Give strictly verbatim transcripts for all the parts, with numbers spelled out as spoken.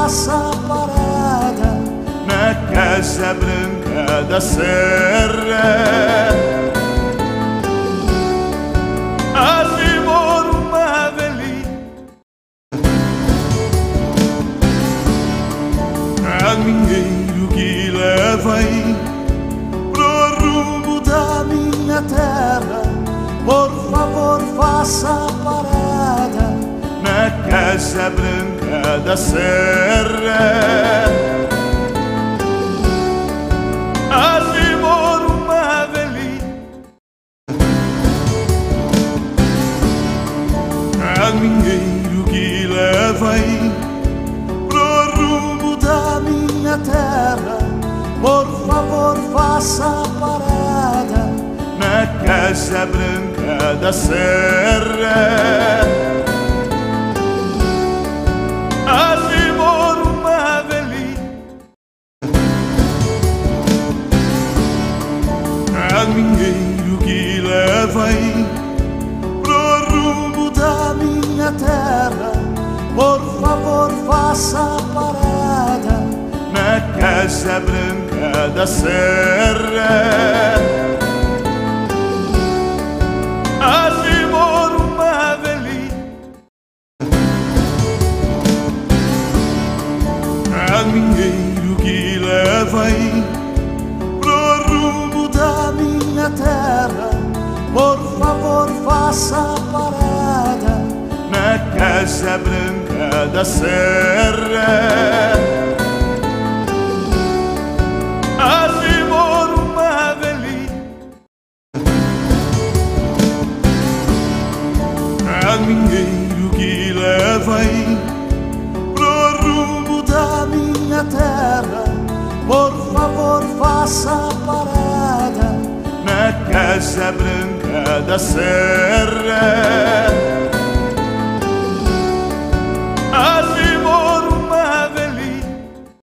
faça a parada na Casa Branca da Serra. Ali mora uma velhinha, caminheiro que leva aí pro rumo da minha terra. Por favor, faça a parada na Casa Branca da Serra. Ali mora uma velhinha, caminheiro que leva aí pro rumo da minha terra. Por favor, faça a parada na Casa Branca da Serra. Ali mora uma velhinha, caminheiro que leva aí pro rumo da minha terra. Por favor, faça a parada na Casa Branca da Serra. Ali mora uma velhinha, caminheiro que leva aí pro rumo da minha terra. Por favor, faça a parada na Casa Branca da Serra. Ali mora uma velhinha, caminheiro que leva aí pro rumo da minha terra. Por favor, faça a parada na Casa Branca da Serra. Ali mora uma velhinha,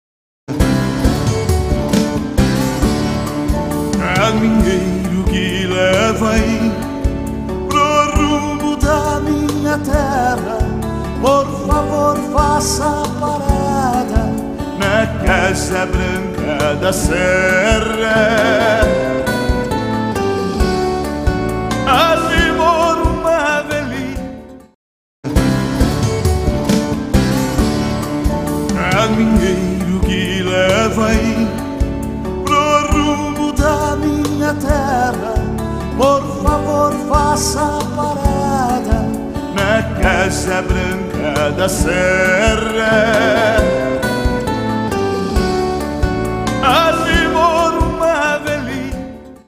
caminheiro que leva aí pro rumo da minha terra. Por favor, faça a parada na Casa Branca da Serra. Ali mora uma velhinha, caminheiro que leva aí pro rumo da minha terra. Por favor, faça a parada na Casa Branca da Serra. Ali mora uma velhinha,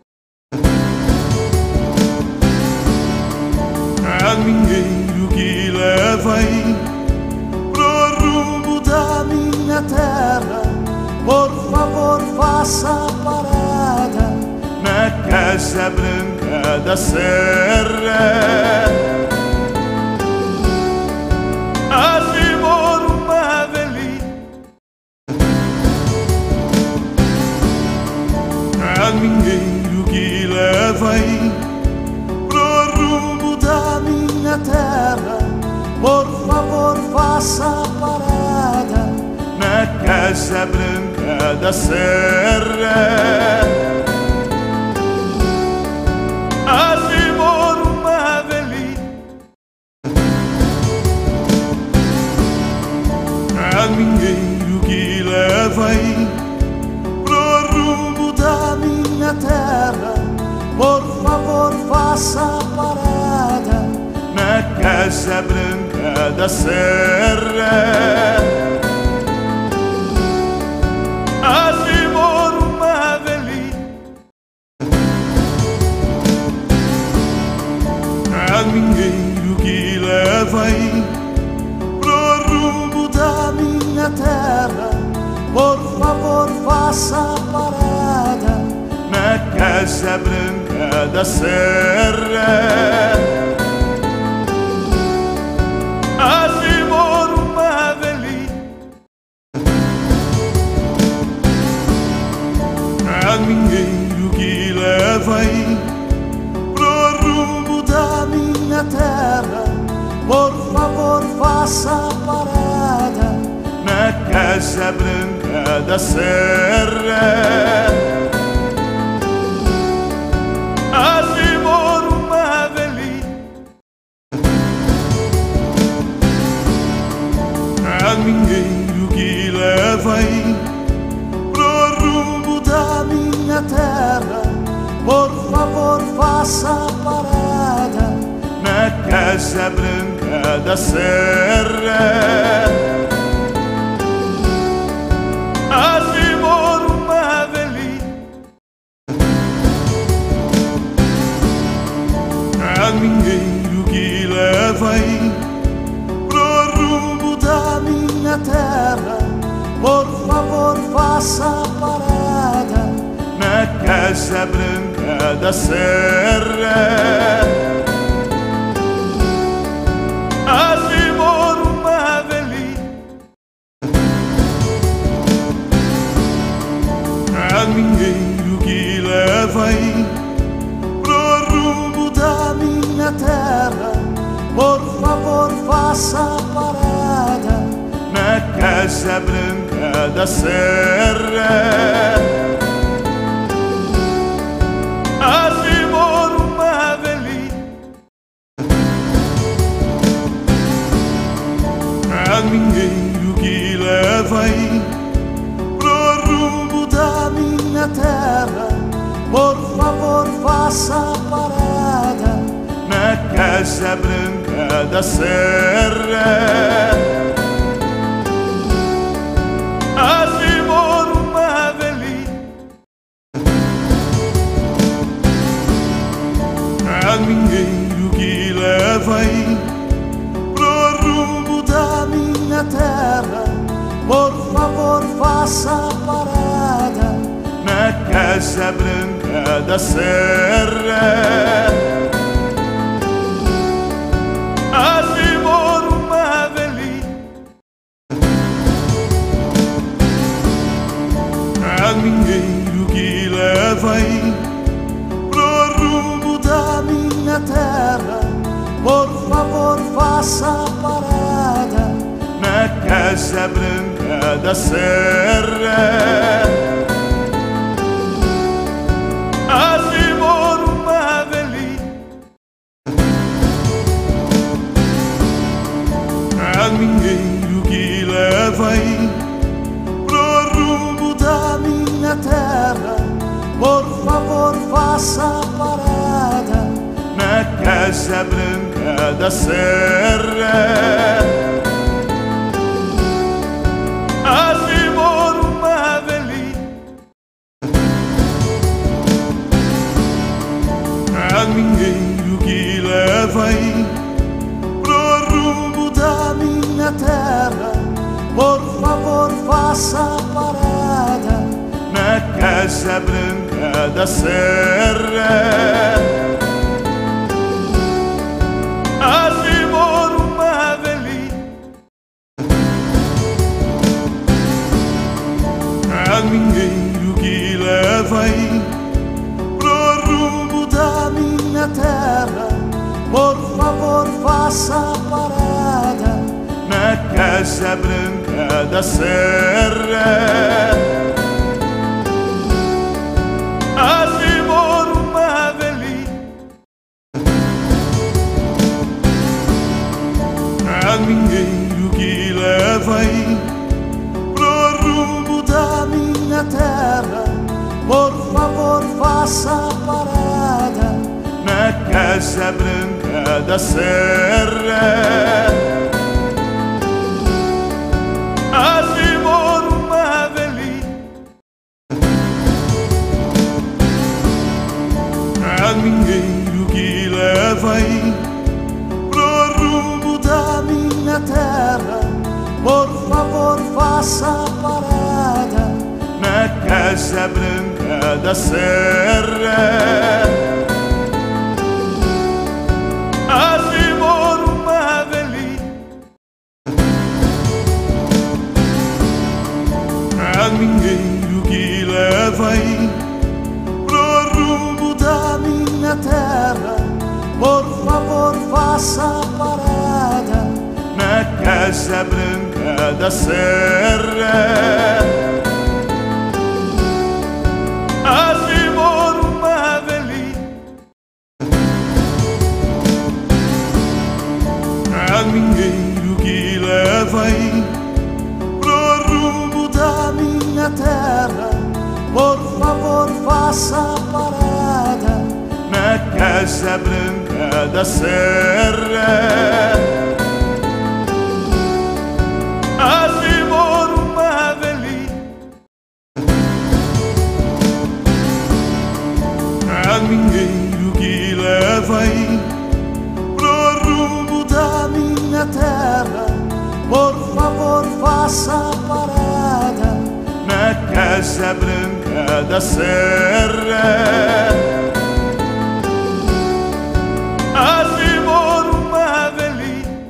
caminheiro que leva aí pro rumo da minha terra. Por favor, faça a parada na Casa Branca da Serra. Ali mora uma velhinha, caminheiro que leva aí pro rumo da minha terra. Por favor, faça a parada na Casa Branca da Serra. Ali mora uma velhinha, caminheiro que leva aí pro rumo da minha terra. Por favor, faça a parada na Casa Branca da Serra. Ali mora uma velhinha, caminheiro que leva aí pro rumo da minha terra. Por favor, faça a parada na Casa Branca da Serra. Ali mora uma velhinha, caminheiro que leva aí pro rumo da minha terra. Por favor, faça a parada na Casa Casa Branca da Serra. Ali mora uma velhinha, caminheiro que leva aí pro rumo da minha terra. Por favor, faça a parada na Casa Branca da Serra. Ali mora uma velhinha, caminheiro que leva aí pro rumo da minha terra. Por favor, faça a parada na Casa Branca da Serra. Ali mora uma velhinha, caminheiro que leva aí pro rumo da minha terra. Por favor, faça a parada na Casa Branca da Serra. Ali mora uma velhinha, caminheiro que leva aí pro rumo da minha terra. Por favor, faça a parada na Casa Branca da Serra. Ali mora uma velhinha, caminheiro que leva aí pro rumo da minha terra. Por favor, faça a parada na Casa Branca da Serra. Ali mora uma velhinha, caminheiro que leva aí pro rumo da minha terra. Por favor, faça a parada na Casa Branca da Serra. Ali mora uma velhinha, caminheiro que leva aí pro rumo da minha terra. Por favor, faça a parada na Casa Branca da Serra. Ali mora uma velhinha, caminheiro que leva aí pro rumo da minha terra. Por favor, faça a parada na Casa Branca da Serra. Ali mora uma velhinha, caminheiro que leva aí pro rumo da minha terra. Por favor, faça a parada na Casa Branca da Serra. Ali mora uma velhinha, caminheiro que leva aí pro rumo da minha terra. Por favor, faça a parada na Casa Branca da Serra. Ali mora uma velhinha, caminheiro que leva aí pro rumo da minha terra. Por favor, faça a parada na Casa Branca da Serra. Ali mora uma velhinha, caminheiro que leva aí pro rumo da minha terra. Por favor, faça a parada na Casa Branca branca da serra. Ali mora uma velhinha, caminheiro que leva aí pro rumo da minha terra. Por favor, faça parada na Casa Branca da Serra. Ali mora uma velhinha, caminheiro que leva aí pro rumo da minha terra. Por favor, faça parada na Casa Branca da Serra. Ali mora uma velhinha,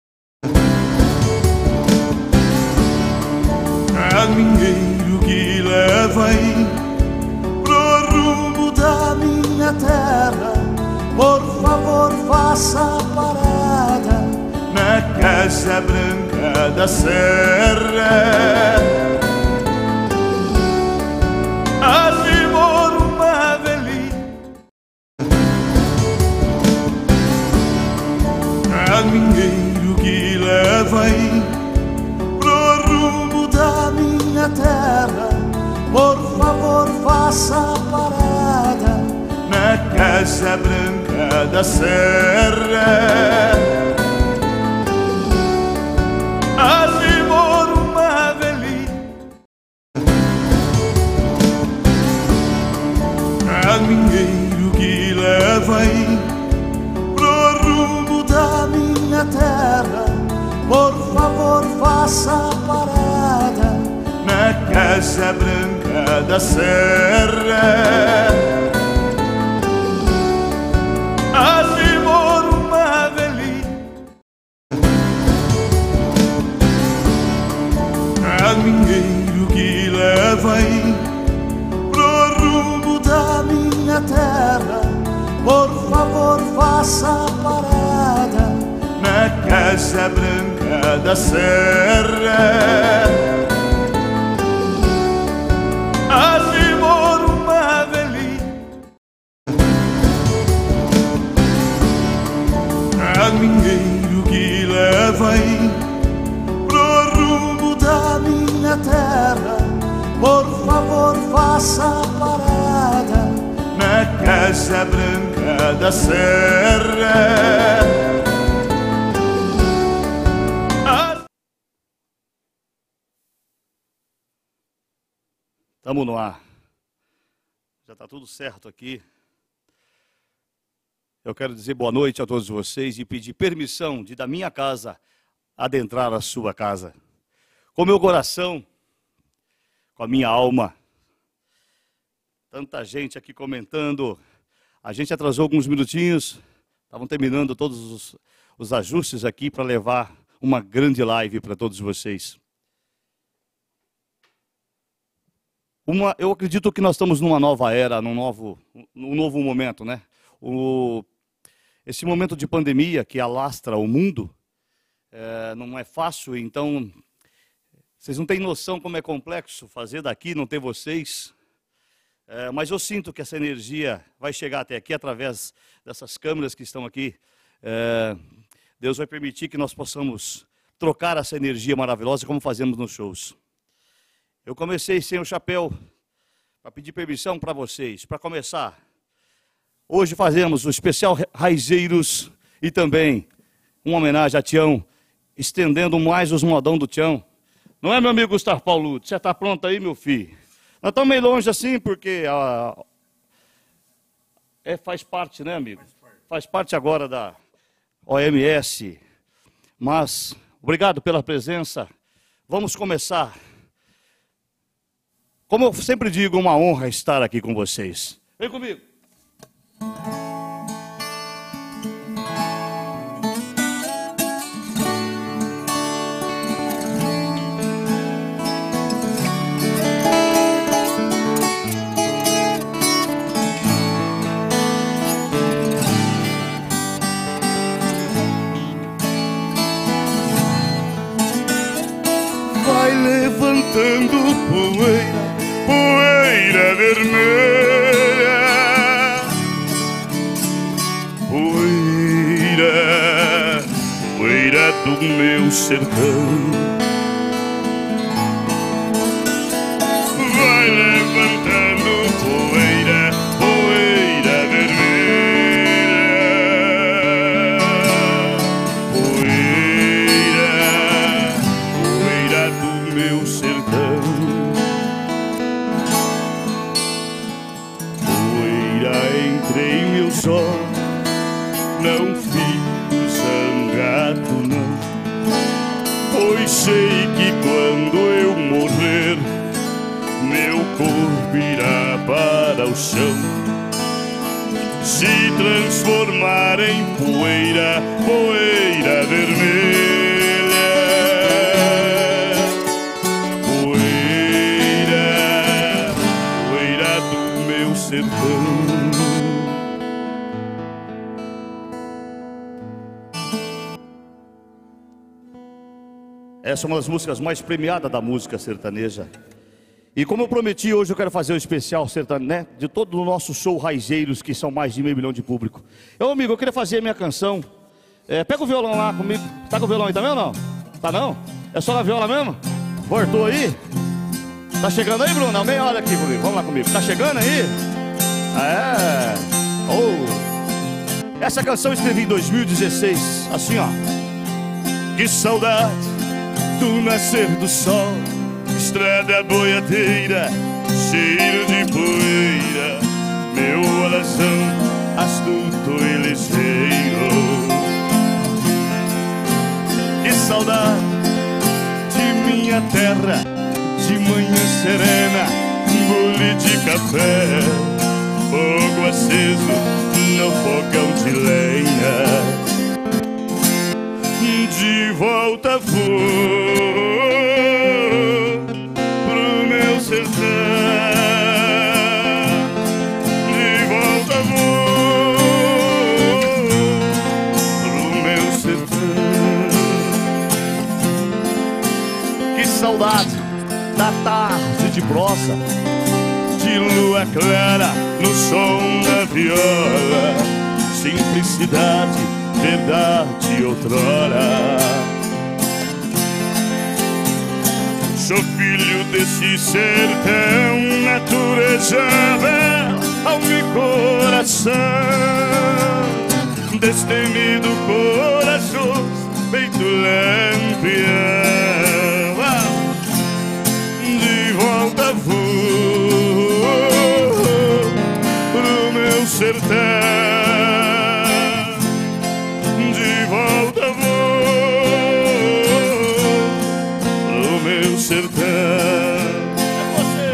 caminheiro que leva aí pro rumo da minha terra. Por favor, faça parada na Casa Branca da Serra. Ali mora uma velhinha, caminheiro que leva aí pro rumo da minha terra. Por favor, faça parada na Casa Branca da Serra. Ali mora uma velhinha, caminheiro que leva aí pro rumo da minha terra. Por favor, faça parada na Casa Branca da Serra. Ali mora uma velhinha, caminheiro que leva aí pro rumo da minha terra. Por favor, faça parada na Casa Branca da Serra. Ali mora uma velhinha, caminheiro que leva aí pro rumo da minha terra. Por favor, faça parada na Casa Branca da Serra. Estamos no ar. Já está tudo certo aqui. Eu quero dizer boa noite a todos vocês e pedir permissão de da minha casa adentrar a sua casa. Com meu coração, com a minha alma. Tanta gente aqui comentando. A gente atrasou alguns minutinhos. Estavam terminando todos os, os ajustes aqui para levar uma grande live para todos vocês. Uma, eu acredito que nós estamos numa nova era, num novo, num novo momento, né? O, esse momento de pandemia que alastra o mundo, é, não é fácil, então, vocês não têm noção como é complexo fazer daqui, não ter vocês. É, mas eu sinto que essa energia vai chegar até aqui através dessas câmeras que estão aqui. É, Deus vai permitir que nós possamos trocar essa energia maravilhosa como fazemos nos shows. Eu comecei sem o chapéu, para pedir permissão para vocês. Para começar, hoje fazemos o especial Raizeiros e também uma homenagem a Tião, estendendo mais os modão do Tião. Não é, meu amigo Gustavo Paulo? Você está pronto aí, meu filho? Nós estamos meio longe assim, porque a... é, faz parte, né, amigo? Faz parte. Faz parte agora da O M S. Mas, obrigado pela presença. Vamos começar. Como eu sempre digo, uma honra estar aqui com vocês. Vem comigo. levantando poeira, poeira vermelha, poeira, poeira do meu sertão. Vai levantando poeira, poeira vermelha, poeira, poeira do meu sertão. Poeira entre meus olhos, não fico zangado não, pois sei que quando eu morrer meu corpo irá para o chão, se transformar em poeira, poeira vermelha, poeira, poeira do meu sertão. Essa é uma das músicas mais premiadas da música sertaneja. E como eu prometi, hoje eu quero fazer um especial sertanejo, né? De todo o nosso show Raizeiros, que são mais de meio milhão de público. Eu, amigo, eu queria fazer a minha canção. É, pega o violão lá comigo. Tá com o violão aí também ou não? Tá não? É só na viola mesmo? Voltou aí? Tá chegando aí, Bruno? Não, meia hora aqui comigo. Vamos lá comigo. Tá chegando aí? É. Oh. Essa canção eu escrevi em dois mil e dezesseis. Assim, ó. Que saudade do nascer do sol, estrada boiadeira, cheiro de poeira, meu alazão, astuto e ligeiro. Que saudade de minha terra, de manhã serena, bule de café, fogo aceso no fogão de lenha. De volta vou pro meu sertão, de volta vou pro meu sertão. Que saudade da tarde de prosa, de lua clara no som da viola, simplicidade, verdade outrora. Sou filho desse sertão, natureza bela ao meu coração, destemido, corajoso, peito lampião. De volta vou pro meu sertão, sertão. É você.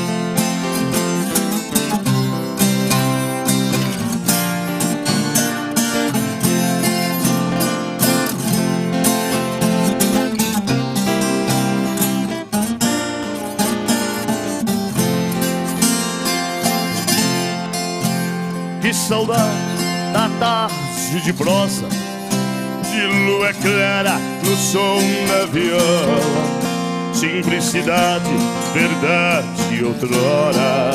Que saudade da tarde de prosa, de lua clara no som da viola, simplicidade, verdade outrora.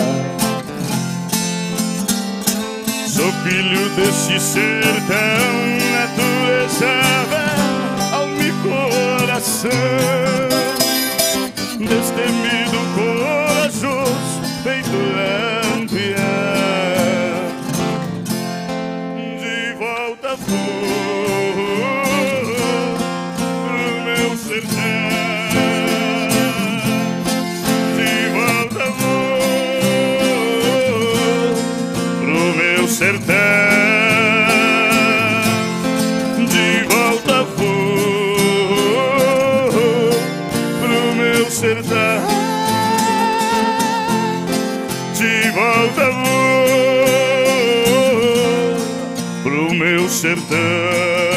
Sou filho desse sertão, natureza ao meu coração, destemido, corajoso, feito lampião. De volta vou pro meu sertão, sertão, de volta vou pro meu sertão, de volta vou pro meu sertão.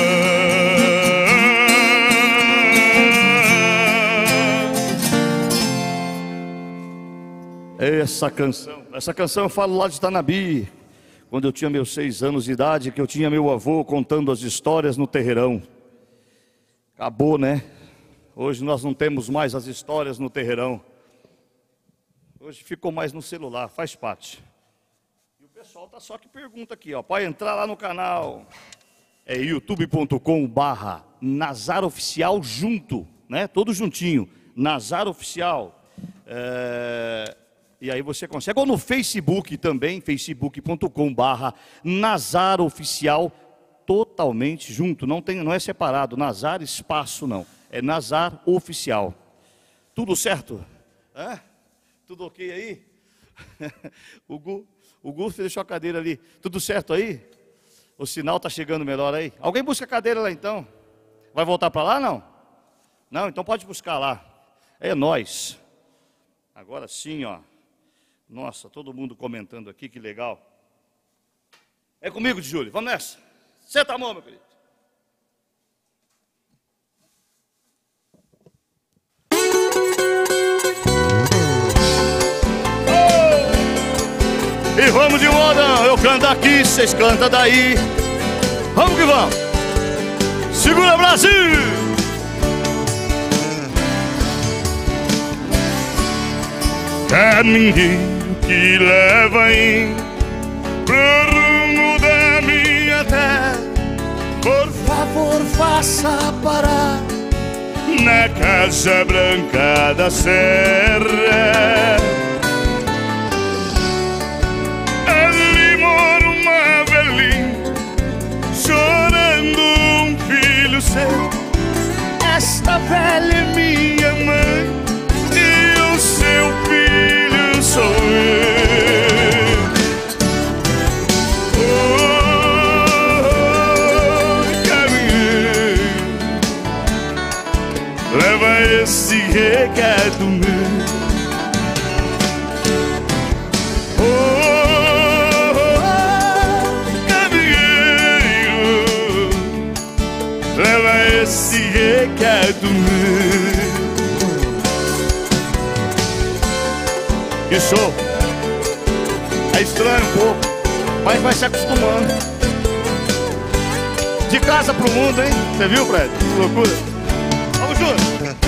Essa canção, essa canção eu falo lá de Tanabi, quando eu tinha meus seis anos de idade, que eu tinha meu avô contando as histórias no terreirão. Acabou, né? Hoje nós não temos mais as histórias no terreirão. Hoje ficou mais no celular, faz parte. E o pessoal tá só que pergunta aqui, ó. Pode entrar lá no canal. É youtube ponto com barra Nazar Oficial junto, né? Todo juntinho. Nazar Oficial. É... E aí você consegue. Ou no Facebook também, facebook ponto com barra Nazar Oficial, totalmente junto. Não tem, não é separado. Nazar espaço não. É Nazar Oficial. Tudo certo? Hã? Tudo ok aí? o Gu, o Gu deixou a cadeira ali. Tudo certo aí? O sinal está chegando melhor aí? Alguém busca a cadeira lá então? Vai voltar para lá não? Não, então pode buscar lá. É nós. Agora sim, ó. Nossa, todo mundo comentando aqui, que legal. É comigo, Júlio. Vamos nessa. Senta a mão, meu querido. E vamos de moda, eu canto aqui, vocês cantam daí. Vamos que vamos. Segura, Brasil! Caminho que leva em pro rumo da minha terra, por favor faça parar na Casa Branca da Serra. Ali mora uma velhinha chorando um filho seu. Esta velha é minha mãe e o seu filho sou eu. Oh, caminhei, leva esse recado meu. Esse recado meu. Que show. É estranho um pouco, mas vai se acostumando. De casa pro mundo, hein? Você viu, Fred? Que loucura. Vamos juntos.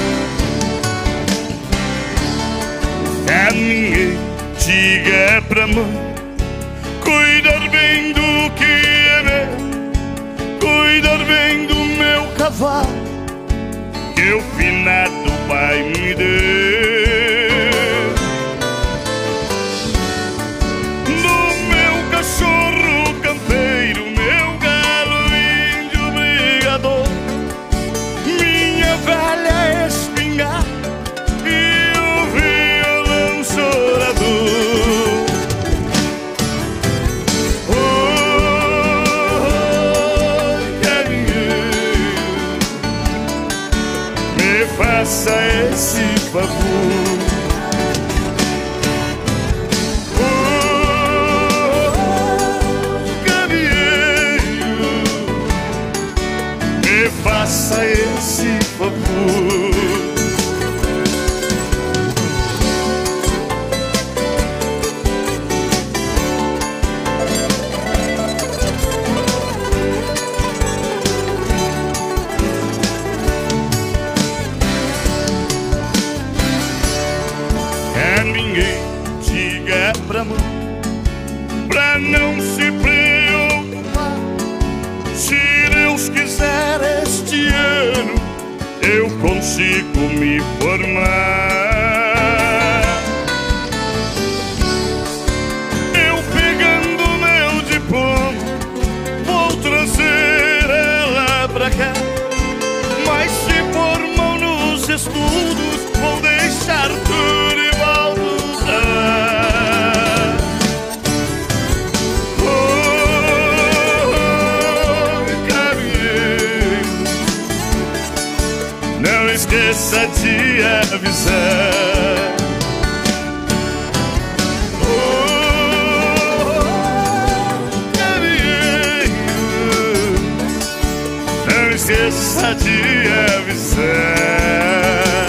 Caminhei, diga pra mãe cuidar bem do que é meu, cuidar bem do meu cavalo que o finado pai me deu, no meu cachorro campeiro, meu galo índio brigador, minha velha espingarda e o violão chorador. Faça esse favor. Oh, caminheiro, me faça esse favor. Diga pra mãe, pra não se preocupar. Se Deus quiser este ano eu consigo me formar. Eu pegando meu diploma vou trazer ela pra cá, mas se for mal nos estudos vou deixar tudo e volto. Não esqueça de avisar. Oh, caminheiro, não esqueça de avisar.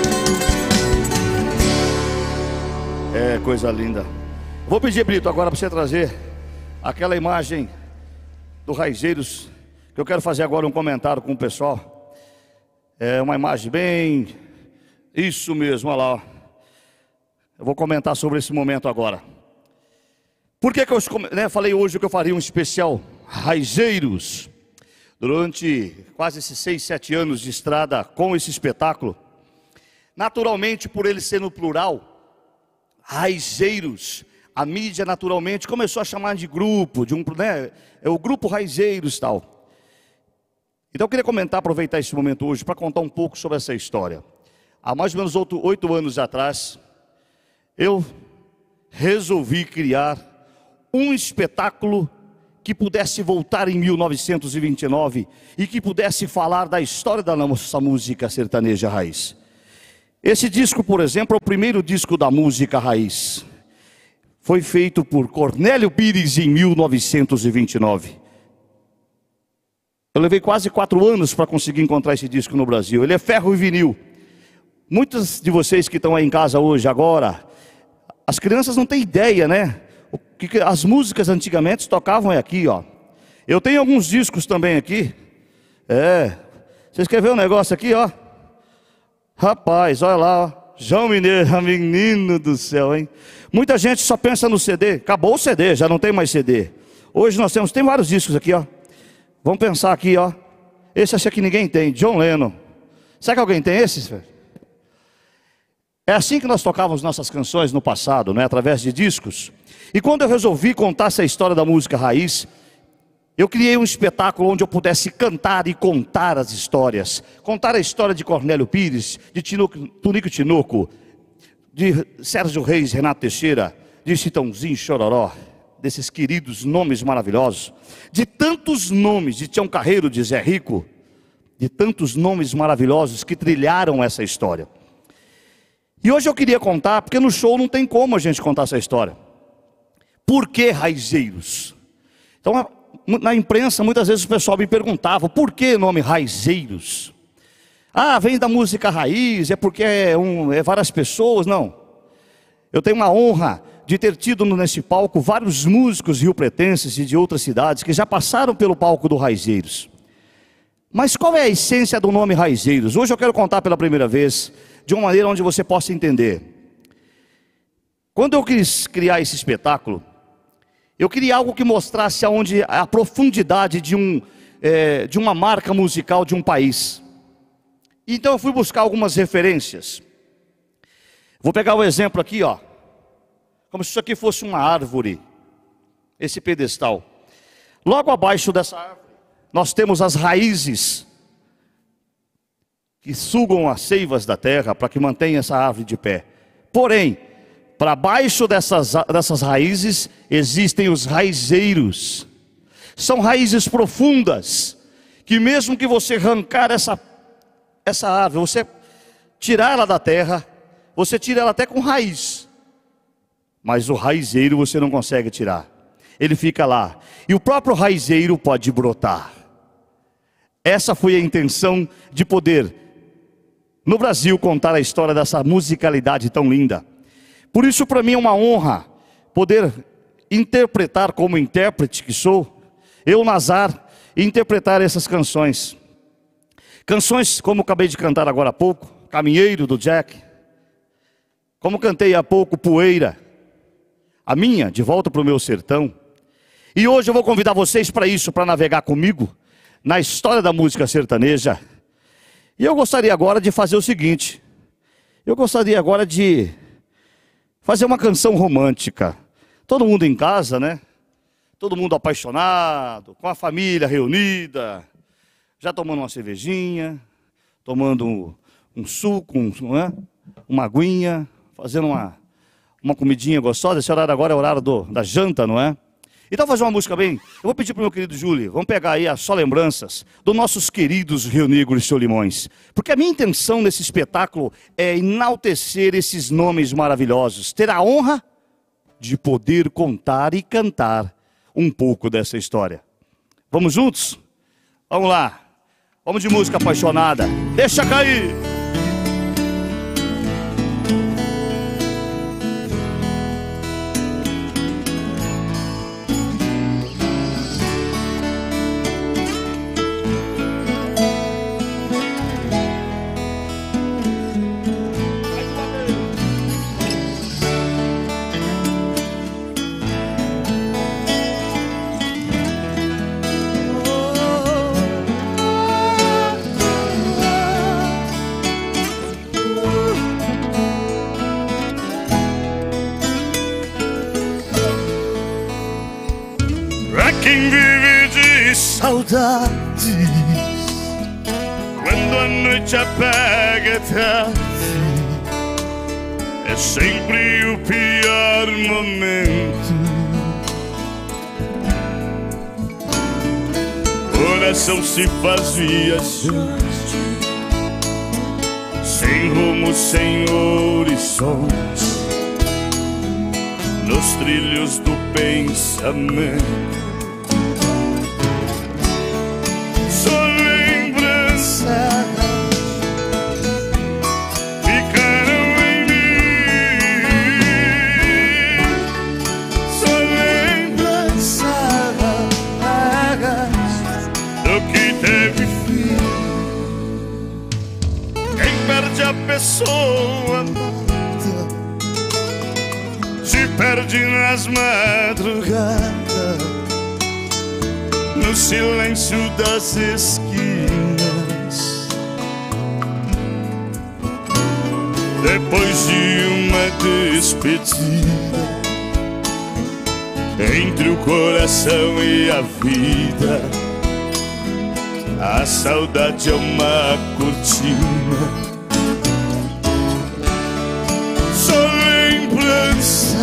É coisa linda. Vou pedir, Brito, agora para você trazer aquela imagem do Raizeiros, que eu quero fazer agora um comentário com o pessoal. É uma imagem bem... Isso mesmo, olha lá. Ó. Eu vou comentar sobre esse momento agora. Por que que eu né, falei hoje que eu faria um especial Raizeiros? Durante quase esses seis, sete anos de estrada com esse espetáculo, naturalmente, por ele ser no plural, Raizeiros, a mídia naturalmente começou a chamar de grupo, de um, né, é o grupo Raizeiros e tal. Então eu queria comentar, aproveitar esse momento hoje para contar um pouco sobre essa história. Há mais ou menos oito anos atrás, eu resolvi criar um espetáculo que pudesse voltar em mil novecentos e vinte e nove e que pudesse falar da história da nossa música sertaneja raiz. Esse disco, por exemplo, é o primeiro disco da música raiz. Foi feito por Cornélio Pires em mil novecentos e vinte e nove. Eu levei quase quatro anos para conseguir encontrar esse disco no Brasil. Ele é ferro e vinil. Muitos de vocês que estão aí em casa hoje, agora, as crianças não têm ideia, né? O que as músicas antigamente tocavam é aqui, ó. Eu tenho alguns discos também aqui. É. Vocês querem ver um negócio aqui, ó? Rapaz, olha lá, ó. João Mineiro, menino do céu, hein? Muita gente só pensa no C D. Acabou o C D, já não tem mais C D. Hoje nós temos, tem vários discos aqui, ó. Vamos pensar aqui, ó. Esse aqui ninguém tem, John Lennon. Será que alguém tem esses, velho? É assim que nós tocávamos nossas canções no passado, né? Através de discos. E quando eu resolvi contar essa história da música raiz, eu criei um espetáculo onde eu pudesse cantar e contar as histórias. Contar a história de Cornélio Pires, de Tinoco, Tunico Tinoco, de Sérgio Reis, Renato Teixeira, de Chitãozinho Chororó, desses queridos nomes maravilhosos, de tantos nomes, de Tião Carreiro, de Zé Rico, de tantos nomes maravilhosos que trilharam essa história. E hoje eu queria contar, porque no show não tem como a gente contar essa história. Por que Raizeiros? Então, na imprensa, muitas vezes o pessoal me perguntava, por que o nome Raizeiros? Ah, vem da música raiz, é porque é, um, é várias pessoas. Não. Eu tenho uma honra de ter tido nesse palco vários músicos riopretenses e de outras cidades que já passaram pelo palco do Raizeiros. Mas qual é a essência do nome Raizeiros? Hoje eu quero contar pela primeira vez, de uma maneira onde você possa entender. Quando eu quis criar esse espetáculo, eu queria algo que mostrasse aonde a profundidade de, um, é, de uma marca musical de um país. Então eu fui buscar algumas referências. Vou pegar o um exemplo aqui, ó. Como se isso aqui fosse uma árvore. Esse pedestal. Logo abaixo dessa árvore, nós temos as raízes que sugam as seivas da terra para que mantenha essa árvore de pé. Porém, para baixo dessas, dessas raízes existem os raizeiros. São raízes profundas, que mesmo que você arrancar essa, essa árvore, você tirar ela da terra, você tira ela até com raiz. Mas o raizeiro você não consegue tirar. Ele fica lá. E o próprio raizeiro pode brotar. Essa foi a intenção de poder, no Brasil, contar a história dessa musicalidade tão linda. Por isso, para mim, é uma honra poder interpretar, como intérprete que sou, eu, Nazar, interpretar essas canções. Canções como acabei de cantar agora há pouco, Caminheiro, do Jack. Como cantei há pouco, Poeira. A minha, De Volta para o Meu Sertão. E hoje eu vou convidar vocês para isso, para navegar comigo na história da música sertaneja. E eu gostaria agora de fazer o seguinte. Eu gostaria agora de fazer uma canção romântica. Todo mundo em casa, né? Todo mundo apaixonado, com a família reunida, já tomando uma cervejinha, tomando um, um suco, um, né? uma aguinha, fazendo uma, uma comidinha gostosa. Esse horário agora é o horário do, da janta, não é? Então fazer uma música bem, eu vou pedir para o meu querido Júlio, vamos pegar aí as só lembranças dos nossos queridos Rio Negro e Solimões. Porque a minha intenção nesse espetáculo é enaltecer esses nomes maravilhosos, ter a honra de poder contar e cantar um pouco dessa história. Vamos juntos? Vamos lá, vamos de música apaixonada, deixa cair! saudades. Quando a noite apega tarde, é sempre o pior momento. Coração se faz viajante, sem rumo, sem horizonte, nos trilhos do pensamento. Só lembranças ficaram em mim, só lembranças do que teve fim. Quem perde a pessoa amada se perde nas madrugadas, no silêncio das esquinas. Depois de uma despedida, entre o coração e a vida, a saudade é uma cortina. Só lembranças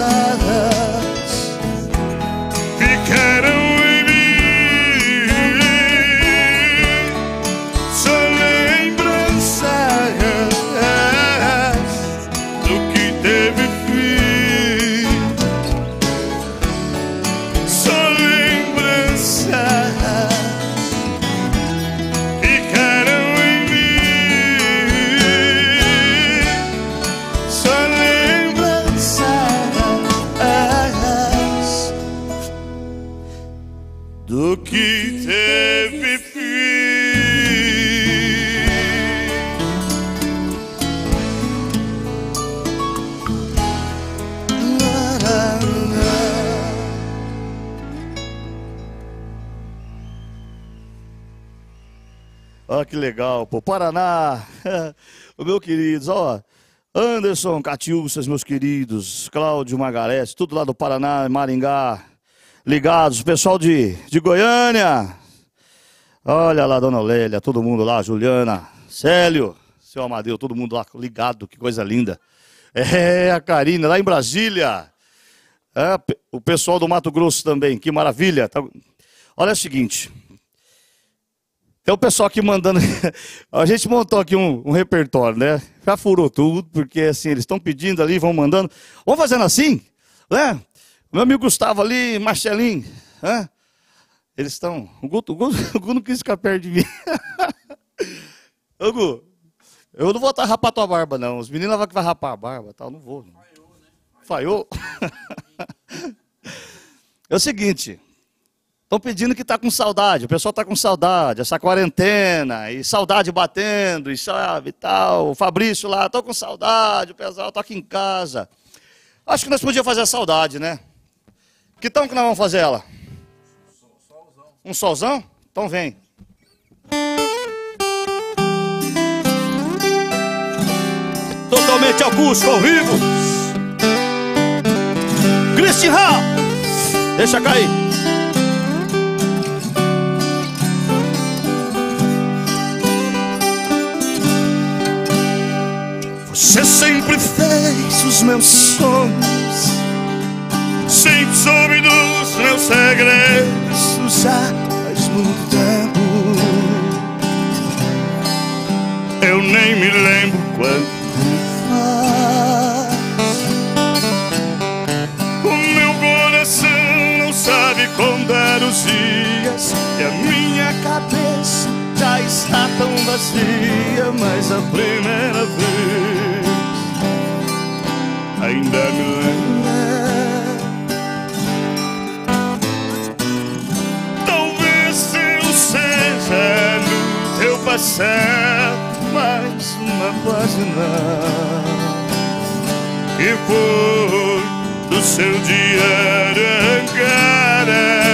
ficaram em mim, só lembranças do que teve fim, só lembranças ficaram em mim, só lembranças do que teve fim. Olha que legal, pô, Paraná, o meu queridos, ó, Anderson, Catiúcias, meus queridos, Cláudio Margarete, tudo lá do Paraná, Maringá, ligados, pessoal de, de Goiânia, olha lá, Dona Lélia, todo mundo lá, Juliana, Célio, seu Amadeu, todo mundo lá ligado, que coisa linda. É, a Karina, lá em Brasília, é, o pessoal do Mato Grosso também, que maravilha. Olha o seguinte, tem o pessoal aqui mandando, a gente montou aqui um, um repertório, né? Já furou tudo, porque assim, eles estão pedindo ali, vão mandando. Vamos fazendo assim, né? Meu amigo Gustavo ali, Marcelinho, né? Eles estão, o Guto, o Guto, o Guto não quis ficar perto de mim. Ô Gu, eu não vou estar rapar tua barba não, os meninos vão que vai rapar a barba, tal, não vou. Falhou, né? Falhou? É o seguinte... Estão pedindo que está com saudade, o pessoal está com saudade, essa quarentena, e saudade batendo, e sabe, tal. O Fabrício lá, estou com saudade, o pessoal está aqui em casa. Acho que nós podíamos fazer a saudade, né? Que tom que nós vamos fazer ela? Um solzão? Então vem. Totalmente acústico, ao vivo. Christian, deixa cair. Você sempre fez os meus sonhos, sempre soube dos meus segredos, já faz muito tempo. Eu nem me lembro quanto faz. O meu coração não sabe contar os dias, e a minha cabeça já está tão vazia, mas a primeira vez ainda me lembra. Talvez eu seja no teu passado mais uma página que foi do seu diário arrancada.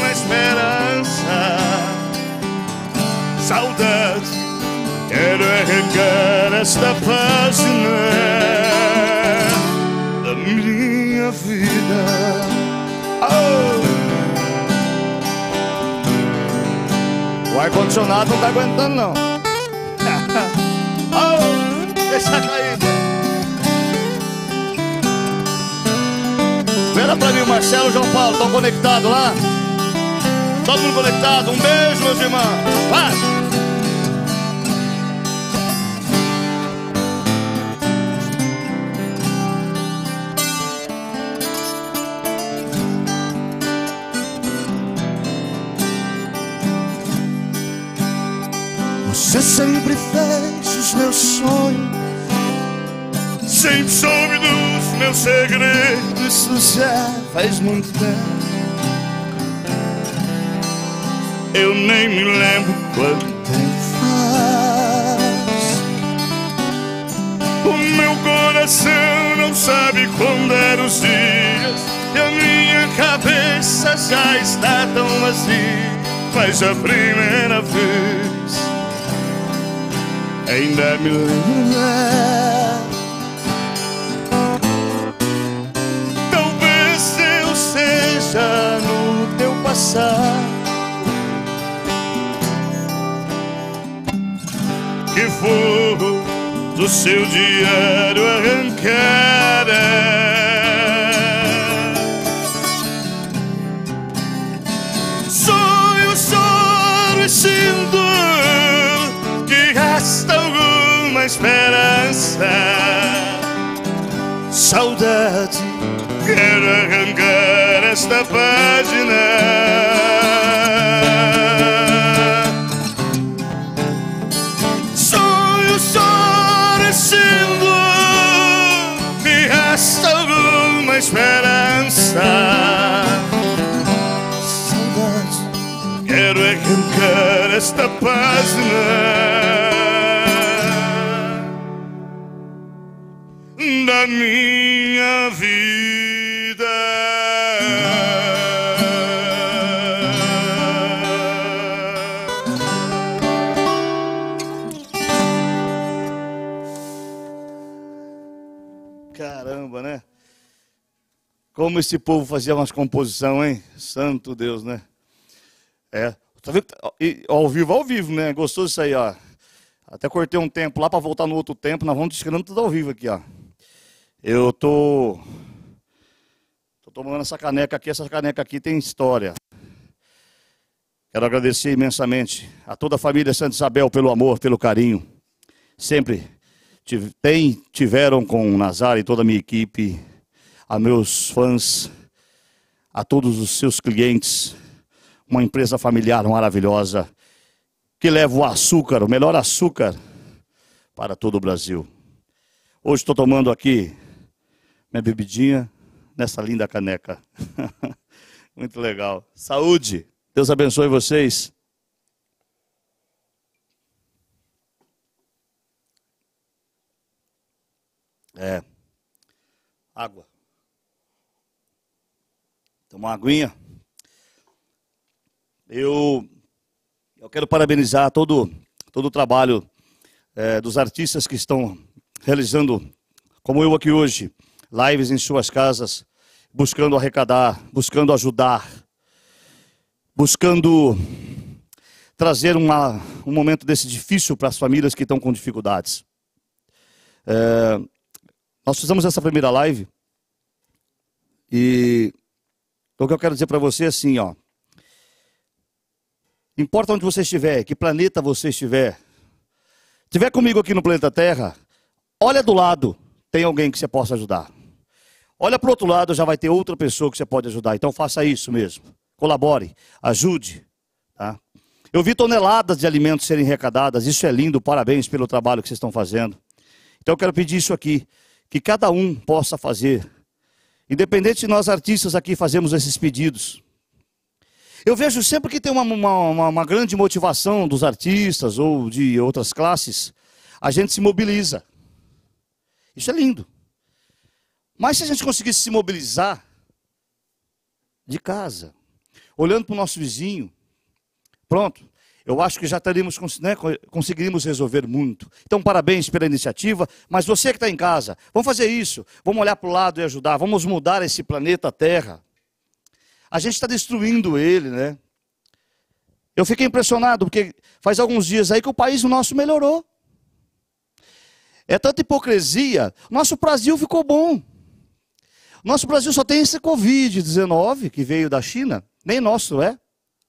Saudade, quero é esta página da minha vida. Oh! O ar-condicionado não tá aguentando, não. Oh! Deixa cair. Espera pra mim, Marcelo e João Paulo, estão conectados lá? Todo mundo conectado, um beijo, meus irmãos. Vai! Você sempre fez os meus sonhos, sempre soube dos meus segredos. Isso já faz muito tempo, eu nem me lembro quanto tempo faz. O meu coração não sabe quando eram os dias, e a minha cabeça já está tão vazia. Mas a primeira vez ainda me lembro. Talvez eu seja no teu passado que for do seu diário arrancada. Sonho, choro e sinto que resta alguma esperança. Saudade, quero arrancar esta página. Me resta alguma esperança. Saudade, quero arrancar esta página da minha vida. Caramba, né? Como esse povo fazia umas composição, hein? Santo Deus, né? É. Tá vendo? E, ao vivo, ao vivo, né? Gostoso isso aí, ó. Até cortei um tempo lá para voltar no outro tempo. Nós vamos descrevendo tudo ao vivo aqui, ó. Eu tô... Tô tomando essa caneca aqui. Essa caneca aqui tem história. Quero agradecer imensamente a toda a família Santa Isabel pelo amor, pelo carinho. Sempre tem, tiveram com o Nazar e toda a minha equipe, a meus fãs, a todos os seus clientes, uma empresa familiar maravilhosa, que leva o açúcar, o melhor açúcar, para todo o Brasil. Hoje estou tomando aqui minha bebidinha, nessa linda caneca. Muito legal. Saúde! Deus abençoe vocês. É. Água. Tomar uma aguinha. Eu, eu quero parabenizar todo, todo o trabalho é, dos artistas que estão realizando, como eu aqui hoje, lives em suas casas, buscando arrecadar, buscando ajudar, buscando trazer uma, um momento desse difícil para as famílias que estão com dificuldades. É, nós fizemos essa primeira live e o que eu quero dizer para você é assim, ó. Importa onde você estiver, que planeta você estiver. Estiver comigo aqui no planeta Terra, olha do lado, tem alguém que você possa ajudar. Olha para o outro lado, já vai ter outra pessoa que você pode ajudar. Então faça isso mesmo. Colabore, ajude. Tá? Eu vi toneladas de alimentos serem arrecadadas, isso é lindo, parabéns pelo trabalho que vocês estão fazendo. Então eu quero pedir isso aqui, que cada um possa fazer. Independente de nós artistas aqui fazemos esses pedidos. Eu vejo sempre que tem uma, uma, uma grande motivação dos artistas ou de outras classes, a gente se mobiliza. Isso é lindo. Mas se a gente conseguisse se mobilizar de casa, olhando para o nosso vizinho, pronto. eu acho que já teríamos, né, conseguiríamos resolver muito. Então, parabéns pela iniciativa, mas você que está em casa, vamos fazer isso, vamos olhar para o lado e ajudar, vamos mudar esse planeta Terra. A gente está destruindo ele, né? Eu fiquei impressionado, porque faz alguns dias aí que o país nosso melhorou. É tanta hipocrisia, nosso Brasil ficou bom. Nosso Brasil só tem esse covid dezenove que veio da China, nem nosso é.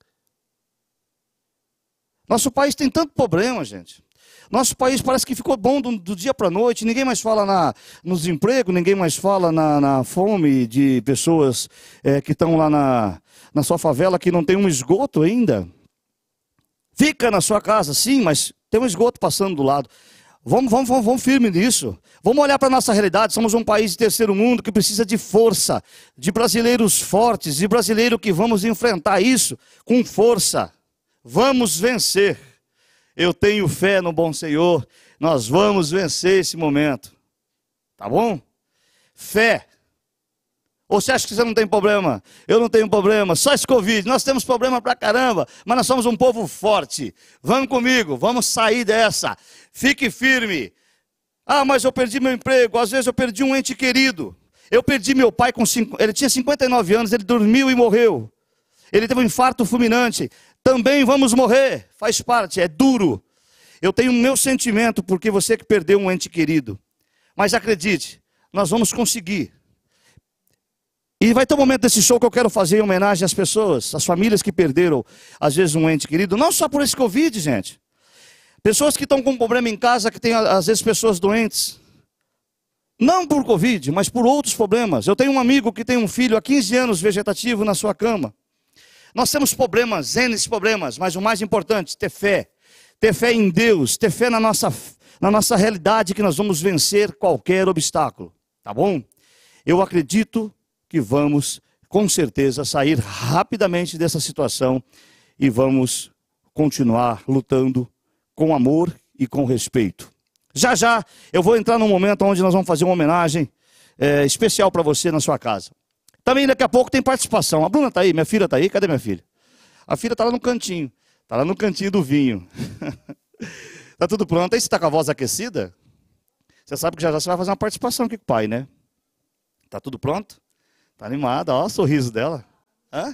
Nosso país tem tanto problema, gente. Nosso país parece que ficou bom do, do dia para a noite, ninguém mais fala na, no desemprego, ninguém mais fala na, na fome de pessoas é, que estão lá na, na sua favela, que não tem um esgoto ainda. Fica na sua casa, sim, mas tem um esgoto passando do lado. Vamos, vamos, vamos, vamos firme nisso. Vamos olhar para a nossa realidade. Somos um país de terceiro mundo que precisa de força, de brasileiros fortes, de brasileiro que vamos enfrentar isso com força. Vamos vencer. Eu tenho fé no bom Senhor. Nós vamos vencer esse momento. Tá bom? Fé. Ou você acha que você não tem problema? Eu não tenho problema, só esse Covid. Nós temos problema pra caramba, mas nós somos um povo forte. Vamos comigo, vamos sair dessa. Fique firme. Ah, mas eu perdi meu emprego, às vezes eu perdi um ente querido. Eu perdi meu pai, com cinco, ele tinha cinquenta e nove anos, ele dormiu e morreu. Ele teve um infarto fulminante. Também vamos morrer, faz parte, é duro. Eu tenho o meu sentimento porque você que perdeu um ente querido. Mas acredite, nós vamos conseguir. E vai ter um momento desse show que eu quero fazer em homenagem às pessoas, às famílias que perderam, às vezes, um ente querido. Não só por esse Covid, gente. Pessoas que estão com problema em casa, que tem, às vezes, pessoas doentes. Não por Covid, mas por outros problemas. Eu tenho um amigo que tem um filho há quinze anos vegetativo na sua cama. Nós temos problemas, N problemas, mas o mais importante, ter fé. Ter fé em Deus, ter fé na nossa, na nossa realidade que nós vamos vencer qualquer obstáculo. Tá bom? Eu acredito que vamos, com certeza, sair rapidamente dessa situação e vamos continuar lutando com amor e com respeito. Já já eu vou entrar num momento onde nós vamos fazer uma homenagem é, especial para você na sua casa. Também daqui a pouco tem participação. A Bruna está aí, minha filha está aí. Cadê minha filha? A filha está lá no cantinho. Está lá no cantinho do vinho. Está tudo pronto. Aí você está com a voz aquecida? Você sabe que já já você vai fazer uma participação aqui com o pai, né? Está tudo pronto? Está animada, ó o sorriso dela. Hã?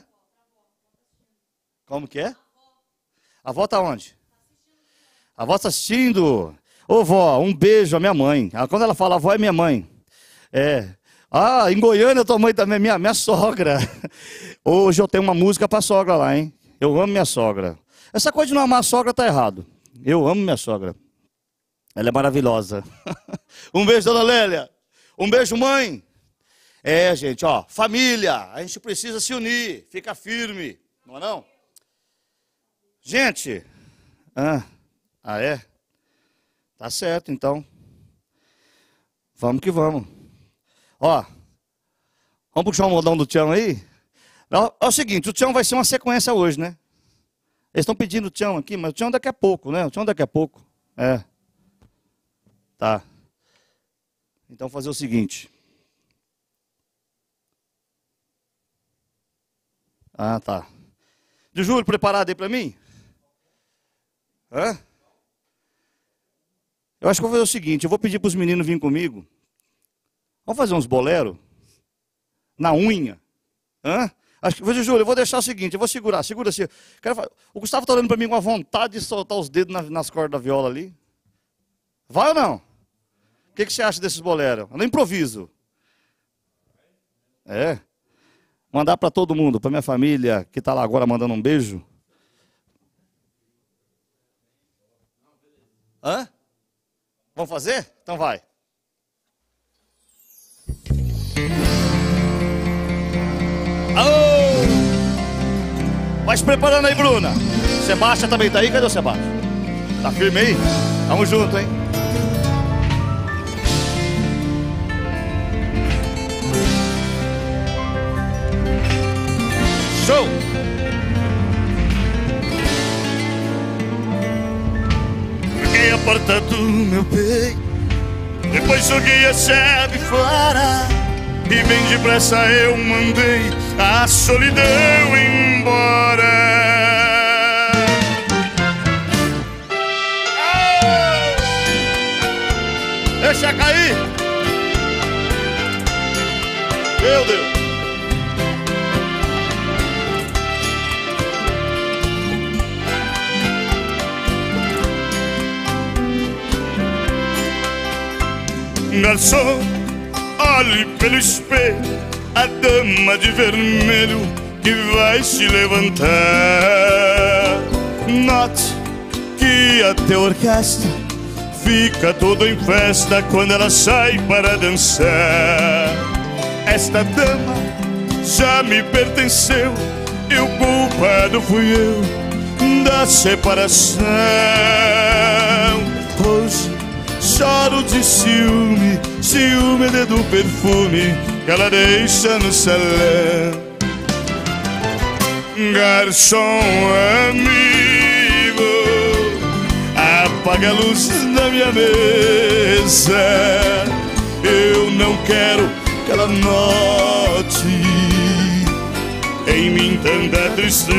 Como que é? A avó está onde? A avó está assistindo. Ô vó, um beijo à minha mãe. Quando ela fala avó é minha mãe. É. Ah, em Goiânia tua mãe também, minha, minha sogra. Hoje eu tenho uma música para sogra lá, hein? Eu amo minha sogra. Essa coisa de não amar a sogra tá errado. Eu amo minha sogra. Ela é maravilhosa. Um beijo, dona Lélia. Um beijo, mãe. É, gente, ó, família, a gente precisa se unir, fica firme, não é não? Gente, ah, ah é? Tá certo, então. Vamos que vamos. Ó, vamos puxar um modão do Tião aí? É o seguinte, o Tião vai ser uma sequência hoje, né? Eles estão pedindo o Tião aqui, mas o Tião daqui a pouco, né? O Tião daqui a pouco, é. Tá. Então fazer o seguinte. Ah, tá. De Júlio, preparado aí para mim? Hã? Eu acho que eu vou fazer o seguinte, eu vou pedir para os meninos virem comigo. Vamos fazer uns boleros? Na unha. Hã? Acho que, Júlio, eu vou deixar o seguinte, eu vou segurar, segura assim. Quero, o Gustavo está olhando para mim com a vontade de soltar os dedos nas, nas cordas da viola ali. Vai ou não? O que, que você acha desses boleros? Eu não improviso. É. Mandar para todo mundo, para minha família, que está lá agora mandando um beijo. Hã? Vamos fazer? Então vai. Alô! Vai se preparando aí, Bruna. Sebastião também tá aí? Cadê o Sebastião? Tá firme aí? Tamo junto, hein? Show! Peguei a porta do meu peito, depois joguei a chave fora e bem depressa eu mandei a solidão embora. deixa cair. Meu Deus. Garçom, olhe pelo espelho a dama de vermelho que vai se levantar. Note Que até a orquestra fica toda em festa quando ela sai para dançar. esta dama Já me pertenceu e o culpado fui eu da separação. hoje Choro de ciúme, ciúme é do perfume que ela deixa no salão. Garçom amigo, apaga a luz da minha mesa. Eu não quero que ela note em mim tanta tristeza.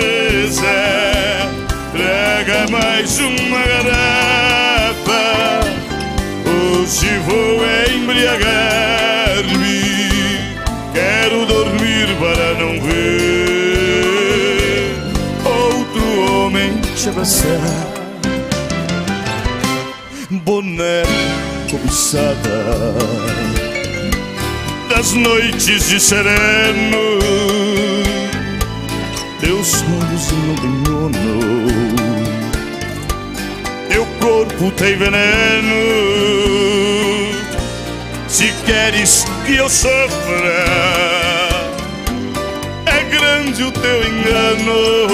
Traga mais uma garrafa, hoje vou embriagar-me. Quero dormir para não ver outro homem te abraçar. boneca cobiçada das noites de sereno, teus olhos não têm dono, teu corpo tem veneno. Se queres que eu sofra, é grande o teu engano.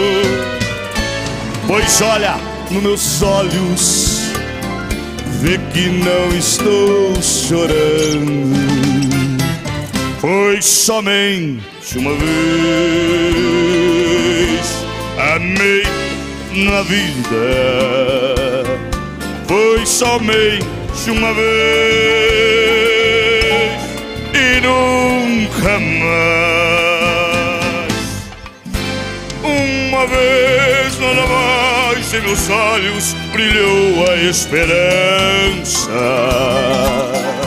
pois olha nos meus olhos, vê que não estou chorando, Pois somente uma vez amei na vida, foi somente uma vez e nunca mais. Uma vez nada mais em meus olhos brilhou a esperança.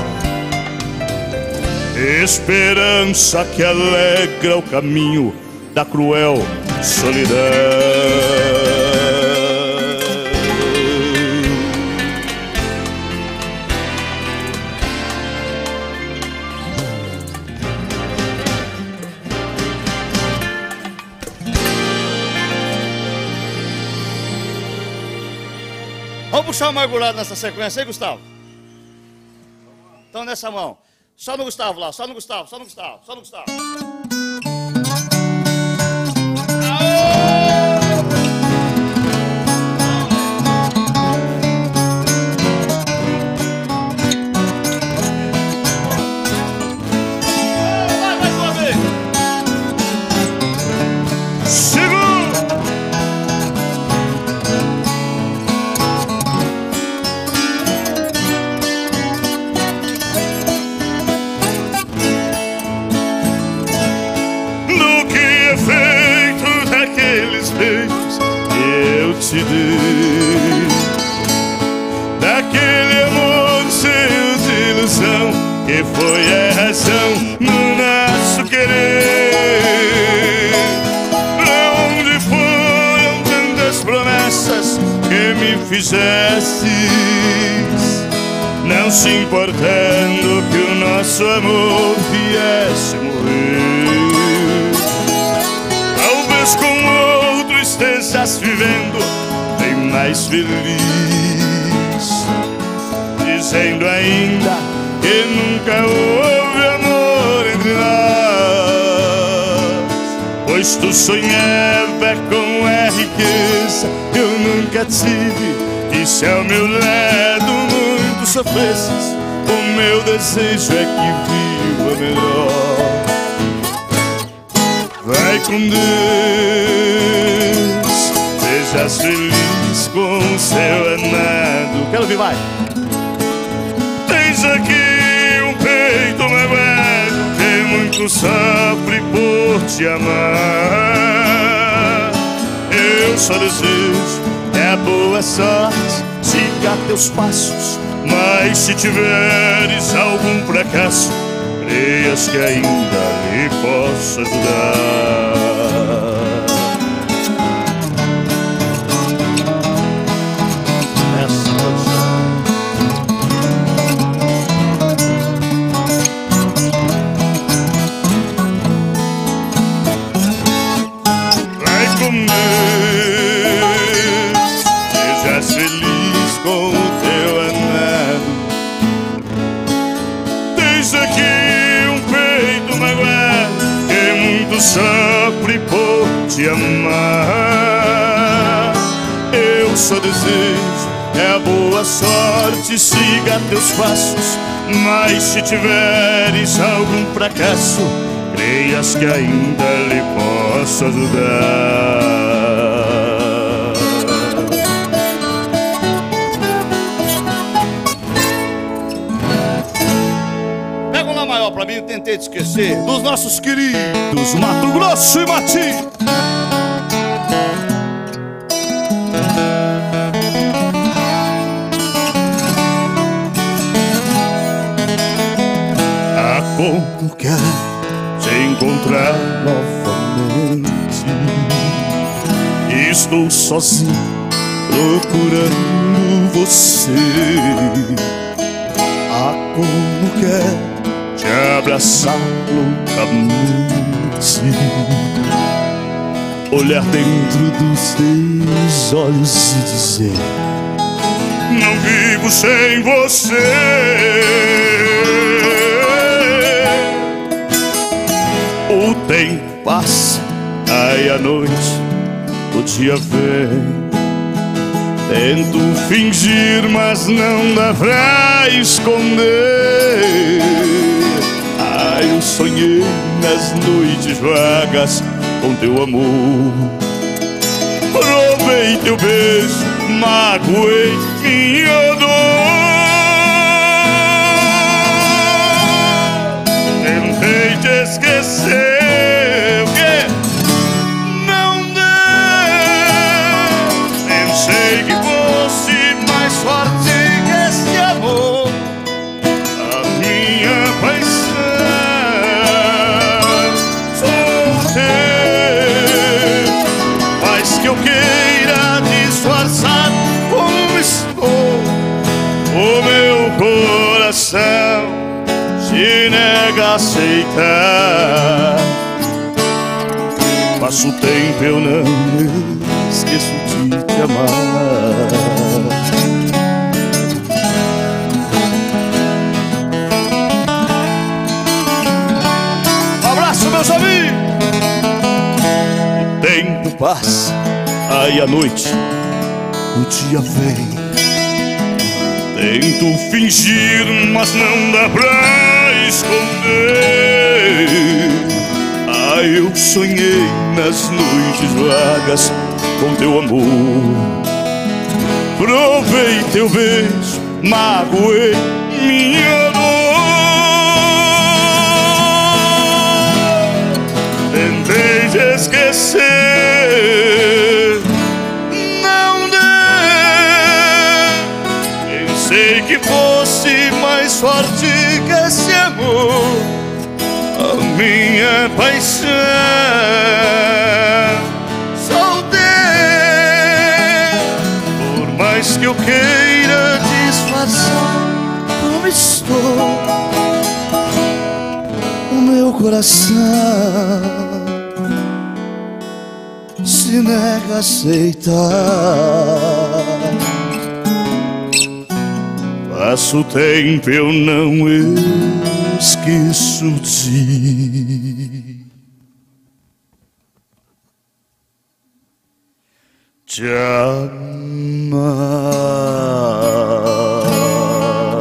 Esperança que alegra o caminho da cruel solidão. Vamos puxar o amargurado nessa sequência aí, Gustavo? Então nessa mão. Só no Gustavo lá, só no Gustavo, só no Gustavo, só no Gustavo. Vai, mais uma vez. Feito daqueles beijos que eu te dei, daquele amor cheio de ilusão que foi a razão no nosso querer. Pra onde foram tantas promessas que me fizestes, não se importando que o nosso amor viesse morrer? Com outro estejas vivendo bem mais feliz, dizendo ainda que nunca houve amor entre nós, pois tu sonhava com a riqueza que eu nunca tive, e se ao meu lado muito sofresses, o meu desejo é que viva melhor. Vai com Deus, sejas feliz com o seu amado. Quero ouvir, vai. Tens aqui um peito magoado que muito sofre por te amar. Eu só desejo que a boa sorte siga teus passos Mas se tiveres algum fracasso, creias que ainda lhe posso ajudar. Essa vai comer, sejas feliz com o teu amado. Tens aqui um peito magoado que muito sofre por te amar. Eu só desejo é a boa sorte, siga teus passos. Mas se tiveres algum fracasso, creias que ainda lhe posso ajudar. Pega um Lá maior pra mim, tentei te esquecer dos nossos queridos Mato Grosso e Mati. Como quer te encontrar novamente? Estou sozinho procurando você. Ah, como quer te abraçar loucamente, olhar dentro dos teus olhos e dizer: não vivo sem você. O tempo passa, aí a noite, o dia vem. Tento fingir, mas não dá pra esconder. Ah, eu sonhei nas noites vagas com teu amor. Provei teu beijo, magoei minha dor. Tentei te esquecer, o quê? Não deu. Pensei que fosse mais forte que esse amor, a minha paixão. Sou teu, mas que eu queira disfarçar como estou, o meu coração se nega a aceitar. Passa o tempo, eu não esqueço de te amar. Um abraço, meus amigos. O tempo passa, aí a noite, o dia vem. Tento fingir, mas não dá pra esconder. Ah, eu sonhei nas noites vagas com teu amor. Provei teu beijo, magoei minha dor. Tentei te esquecer, não deu. Pensei que fosse mais forte que esse amor, a minha paixão. Sou teu, por mais que eu queira disfarçar como estou, o meu coração se nega a aceitar. Passa o tempo, eu não esqueço de te amar.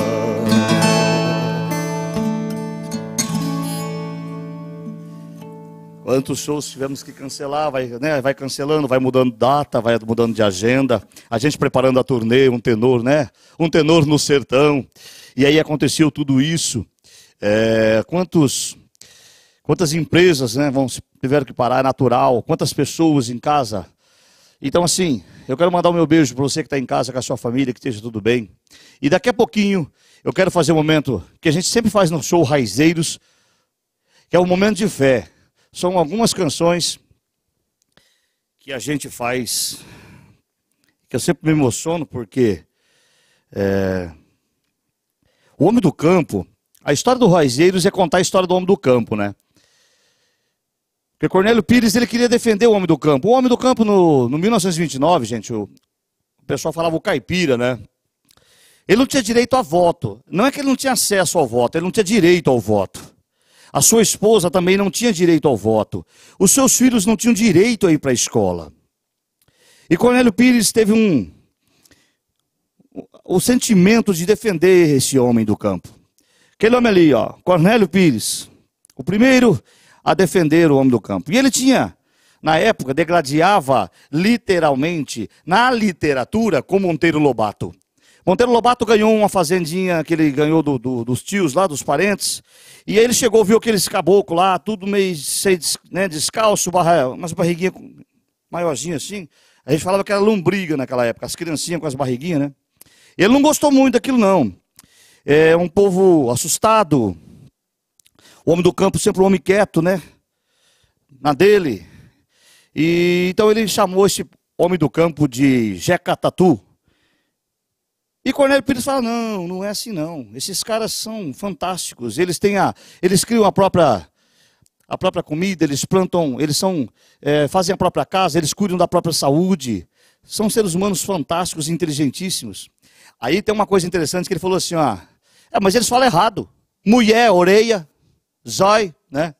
Quantos shows tivemos que cancelar, vai, né, vai cancelando, vai mudando data, vai mudando de agenda. A gente preparando a turnê, um tenor, né? Um tenor no sertão. E aí aconteceu tudo isso. É, quantos, quantas empresas, né, vão, tiveram que parar, é natural. Quantas pessoas em casa. Então, assim, eu quero mandar o meu beijo para você que está em casa, com a sua família, que esteja tudo bem. E daqui a pouquinho eu quero fazer um momento que a gente sempre faz no show Raizeiros, que é um momento de fé. São algumas canções que a gente faz, que eu sempre me emociono, porque é, o homem do campo, a história do Raizeiros é contar a história do homem do campo, né? Porque Cornélio Pires, ele queria defender o homem do campo. O homem do campo, no, no mil novecentos e vinte e nove, gente, o, o pessoal falava o caipira, né? Ele não tinha direito a voto. Não é que ele não tinha acesso ao voto, ele não tinha direito ao voto. A sua esposa também não tinha direito ao voto. Os seus filhos não tinham direito a ir para a escola. E Cornélio Pires teve um... o sentimento de defender esse homem do campo. Aquele homem ali, ó, Cornélio Pires, o primeiro a defender o homem do campo. E ele tinha, na época, degladiava literalmente, na literatura, com Monteiro Lobato. Monteiro Lobato ganhou uma fazendinha que ele ganhou do, do, dos tios lá, dos parentes. E aí ele chegou, viu aqueles caboclos lá, tudo meio cheio de, né, descalço, barra, umas barriguinhas maiorzinhas assim. A gente falava que era lombriga naquela época, as criancinhas com as barriguinhas, né? Ele não gostou muito daquilo, não. É um povo assustado. O homem do campo sempre um homem quieto, né? Na dele. E então ele chamou esse homem do campo de Jeca Tatu. E Cornélio Pires fala, não, não é assim não. Esses caras são fantásticos. Eles têm a, eles criam a própria, a própria comida, eles plantam, eles são, é, fazem a própria casa, eles cuidam da própria saúde. São seres humanos fantásticos e inteligentíssimos. Aí tem uma coisa interessante que ele falou assim, ó, é, mas eles falam errado. Mulher, orelha, zói, né?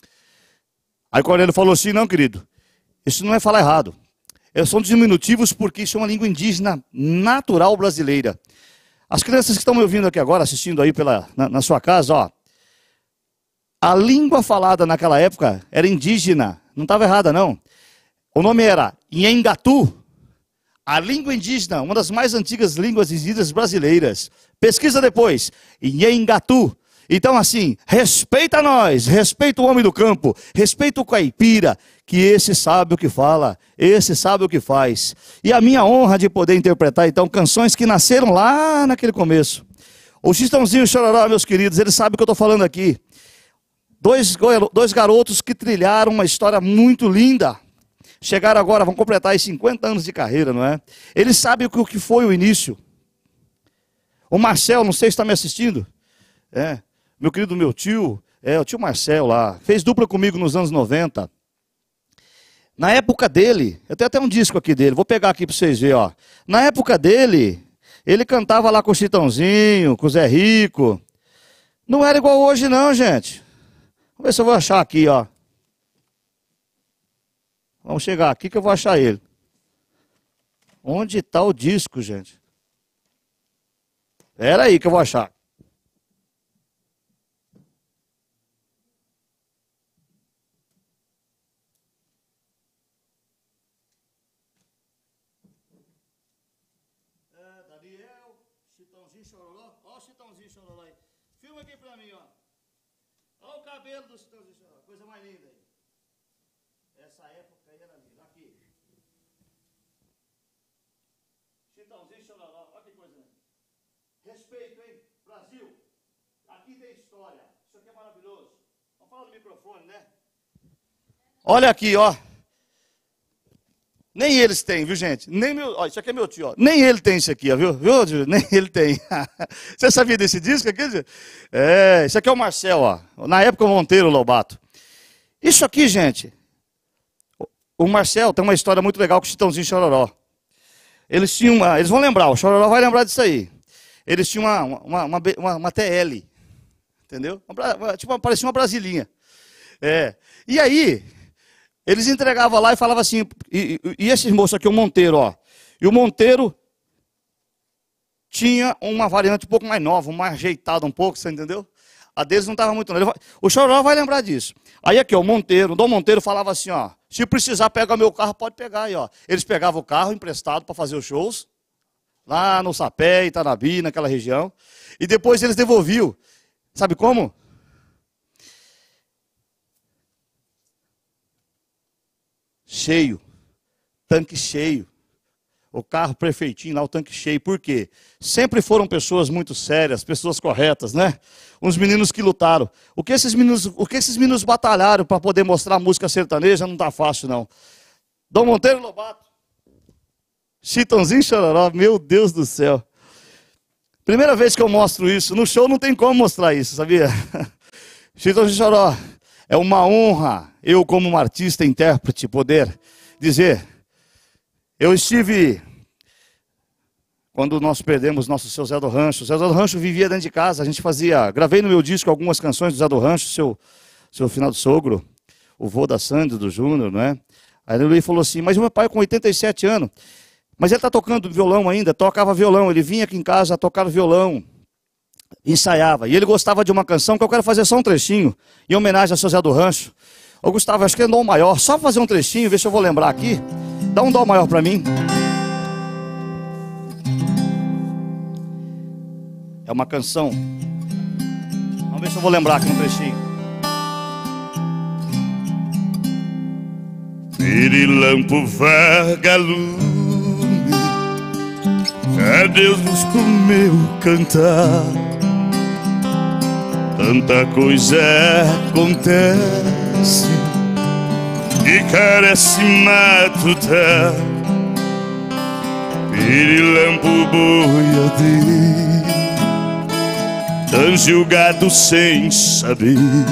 Aí Cornélio falou assim, não, querido, isso não é falar errado. São diminutivos porque isso é uma língua indígena natural brasileira. As crianças que estão me ouvindo aqui agora, assistindo aí pela, na, na sua casa, ó, a língua falada naquela época era indígena, não estava errada não. O nome era Nhengatu, a língua indígena, uma das mais antigas línguas indígenas brasileiras. Pesquisa depois, Nhengatu. Então assim, respeita nós, respeita o homem do campo, respeita o caipira, que esse sabe o que fala, esse sabe o que faz. E a minha honra de poder interpretar então canções que nasceram lá naquele começo. O Chitãozinho e o Chororó, meus queridos, eles sabem o que eu estou falando aqui. Dois, dois garotos que trilharam uma história muito linda. Chegaram agora, vão completar aí cinquenta anos de carreira, não é? Eles sabem o que foi o início. O Marcel, não sei se está me assistindo. É, meu querido meu tio, é, o tio Marcel lá, fez dupla comigo nos anos noventa. Na época dele, eu tenho até um disco aqui dele, vou pegar aqui para vocês verem, ó. Na época dele, ele cantava lá com o Chitãozinho, com o Zé Rico. Não era igual hoje não, gente. Vamos ver se eu vou achar aqui, ó. Vamos chegar aqui que eu vou achar ele. Onde está o disco, gente? Espera aí que eu vou achar. É, Daniel, Chitãozinho Chororó. Olha o Chitãozinho Chororó aí. Filma aqui pra mim, ó. Olha o cabelo do Chitãozinho Chororó. Coisa mais linda aí. Essa época aí era linda. Aqui. Chitãozinho Chororó. Olha que coisa linda. Respeito, hein? Brasil. Aqui tem história. Isso aqui é maravilhoso. Vamos falar no microfone, né? Olha aqui, ó. Nem eles têm, viu, gente? Nem meu, ó, isso aqui é meu tio, ó. Nem ele tem isso aqui, ó, viu? viu? Nem ele tem. Você sabia desse disco aqui? É, isso aqui é o Marcel, ó. Na época o Monteiro Lobato. Isso aqui, gente. O Marcel tem uma história muito legal com o Chitãozinho e Chororó. Eles tinham uma, eles vão lembrar, o Chororó vai lembrar disso aí. Eles tinham uma, uma, uma, uma, uma T L, entendeu? Uma, tipo, parecia uma brasilinha. É. E aí, eles entregavam lá e falavam assim, e, e, e esse moço aqui, o Monteiro, ó. E o Monteiro tinha uma variante um pouco mais nova, mais ajeitada um pouco, você entendeu? A deles não estava muito não. O Chororó vai lembrar disso. Aí aqui, ó, o Monteiro, o Dom Monteiro falava assim, ó, se precisar pegar meu carro, pode pegar aí, ó. Eles pegavam o carro emprestado para fazer os shows, lá no Sapé, Itanabi, naquela região, e depois eles devolviam. Sabe como? Cheio, tanque cheio. o carro perfeitinho lá, o tanque cheio. Por quê? Sempre foram pessoas muito sérias, pessoas corretas, né? Uns meninos que lutaram. O que esses meninos, o que esses meninos batalharam para poder mostrar a música sertaneja não tá fácil, não. Dom Monteiro Lobato, Chitãozinho Chororó, meu Deus do céu. Primeira vez que eu mostro isso. No show não tem como mostrar isso, sabia? Chitãozinho Chororó, é uma honra eu, como um artista e intérprete, poder dizer... Eu estive, quando nós perdemos nosso seu Zé do Rancho, o Zé do Rancho vivia dentro de casa, a gente fazia, gravei no meu disco algumas canções do Zé do Rancho, seu, seu finado sogro, o vô da Sandy, do Júnior, não é? Aí ele falou assim, mas o meu pai com oitenta e sete anos, mas ele está tocando violão ainda, tocava violão, ele vinha aqui em casa tocar violão, ensaiava, e ele gostava de uma canção que eu quero fazer só um trechinho, em homenagem a seu Zé do Rancho. Ô Gustavo, acho que é dó maior, só fazer um trechinho, ver se eu vou lembrar aqui. Dá um dó maior para mim. É uma canção. Vamos ver se eu vou lembrar aqui um trechinho. Pirilampo vagalume, adeus nos comeu cantar. Tanta coisa acontece e carece matutar. Pirilampo boiadeiro, tange o gado sem saber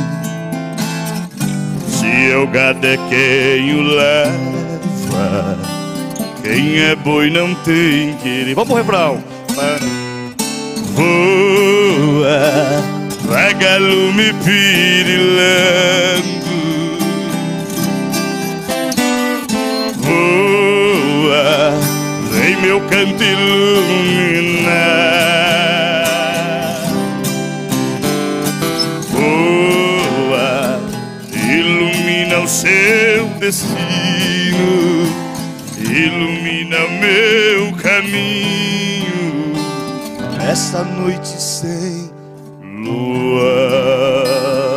se é o gado é quem o leva. Quem é boi não tem querer. Vamos pro refrão. Voa, vagalume pirilando. Voa, vem meu canto iluminar. Voa, ilumina o seu destino, ilumina meu caminho essa noite sem lua.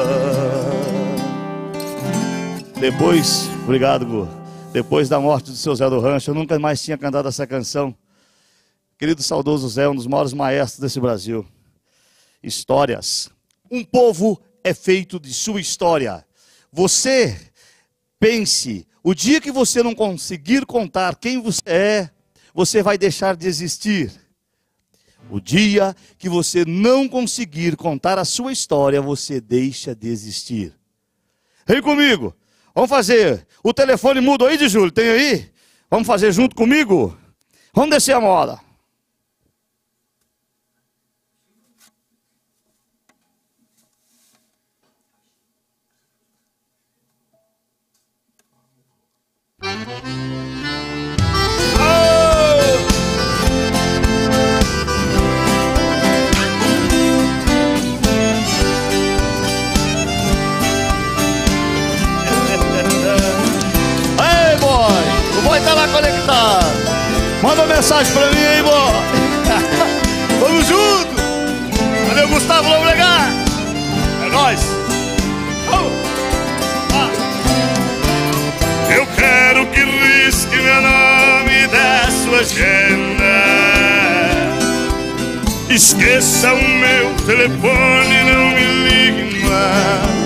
Depois, obrigado, Gu. Depois da morte do seu Zé do Rancho, eu nunca mais tinha cantado essa canção. Querido saudoso Zé, um dos maiores maestros desse Brasil. Histórias. Um povo é feito de sua história. Você pense, o dia que você não conseguir contar quem você é, você vai deixar de existir. O dia que você não conseguir contar a sua história, você deixa de existir. Vem comigo. Vamos fazer o telefone mudo aí de Júlio, tem aí? Vamos fazer junto comigo? Vamos descer a moda. Tá lá conectado. Manda uma mensagem pra mim aí, boy. Vamos junto. Valeu, Gustavo Lobregat. É nóis. Oh. Ah. Eu quero que risque meu nome da sua agenda. Esqueça o meu telefone, não me ligue mais,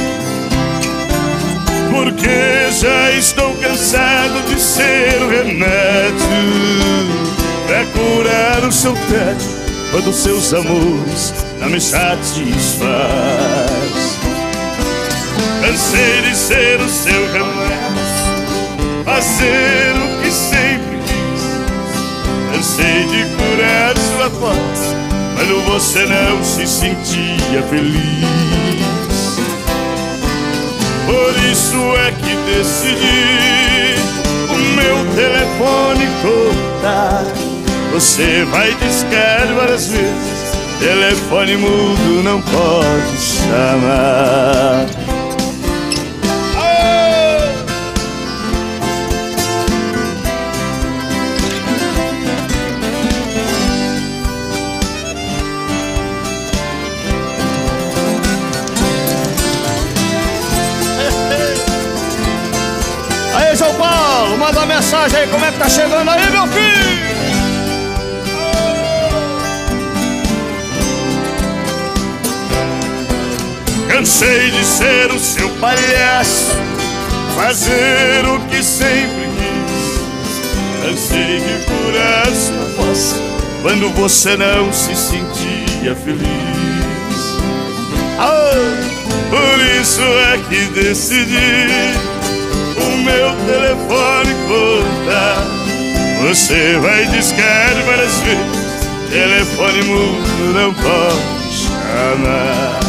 porque já estou cansado de ser o remédio pra curar o seu tédio quando seus amores não me satisfaz. Cansei de ser o seu remédio, fazer o que sempre quis. Cansei de curar sua voz quando você não se sentia feliz. Por isso é que decidi o meu telefone cortar. Você vai discar várias vezes, telefone mudo não pode chamar. João Paulo, manda uma mensagem aí, como é que tá chegando aí, meu filho? Cansei de ser o seu palhaço, fazer o que sempre quis. Cansei de curar sua voz quando você não se sentia feliz. Oh, por isso é que decidi o meu telefone cortar. Você vai discar várias vezes, telefone mudo não pode chamar.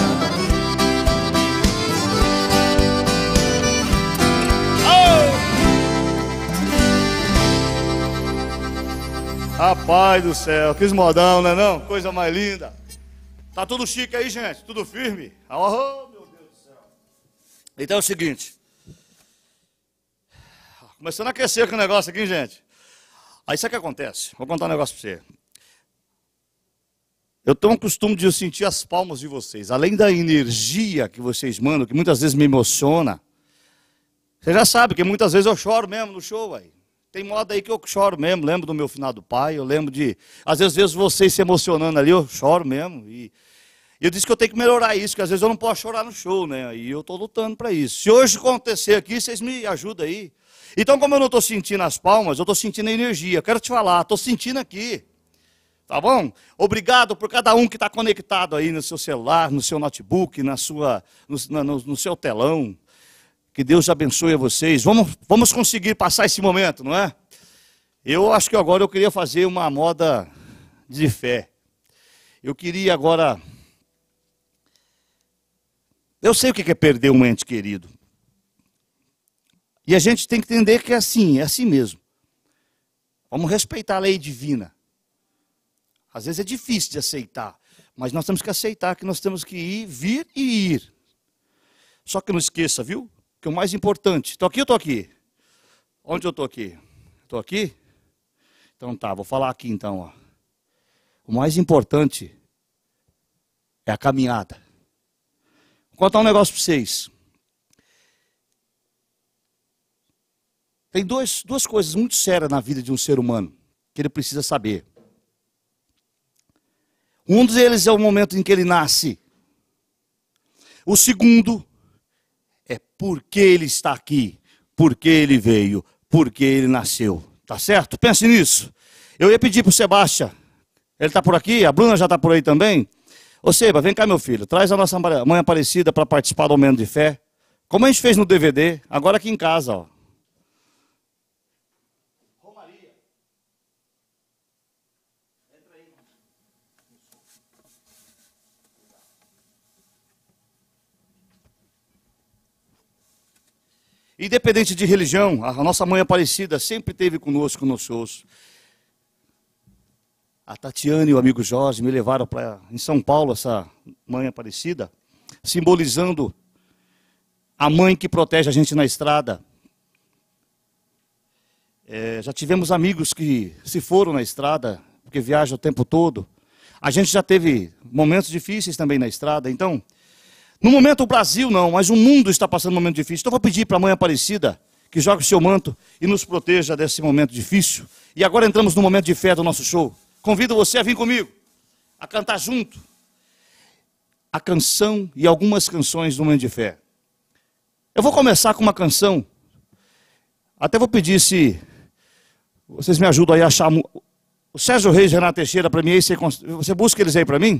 Rapaz do céu, que modão, né não? Coisa mais linda. Tá tudo chique aí, gente? Tudo firme? Oh, meu Deus do céu. Então é o seguinte. Começando a aquecer com o negócio aqui, gente. Aí sabe o que acontece? Vou contar um negócio pra você. Eu tenho um costume de eu sentir as palmas de vocês. Além da energia que vocês mandam, que muitas vezes me emociona. Você já sabe que muitas vezes eu choro mesmo no show, aí. Tem moda aí que eu choro mesmo, lembro do meu finado pai, eu lembro de... Às vezes vejo vocês se emocionando ali, eu choro mesmo. E eu disse que eu tenho que melhorar isso, que às vezes eu não posso chorar no show, né? E eu estou lutando para isso. Se hoje acontecer aqui, vocês me ajudam aí. Então, como eu não estou sentindo as palmas, eu estou sentindo a energia. Eu quero te falar, estou sentindo aqui. Tá bom? Obrigado por cada um que está conectado aí no seu celular, no seu notebook, na sua, no, no, no seu telão. Que Deus abençoe a vocês. Vamos, vamos conseguir passar esse momento, não é? Eu acho que agora eu queria fazer uma moda de fé. Eu queria agora... Eu sei o que é perder um ente querido. E a gente tem que entender que é assim, é assim mesmo. Vamos respeitar a lei divina. Às vezes é difícil de aceitar, mas nós temos que aceitar que nós temos que ir, vir e ir. Só que não esqueça, viu? Que o mais importante... Estou aqui ou estou aqui? Onde eu estou aqui? Estou aqui? Então tá, vou falar aqui então. Ó. O mais importante é a caminhada. Vou contar um negócio para vocês. Tem dois, duas coisas muito sérias na vida de um ser humano que ele precisa saber. Um deles é o momento em que ele nasce. O segundo é por que ele está aqui, por que ele veio, por que ele nasceu. Tá certo? Pense nisso. Eu ia pedir para o Sebastião. Ele está por aqui? A Bruna já está por aí também? Ô Seba, vem cá, meu filho. Traz a nossa mãe Aparecida para participar do Momento de Fé. Como a gente fez no D V D, agora aqui em casa, ó. Romaria. Entra aí. Independente de religião, a nossa mãe Aparecida sempre esteve conosco nos shows. A Tatiana e o amigo Jorge me levaram para em São Paulo, essa mãe Aparecida, simbolizando a mãe que protege a gente na estrada. É, já tivemos amigos que se foram na estrada, porque viajam o tempo todo. A gente já teve momentos difíceis também na estrada. Então, no momento o Brasil não, mas o mundo está passando um momento difícil. Então eu vou pedir para a mãe Aparecida que jogue o seu manto e nos proteja desse momento difícil. E agora entramos no momento de fé do nosso show. Convido você a vir comigo, a cantar junto a canção e algumas canções do Momento de Fé. Eu vou começar com uma canção, até vou pedir se vocês me ajudam aí a achar o Sérgio Reis e Renato Teixeira para mim, aí você, você busca eles aí para mim?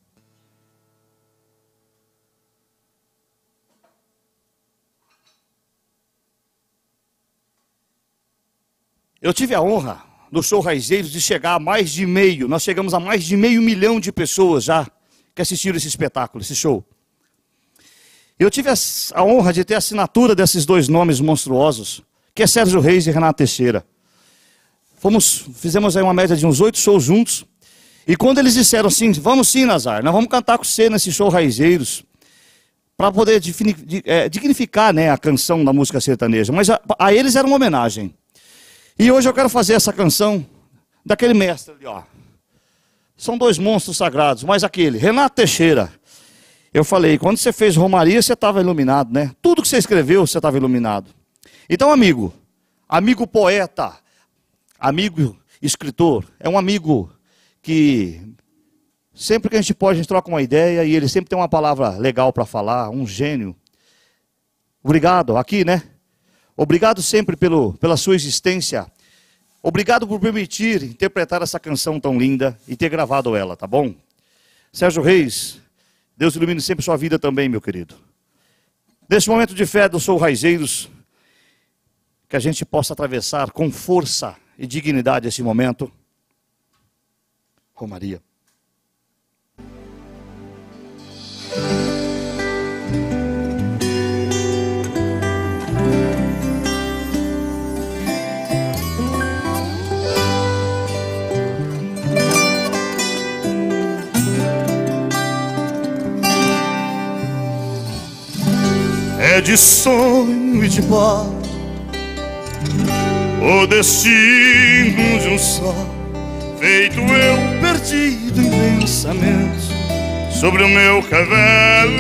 Eu tive a honra do show Raizeiros de chegar a mais de meio, nós chegamos a mais de meio milhão de pessoas já que assistiram esse espetáculo, esse show. Eu tive a, a honra de ter a assinatura desses dois nomes monstruosos, que é Sérgio Reis e Renato Teixeira. Fomos, fizemos aí uma média de uns oito shows juntos, e quando eles disseram assim, vamos sim, Nazar, nós vamos cantar com você nesse show Raizeiros, para poder defini, é, dignificar, né, a canção da música sertaneja, mas a, a eles era uma homenagem. E hoje eu quero fazer essa canção daquele mestre ali, ó. São dois monstros sagrados, mas aquele, Renato Teixeira. Eu falei, quando você fez Romaria, você estava iluminado, né? Tudo que você escreveu, você estava iluminado. Então, amigo, amigo poeta, amigo escritor, é um amigo que sempre que a gente pode, a gente troca uma ideia e ele sempre tem uma palavra legal para falar, um gênio. Obrigado, aqui, né? Obrigado sempre pelo, pela sua existência. Obrigado por permitir interpretar essa canção tão linda e ter gravado ela, tá bom? Sérgio Reis, Deus ilumine sempre sua vida também, meu querido. Neste momento de fé do Sou Raizeiros, que a gente possa atravessar com força e dignidade esse momento. Romaria. É de sonho e de pó o destino de um só, feito eu perdido em pensamentos sobre o meu cavalo.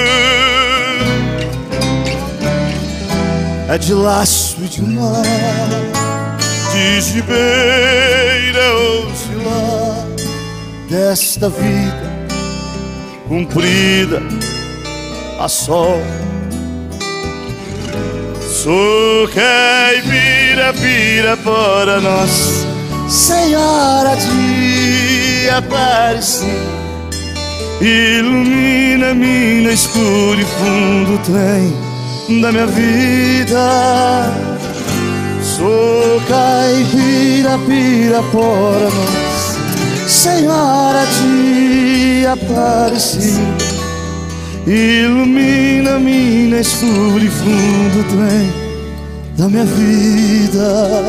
É de laço e de mar, de gibeira oscilar, desta vida cumprida a sol. Sou caipira, pira para nós, Senhora de Aparecida, ilumina-me no escuro e fundo trem da minha vida. Sou caipira, pira para nós, Senhora de Aparecida, ilumina-me no escuro e fundo trem da minha vida.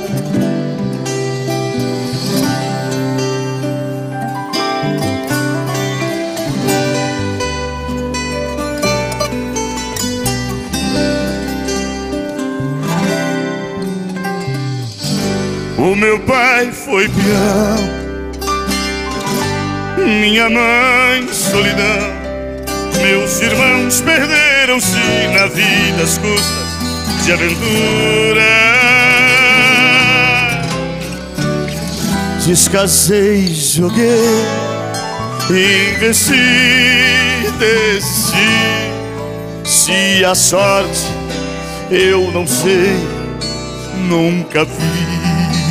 O meu pai foi peão, minha mãe solidão. Meus irmãos perderam-se na vida às custas de aventura. Descasei, joguei, investi, desci. Se a sorte eu não sei, nunca vi.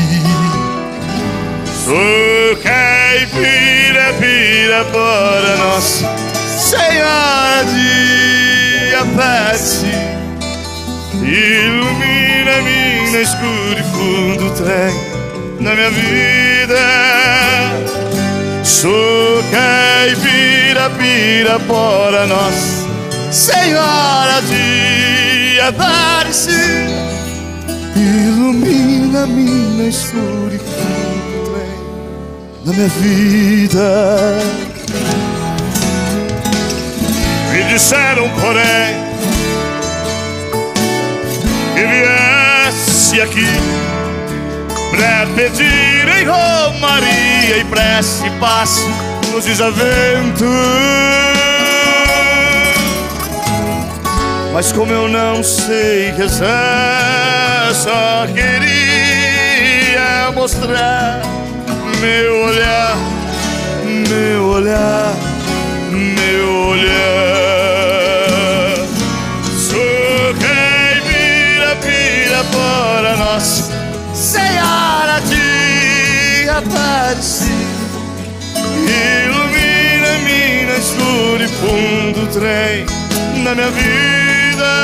Sou caipira, pira para nós, Senhora de Aparecida, ilumina-me no escuro e fundo trem da minha vida. Sou caipira, pira para nós, Senhora de Aparecida, ilumina-me no escuro e fundo trem da minha vida. Me disseram, porém, que viesse aqui pra pedir em romaria e prece e paz nos desaventos. Mas como eu não sei rezar, só queria mostrar meu olhar, meu olhar, meu olhar. Sou caipira, pira para nós, Senhora de Aparecida, ilumina-me no escuro e fundo trem da minha vida.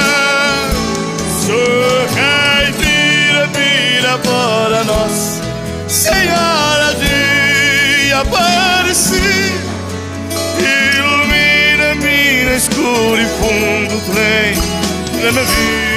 Sou caipira, pira para nós, Senhora de Aparecida, ilumina-me no escuro e fundo trem da minha vida.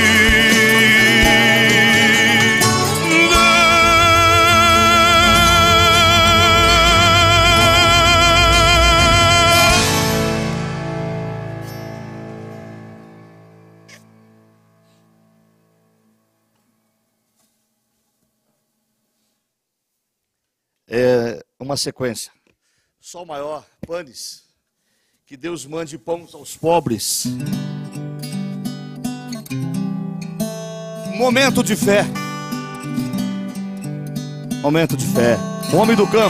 É uma sequência. Sol maior, panes, que Deus mande pão aos pobres. Momento de fé. Momento de fé. O homem do campo.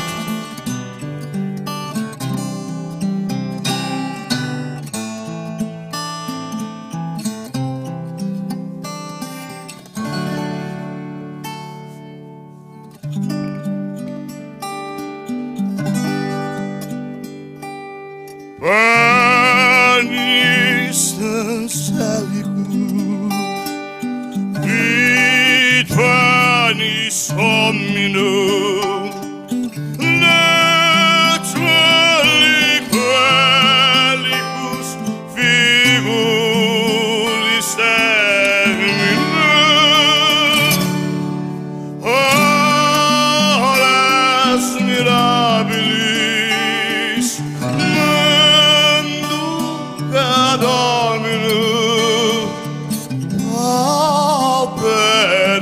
Panis Vid panis hominum naturali quellicus figulis terminum horas mirabilis manduca dominum pauper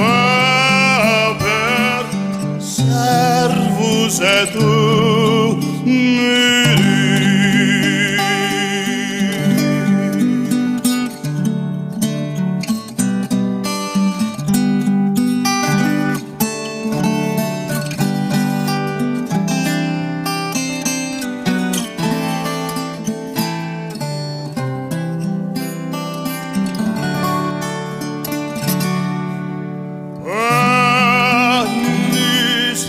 pauper servus et humili. Panis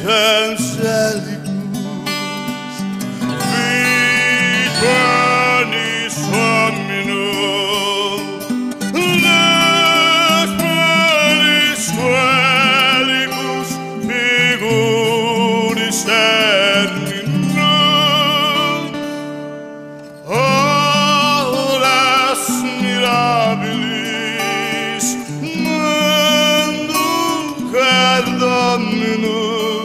angelicus vid panis hominum naturales quellicus figuris terminum horas mirabilis manduca dominum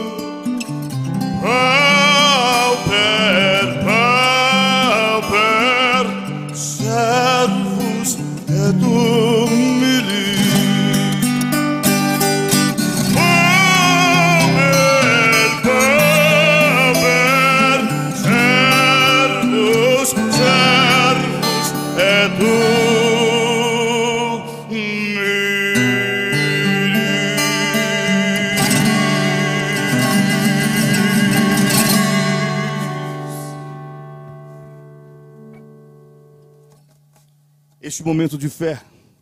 pauper pauper servus et humili. Pauper pauper servus servus et Este momento de fé,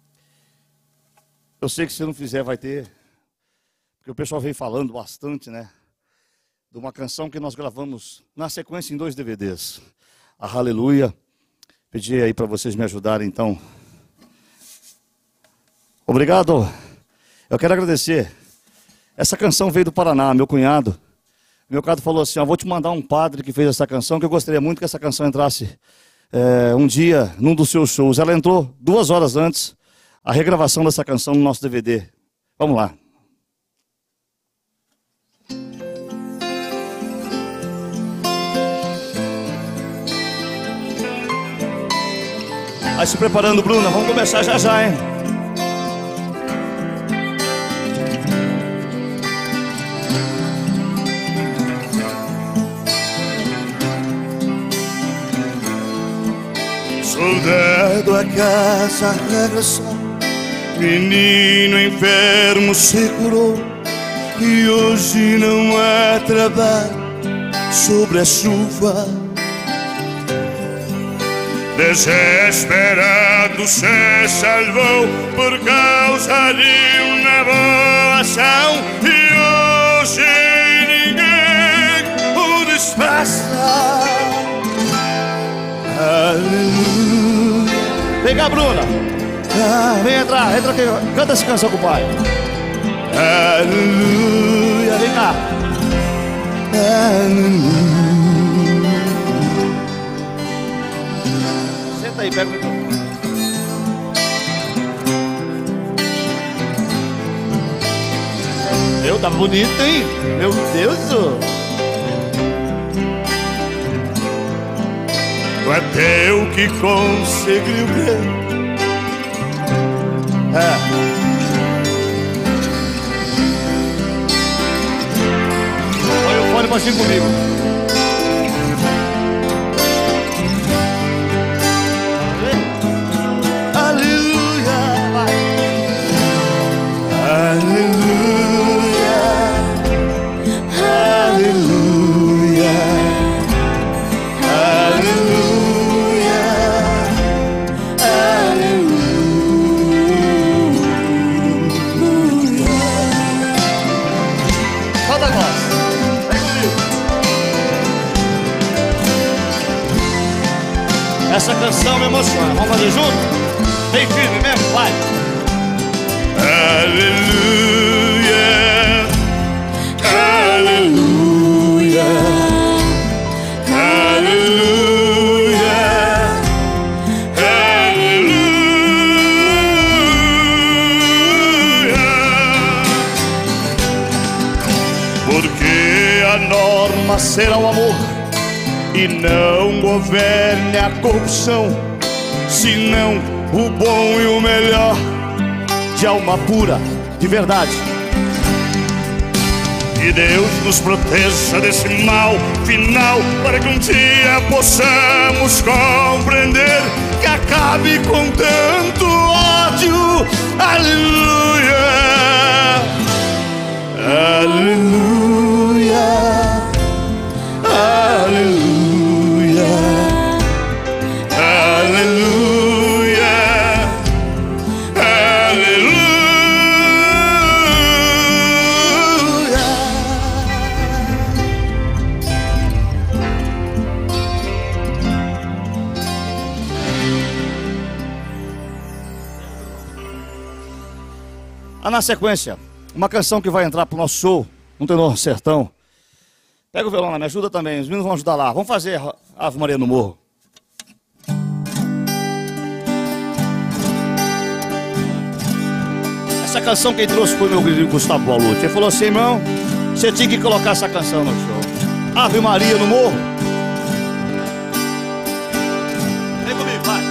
eu sei que se não fizer vai ter, porque o pessoal vem falando bastante, né, de uma canção que nós gravamos na sequência em dois D V Ds, a Aleluia. Pedi aí para vocês me ajudarem, então. Obrigado. Eu quero agradecer. Essa canção veio do Paraná, meu cunhado. Meu cunhado falou assim, ó, vou te mandar um padre que fez essa canção, que eu gostaria muito que essa canção entrasse É, um dia, num dos seus shows. Ela entrou duas horas antes, a regravação dessa canção no nosso D V D. Vamos lá. Vai se preparando, Bruna. Vamos começar já já, hein? Soldado a casa regressou, menino enfermo se curou, e hoje não há trabalho sobre a chuva. Desesperado se salvou por causa de uma boa ação, e hoje ninguém o desfaça. Aleluia. Vem cá, Bruna. Ah, Vem entrar, entra aqui. Canta essa canção com o pai. aleluia. Vem cá. Aleluia. Senta aí, pega o microfone. Meu, tá bonito, hein? Meu Deus. Até o que conseguiu ver. É. Põe o fone pra cima comigo. Aleluia. coração me emociona. Vamos fazer junto? Bem firme mesmo, vai. Aleluia, aleluia, aleluia, aleluia. Porque a norma será o amor e não governe a corrupção, senão o bom e o melhor de alma pura, de verdade. Que Deus nos proteja desse mal final, para que um dia possamos compreender que acabe com tanto ódio. Aleluia, aleluia, aleluia, aleluia, aleluia. Ah, na sequência, uma canção que vai entrar pro nosso show, no Tenor Sertão. Pega o violão lá, me ajuda também, os meninos vão ajudar lá. Vamos fazer Ave Maria no Morro. Essa canção quem trouxe foi meu querido Gustavo Balute. Ele falou assim, irmão, você tinha que colocar essa canção no show. Ave Maria no Morro. Vem comigo, vai.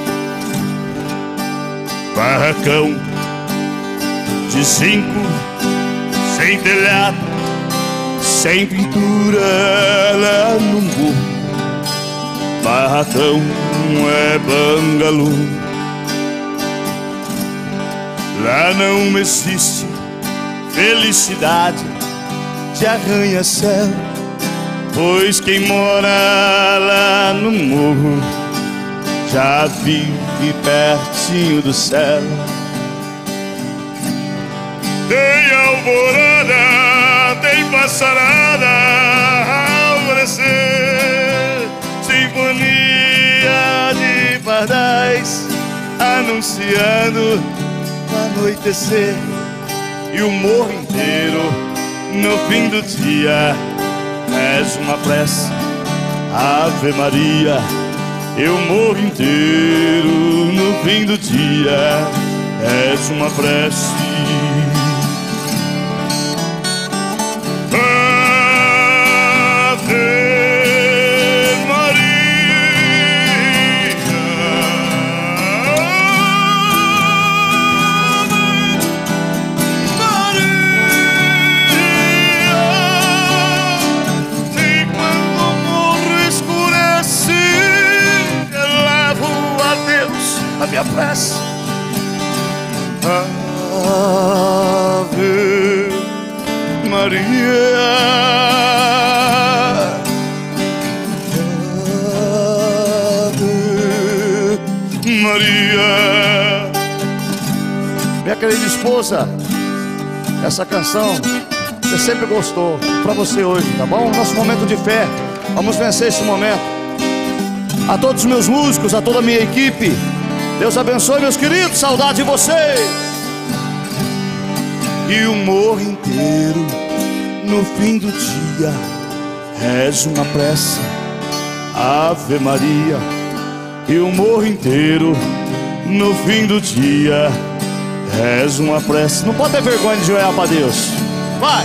Barracão de zinco, sem telhado, sem pintura lá no morro. Barracão é bangalô. Lá não existe felicidade de arranha-céu, pois quem mora lá no morro já vive pertinho do céu. Tem alvorada, tem passarada, alvorecer, sinfonia de pardais anunciando o anoitecer. E o morro inteiro no fim do dia és uma prece, Ave Maria. E o morro inteiro no fim do dia és uma prece. A minha prece, Ave Maria, Ave Maria. Minha querida esposa, essa canção você sempre gostou, pra você hoje, tá bom? Nosso momento de fé, vamos vencer esse momento. A todos os meus músicos, a toda a minha equipe, Deus abençoe, meus queridos, saudade de vocês. E o morro inteiro no fim do dia és uma prece, Ave Maria. E o morro inteiro no fim do dia és uma prece. Não pode ter vergonha de joelhar pra Deus. Vai!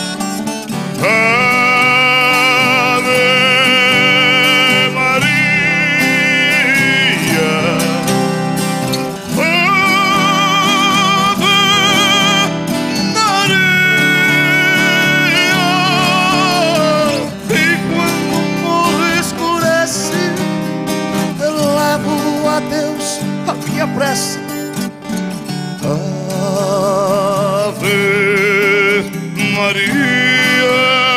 Deus, a minha prece, Ave Maria,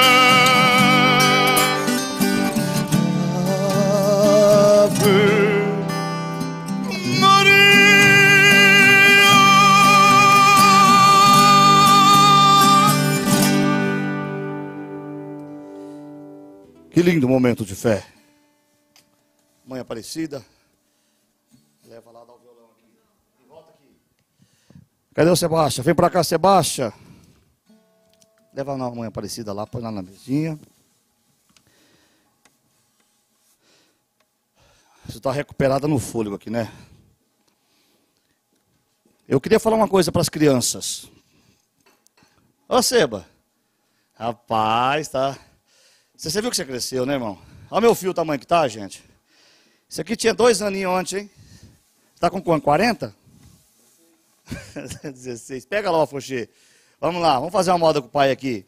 Ave Maria. Que lindo momento de fé. Mãe Aparecida, Leva lá, dá o violão aqui. E volta aqui. Cadê o Sebastião? Vem pra cá, Sebastião. Leva na mãe Aparecida lá, põe lá na mesinha. Você está recuperada no fôlego aqui, né? Eu queria falar uma coisa para as crianças. Ô, Seba. Rapaz, tá. Você, você viu que você cresceu, né, irmão? Olha meu filho o tamanho que tá, gente. Isso aqui tinha dois aninhos antes, hein? Tá com quanto? quarenta? dezesseis. Pega lá o afoxê. Vamos lá, vamos fazer uma moda com o pai aqui.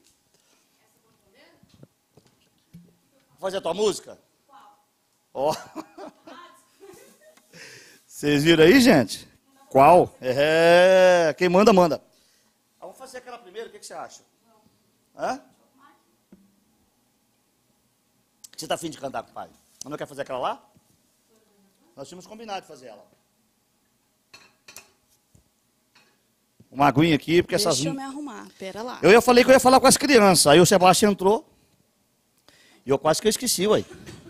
Vamos fazer a tua música? Ó. Vocês viram aí, gente? Qual? É, quem manda, manda. Vamos fazer aquela primeira, o que, que você acha? Hã? Você tá afim de cantar com o pai? Mas não quer fazer aquela lá? Nós tínhamos combinado de fazer ela. Uma aguinha aqui, porque Deixa essas... Deixa eu me arrumar, pera lá. Eu ia falei que eu ia falar com as crianças, aí o Sebastião entrou, e eu quase que eu esqueci, ué.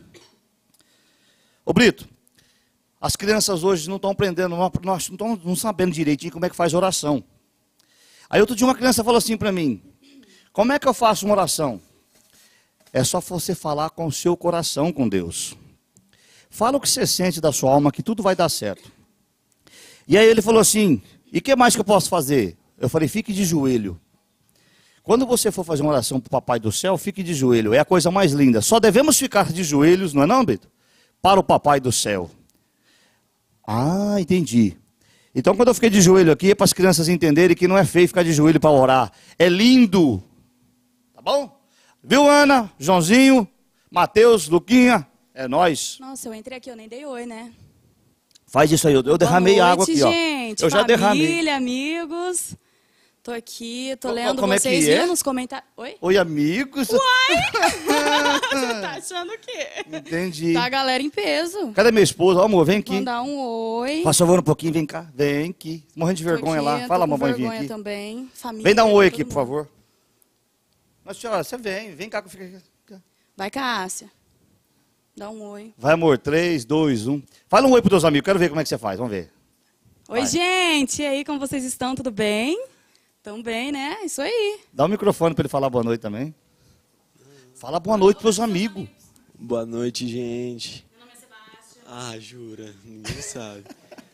Ô Brito, as crianças hoje não estão aprendendo, nós não estão não sabendo direitinho como é que faz oração. Aí outro dia uma criança falou assim para mim, como é que eu faço uma oração? É só você falar com o seu coração com Deus. Fala o que você sente da sua alma, que tudo vai dar certo. E aí ele falou assim, e o que mais que eu posso fazer? Eu falei, fique de joelho. Quando você for fazer uma oração para o Papai do Céu, fique de joelho. É a coisa mais linda. Só devemos ficar de joelhos, não é não, Beto? Para o Papai do Céu. Ah, entendi. Então quando eu fiquei de joelho aqui, é para as crianças entenderem que não é feio ficar de joelho para orar. É lindo. Tá bom? Viu, Ana? Joãozinho? Matheus? Luquinha? É nós. Nossa, eu entrei aqui, eu nem dei oi, né? Faz isso aí, eu, eu derramei Boa noite, água aqui, gente, ó. Eu já família, derramei. Família, amigos. Tô aqui, tô Como- lendo como é vocês que é? viram nos comentários. Oi? Oi, amigos. Você tá achando o quê? Entendi. Tá a galera em peso. Cadê minha esposa? Ó, amor, vem aqui. Mandar um oi. Faz favor um pouquinho, vem cá. Vem aqui. Morrendo de Tô vergonha aqui, lá. tô Fala, com mamãe, vem vergonha aqui. também. Família, Vem dar um oi todo aqui, por mundo. favor. Mas, senhora, você vem. Vem cá que eu fico aqui. Vai, Cássia. Dá um oi. Vai, amor. Três, dois, um. Fala um oi pros teus amigos. Quero ver como é que você faz. Vamos ver. Oi, Vai. gente. E aí, como vocês estão? Tudo bem? Tão bem, né? Isso aí. Dá o microfone para ele falar boa noite também. Fala boa noite pros amigos. Boa noite, gente. Meu nome é Sebastião. Ah, jura? Ninguém sabe.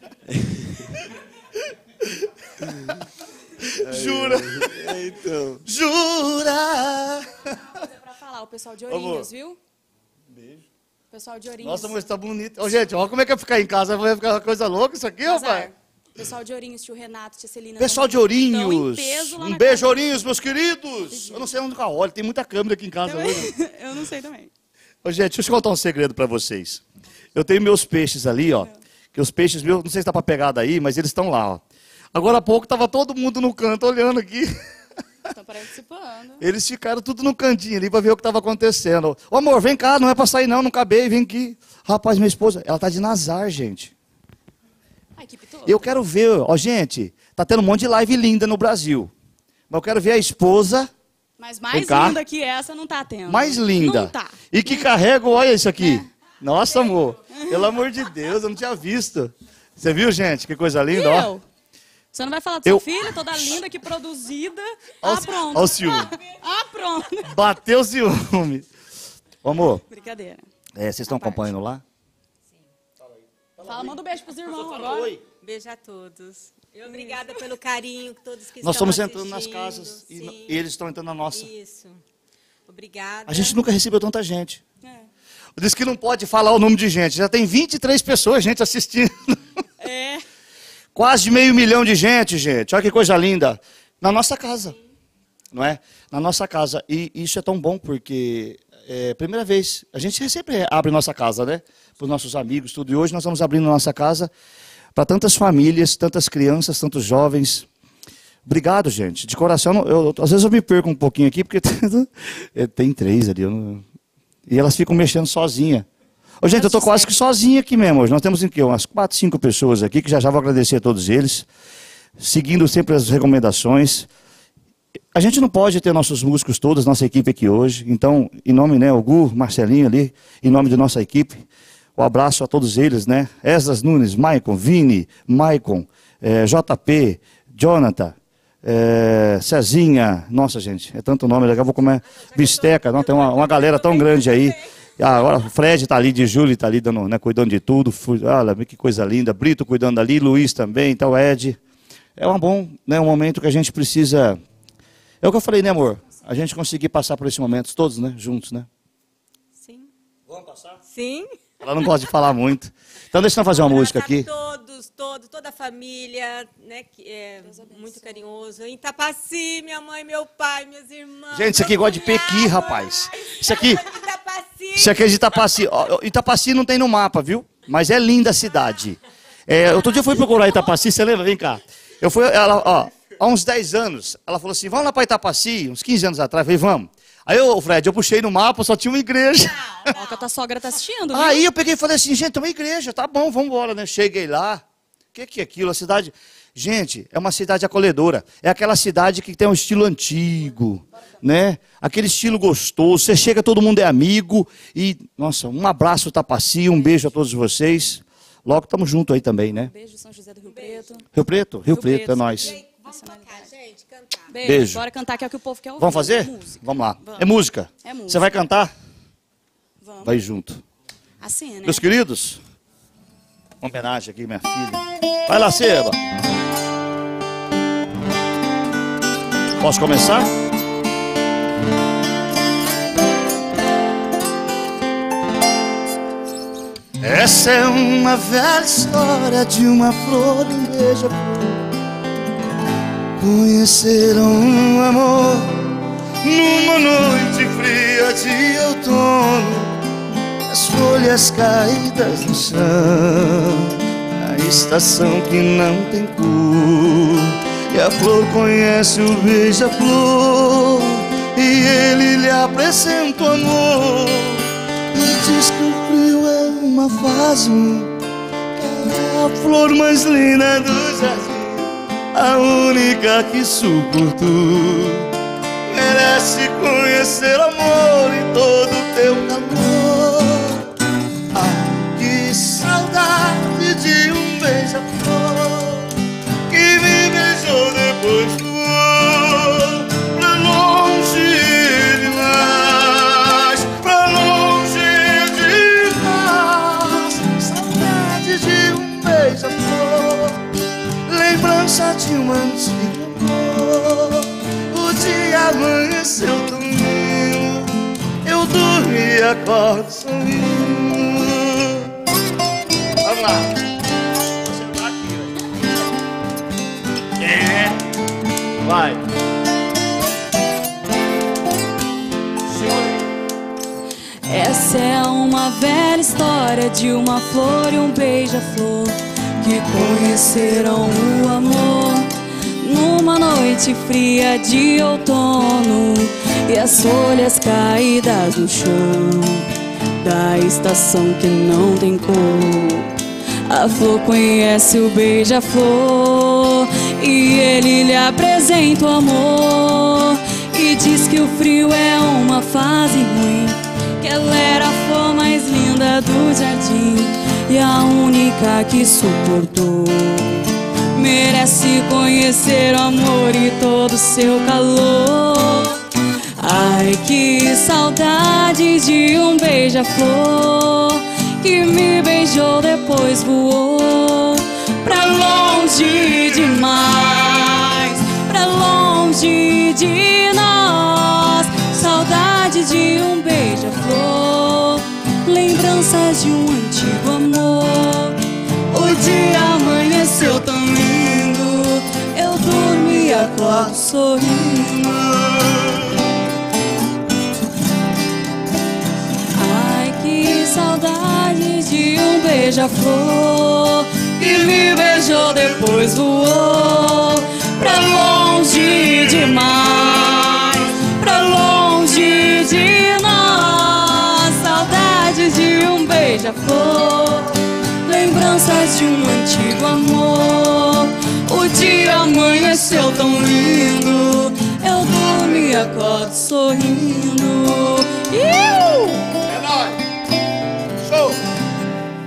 Jura? É, então. Jura! É pra falar, o pessoal de Amor. Ourinhos, viu? Beijo. Pessoal de Ourinhos. Nossa, mas tá bonito. Ô, gente, olha como é que vai ficar em casa. Vai ficar uma coisa louca isso aqui, Azar. rapaz. Pessoal de Ourinhos, tio Renato, tia Celina. Pessoal de tão- tão em Ourinhos. peso lá Um na beijo, casa. Ourinhos, meus queridos. Eu não sei onde que eu olho. Tem muita câmera aqui em casa hoje. Eu não sei também. Ô, gente, deixa eu contar um segredo para vocês. Eu tenho meus peixes ali, ó. Que os peixes meus, não sei se tá para pegar daí, mas eles estão lá, ó. Agora há pouco tava todo mundo no canto olhando aqui. Estão participando. Eles ficaram tudo no cantinho ali para ver o que estava acontecendo. Ô, amor, vem cá, não é para sair não, não cabei, vem aqui. Rapaz, minha esposa, ela tá de Nazar, gente. A equipe toda. Eu quero ver, ó, gente, tá tendo um monte de live linda no Brasil. Mas eu quero ver a esposa Mas Vem mais cá. linda que essa não tá tendo. mais linda. Não tá. E que carrega, olha isso aqui. Nossa, amor, pelo amor de Deus, eu não tinha visto. Você viu, gente? Que coisa linda, ó. Eu? Você não vai falar da Eu- sua filha, toda linda aqui, produzida. Ó o- Ah, pronto. ó o ciúme. Ah, pronto. Bateu o ciúme. Ô, amor, Brincadeira. é, vocês estão À parte. acompanhando lá? Fala, manda um beijo pros irmãos agora. Beijo a todos. E obrigada pelo carinho que todos que Nós estão estamos entrando nas assistindo. casas e, Sim, no- e eles estão entrando na nossa. Isso. Obrigada. A gente nunca recebeu tanta gente. É. Diz que não pode falar o número de gente. Já tem vinte e três pessoas, gente, assistindo. É. Quase meio milhão de gente, gente. Olha que coisa linda. Na nossa casa. Não é? Na nossa casa. E isso é tão bom porque é a primeira vez. A gente sempre abre nossa casa, né? Para os nossos amigos, tudo. E hoje nós estamos abrindo nossa casa para tantas famílias, tantas crianças, tantos jovens. Obrigado, gente. De coração, eu, eu- às vezes eu me perco um pouquinho aqui, porque tem, tem três ali. eu não- e elas ficam mexendo sozinha. Ô, gente, eu estou quase que sozinho aqui mesmo hoje. Nós temos em quê? Umas quatro, cinco pessoas aqui, que já já vou agradecer a todos eles. Seguindo sempre as recomendações. A gente não pode ter nossos músicos todos, nossa equipe aqui hoje. Então, em nome, né, o Gu, Marcelinho ali, em nome da nossa equipe. Um abraço a todos eles, né? Esdras Nunes, Maicon, Vini, Maicon, é, J P, Jonathan, é, Cezinha. Nossa, gente, é tanto nome, legal. Vou comer bisteca. Não, tem uma, uma galera tão grande aí. Ah, agora o Fred está ali, de Júlio está ali, dando, né, cuidando de tudo. Olha, que coisa linda. Brito cuidando ali, Luiz também, então Ed. É um bom, né, um momento que a gente precisa... É o que eu falei, né, amor? A gente conseguir passar por esses momentos todos, né, juntos, né? Sim. Vamos passar? Sim. Ela não gosta de falar muito. Então deixa eu fazer uma música aqui. Todos, todos, toda a família, né, que é muito carinhoso. Em Itapaci, minha mãe, meu pai, minhas irmãs. Gente, isso aqui gosta de Pequi, rapaz. Isso aqui, Itapaci. isso aqui é de Itapaci. Ó, Itapaci não tem no mapa, viu? Mas é linda a cidade. É, outro dia eu fui procurar Itapaci, você lembra? Vem cá. Eu fui, ela, ó, há uns dez anos, ela falou assim, vamos lá para Itapaci, uns quinze anos atrás. Eu falei, vamos. Aí, eu, Fred, eu puxei no mapa, só tinha uma igreja. Ó, que a tua sogra tá assistindo, viu? Aí eu peguei e falei assim, gente, tem uma igreja, tá bom, vamos embora, né? Cheguei lá, o que, que é aquilo? A cidade... Gente, é uma cidade acolhedora. É aquela cidade que tem um estilo antigo, né? Aquele estilo gostoso. Você chega, todo mundo é amigo. E, nossa, um abraço, Itapaci, um beijo a todos vocês. Logo estamos juntos aí também, né? Beijo, São José do Rio Preto. Rio Preto? Rio, Rio Preto, Preto. é nóis. Vamos tocar, gente, cantar. Beijo. Beijo. Bora cantar, que é o que o povo quer ouvir. Vamos fazer? Música. Vamos lá. Vamos. É música? É música. Você vai cantar? Vamos. Vai junto. Assim, né? Meus queridos, uma homenagem aqui, minha filha. Vai lá, Seba. Posso começar? Essa é uma velha história de uma flor e um beija-flor. Conheceram um amor numa noite fria de outono. As folhas caídas no chão, a estação que não tem cor. E a flor conhece o beija-flor, e ele lhe apresenta o amor. E diz que o frio é uma fase, que é a flor mais linda do jardim, a única que suportou. Merece conhecer amor em todo o teu calor. Ai, que saudade de um beija-flor que me beijou depois voou pra longe demais, pra longe demais. Saudade de um beija-flor, lembrança de um antigo amor. O dia amanheceu tão lindo, eu dormi e acordo sorrindo. Vamos lá. Você tá aqui, velho. É. Vai. Essa é uma velha história de uma flor e um beija-flor que conheceram o amor numa noite fria de outono, e as folhas caídas no chão da estação que não tem cor. A flor conhece o beija-flor, e ele lhe apresenta o amor. E diz que o frio é uma fase ruim, que ela era a flor mais linda do jardim, e a única que suportou. Merece conhecer o amor e todo o seu calor. Ai, que saudade de um beija-flor que me beijou, depois voou pra longe demais, pra longe de nós. Saudade de um beija-flor, lembranças de um antigo amor. O dia amanheceu tão lindo, eu dormi e acordo sorrindo. Ai, que saudade de um beija-flor que me beijou, depois voou pra longe demais, pra longe de nós. Saudade de um beija-flor, lembranças de um antigo amor. O dia amanheceu tão lindo, eu dormi e acordo sorrindo. Iu! É nóis. Show.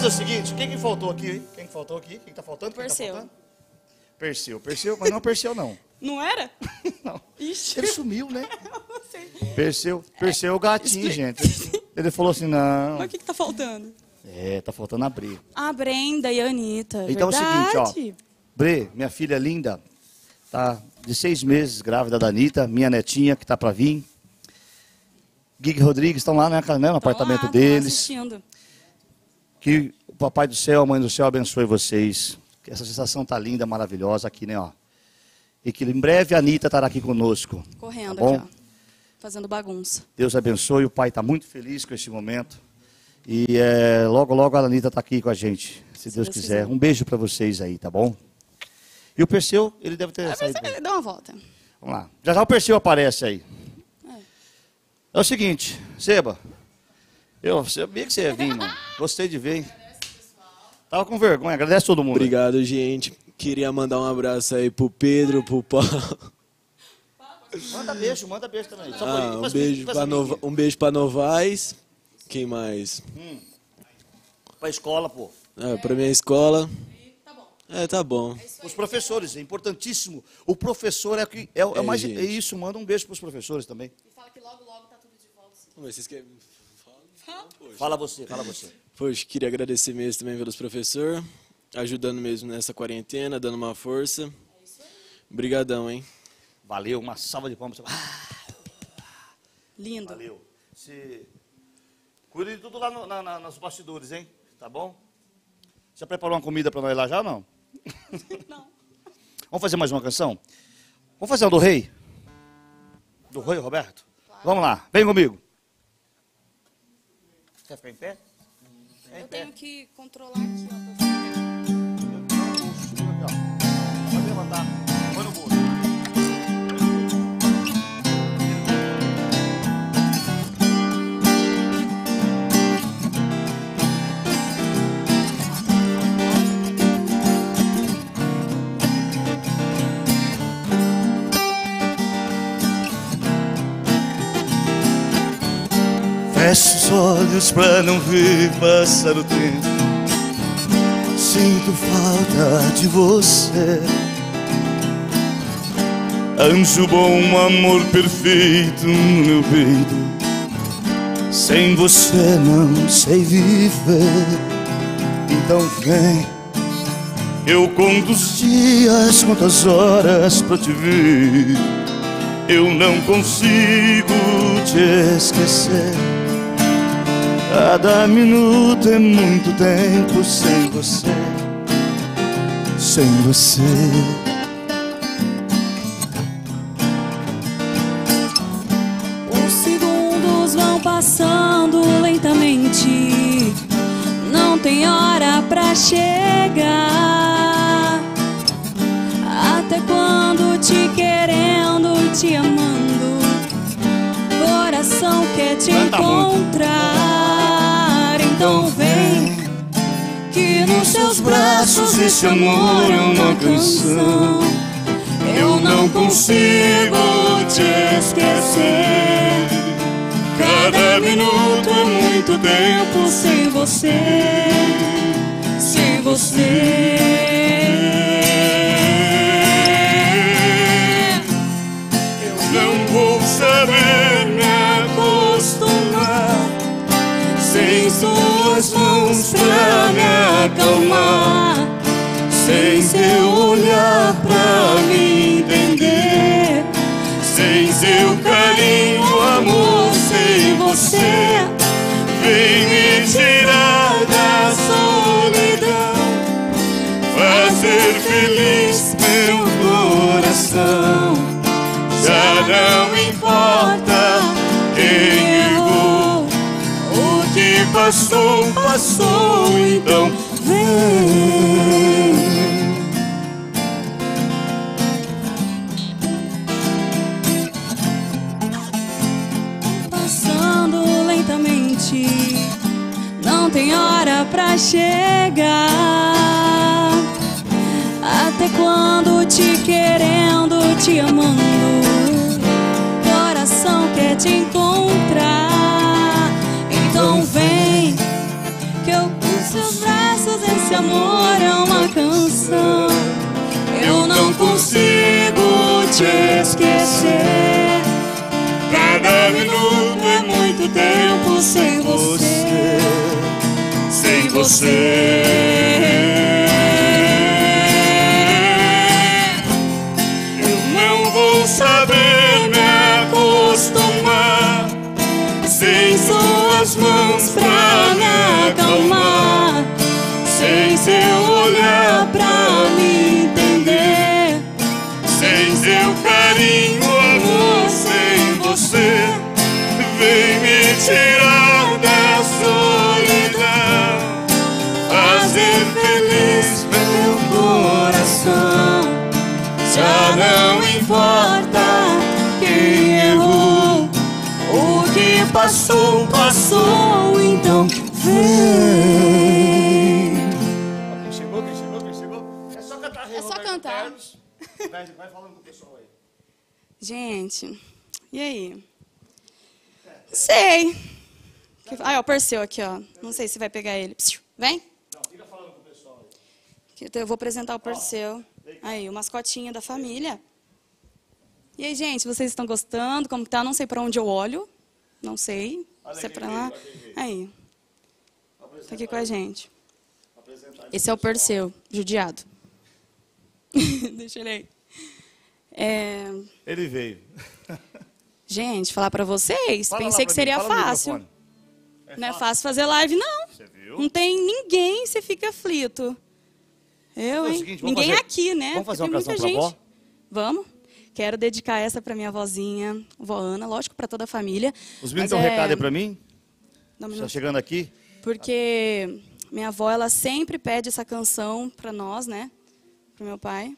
fazer o seguinte, quem que faltou aqui? Quem que faltou aqui? Quem que tá faltando? Quem Perseu. Tá faltando? Perseu. Perseu, mas não é Perseu, não. Não era? Não. Ixi. Ele sumiu, né? Não sei. Perseu. Perseu é o gatinho, Explica. gente. Ele falou assim, não. Mas o que, que tá faltando? É, tá faltando abrir. A Brenda e a Anitta. Então verdade. é o seguinte, ó. Bre, minha filha linda, tá de seis meses, grávida da Anitta, minha netinha que tá pra vir. Gui e Rodrigues estão lá, né, no apartamento lá, deles. assistindo. Que o Papai do Céu, a Mãe do Céu abençoe vocês. Que essa sensação tá linda, maravilhosa aqui, né, ó. E que em breve a Anitta estará aqui conosco. Correndo tá bom? aqui, ó. Fazendo bagunça. Deus abençoe, o pai está muito feliz com esse momento. E é, logo, logo a Anitta está aqui com a gente, se, se Deus, Deus quiser. quiser. Um beijo para vocês aí, tá bom? E o Perseu, ele deve ter ah, saído. Dá uma volta. Vamos lá. Já já o Perseu aparece aí. É, é o seguinte, Seba, eu sabia que você ia vir, mano. Gostei de ver, hein? Tava com vergonha, agradece todo mundo. Obrigado, gente. Queria mandar um abraço aí pro Pedro, pro Paulo. Manda beijo, manda beijo também. Só Ah, um, beijo pra Nova, um beijo pra Novais. Quem mais? Hum. Pra escola, pô. É, pra minha escola. Tá bom. É, tá bom. Os professores, é importantíssimo. O professor é, que, é, é, É, mais. gente. É isso, manda um beijo pros professores também. E fala que logo, logo tá tudo de volta. Mas vocês querem... Fala. Fala você, fala você. Poxa, queria agradecer mesmo também pelos professores, ajudando mesmo nessa quarentena, dando uma força. É isso aí. Obrigadão, hein? Valeu, uma salva de palmas. Lindo. Valeu. Se... Cuida de tudo lá no, na, na, nos bastidores, hein? Tá bom? Já preparou uma comida para nós lá já ou não? Não. Vamos fazer mais uma canção? Vamos fazer uma do Rei? Do Rei, Roberto? Claro. Vamos lá, vem comigo. Quer ficar em pé? É em Eu pé. tenho que controlar aqui, ó. Pra ficar. Pode levantar. Põe no bolso. Fecho os olhos pra não ver passar o tempo. Sinto falta de você. Anjo bom, amor perfeito no meu peito. Sem você não sei viver. Então vem, eu conto os dias, conto as horas pra te ver. Eu não consigo te esquecer. Cada minuto é muito tempo sem você, sem você. Os segundos vão passando lentamente, não tem hora pra chegar. Até quando te querendo, te amando, coração quer te Canta encontrar. Então vem, que nos seus braços esse amor é uma canção. Eu não consigo te esquecer. Cada minuto é muito tempo sem você, sem você. Eu não vou saber me acostumar sem suas mãos pra me acalmar, sem seu olhar pra me entender, sem seu carinho, amor, sem você. Vem me tirar da solidão, fazer feliz meu coração. Já não importa quem errou, o que passou, passou, então vem. Passando lentamente, não tem hora pra chegar. Até quando te querendo, te amando, coração quer te encontrar. Então vem, que eu com seus braços amor é uma canção. Eu não consigo te esquecer. Cada minuto é muito tempo sem você, sem você. Saber me acostumar sem suas mãos pra me acalmar, sem seu olhar pra me entender, sem seu carinho, amor, sem você. Vem me tirar da solidão, fazer feliz meu coração. Já não importa quem errou, o que passou, passou, então vem. Quem chegou, quem chegou, quem chegou? É só cantar. É só cantar. Vai, vai falando com o pessoal aí. Gente, e aí? Sei. Que... Ah, ó, o Perseu aqui, ó. Não sei se vai pegar ele. Psiu. Vem. Não, fica falando com o pessoal aí. Que eu vou apresentar o Perseu. Aí, o mascotinho da família. E aí, gente, vocês estão gostando? Como que tá? Não sei para onde eu olho. Não sei. Se é para lá. Aí. Tá aqui com a gente. Esse é o Perseu, judiado. Deixa ele aí. É... Ele veio. Gente, falar para vocês, Fala pensei que seria fácil. É não é fácil fazer live, não. Você viu? Não tem ninguém, você fica aflito. Eu, hein? Seguinte, ninguém fazer... aqui, né? Vamos fazer Porque uma tem canção muita pra gente. vó? Vamos. Quero dedicar essa para minha vozinha, vó Ana, lógico, para toda a família. Os meninos Mas têm um é... recado aí pra mim? Dá um Está minuto. chegando aqui? Porque minha avó, ela sempre pede essa canção para nós, né? Pro meu pai.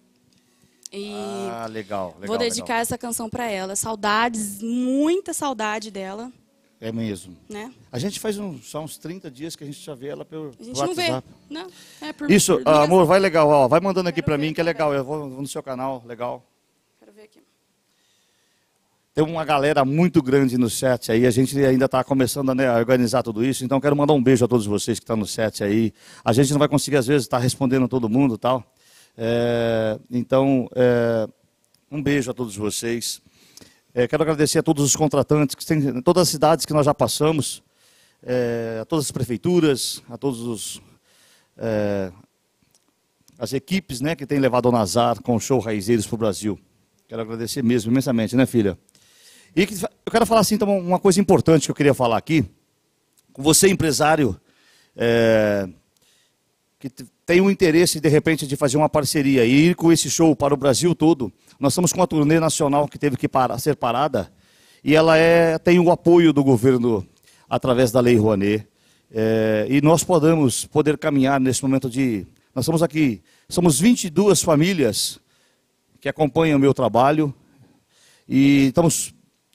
E Ah, legal, legal. vou dedicar legal. essa canção para ela. Saudades, muita saudade dela, É mesmo. né? A gente faz um, só uns trinta dias que a gente já vê ela pelo A gente WhatsApp. não vê. Não, é por, Isso, por ligação. amor, vai legal. Ó, vai mandando aqui Quero pra ver mim que é também. legal. Eu vou, vou no seu canal, legal. Quero ver aqui. Tem uma galera muito grande no chat aí. A gente ainda está começando, né, a organizar tudo isso. Então, quero mandar um beijo a todos vocês que estão no chat aí. A gente não vai conseguir, às vezes, estar respondendo todo mundo e tal. É, então, é, um beijo a todos vocês. É, quero agradecer a todos os contratantes, que tem, todas as cidades que nós já passamos, é, a todas as prefeituras, a todos os... É, as equipes, né, que têm levado o Nazar com o show Raizeiros para o Brasil. Quero agradecer mesmo, imensamente, né, filha? E eu quero falar assim, então, uma coisa importante que eu queria falar aqui. Com você, empresário, é, que tem um interesse, de repente, de fazer uma parceria e ir com esse show para o Brasil todo. Nós estamos com uma turnê nacional que teve que parar, ser parada, e ela é, tem o apoio do governo através da Lei Rouanet. É, e nós podemos poder caminhar nesse momento de... Nós estamos aqui, somos vinte e duas famílias que acompanham o meu trabalho, e estamos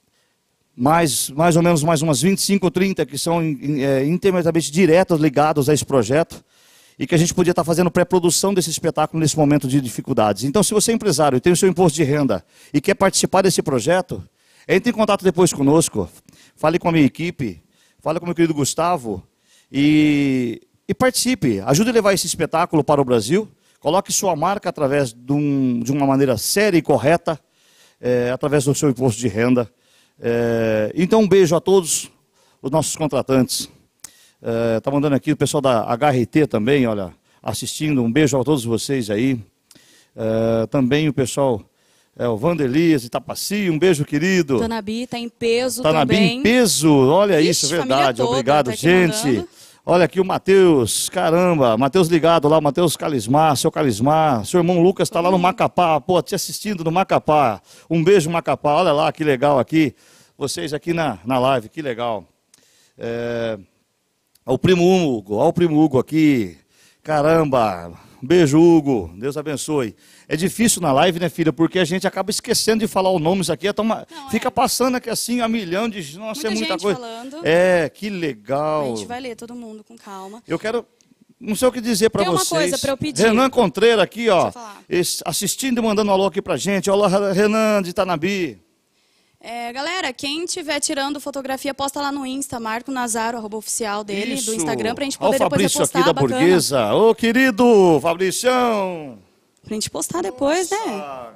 mais, mais ou menos mais umas vinte e cinco ou trinta que são é, inteiramente diretos ligados a esse projeto, e que a gente podia estar fazendo pré-produção desse espetáculo nesse momento de dificuldades. Então, se você é empresário e tem o seu imposto de renda e quer participar desse projeto, entre em contato depois conosco, fale com a minha equipe, fale com o meu querido Gustavo, e, e participe, ajude a levar esse espetáculo para o Brasil. Coloque sua marca através de, um, de uma maneira séria e correta, é, através do seu imposto de renda. É, então, um beijo a todos os nossos contratantes. Está é, mandando aqui o pessoal da H R T também, olha, assistindo. Um beijo a todos vocês aí. É, também o pessoal, é, o Vandelias, Itapaci, um beijo, querido. Tanabi está em peso Tanabi também. em peso, olha Ixi, isso, é família verdade. toda Obrigado, tá aqui gente. mandando. Olha aqui o Matheus, caramba, Matheus ligado lá, Matheus Calismar, seu Calismar, seu irmão Lucas está lá no Macapá, pô, te assistindo no Macapá, um beijo Macapá, olha lá que legal aqui, vocês aqui na, na live, que legal. É, o primo Hugo, olha o primo Hugo aqui, caramba, um beijo Hugo, Deus abençoe. É difícil na live, né, filha, porque a gente acaba esquecendo de falar os nomes aqui, então, uma, Não, fica é. passando aqui assim, a milhão de... Nossa, Muita é muita gente coisa. falando. É, que legal. A gente vai ler todo mundo com calma. Eu quero, não sei o que dizer para Tem uma vocês. coisa pra eu pedir. Renan Contreira aqui, ó, Deixa eu falar. esse- assistindo e mandando um alô aqui pra gente. Olá, Renan de Tanabi. É, galera, quem estiver tirando fotografia, posta lá no Insta, Marco Nazaro, arroba oficial dele, Isso. do Instagram, pra gente Olha poder o depois Fabrício repostar, aqui da bacana. Burguesa. Ô, querido Fabricião. Pra gente postar depois, né?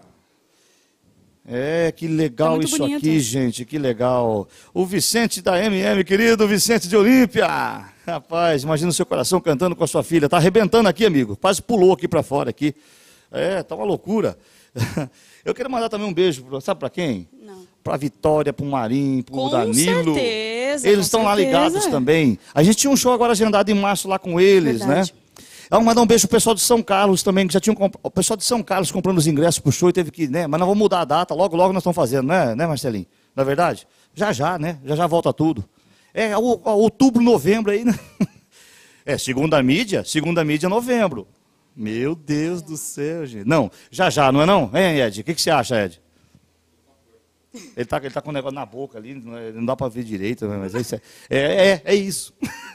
É, que legal Tá muito isso bonito. aqui, gente, que legal. O Vicente da M M, querido Vicente de Olímpia. Rapaz, imagina o seu coração cantando com a sua filha. Tá arrebentando aqui, amigo. Quase pulou aqui para fora aqui. É, tá uma loucura. Eu quero mandar também um beijo, pro- sabe para quem? Não. Para Vitória, para o Marim, para o Com Danilo. certeza, Eles com estão lá certeza. ligados também. A gente tinha um show agora agendado em março lá com eles, Verdade. né? Vamos mandar um beijo pro pessoal de São Carlos também, que já tinham comp... o pessoal de São Carlos comprando os ingressos pro show e teve que, né? Mas nós vamos mudar a data, logo, logo nós estamos fazendo, né, né, Marcelinho? Na verdade? Já, já, né? Já, já volta tudo. É, o, o, outubro, novembro aí, né? É, segunda mídia, segunda mídia, novembro. Meu Deus do céu, gente. Não, já, já, não é não? Hein, Ed? O que, que você acha, Ed? Ele tá, ele tá com um negócio na boca ali, não, é- não dá para ver direito, mas é isso. É, é, é isso.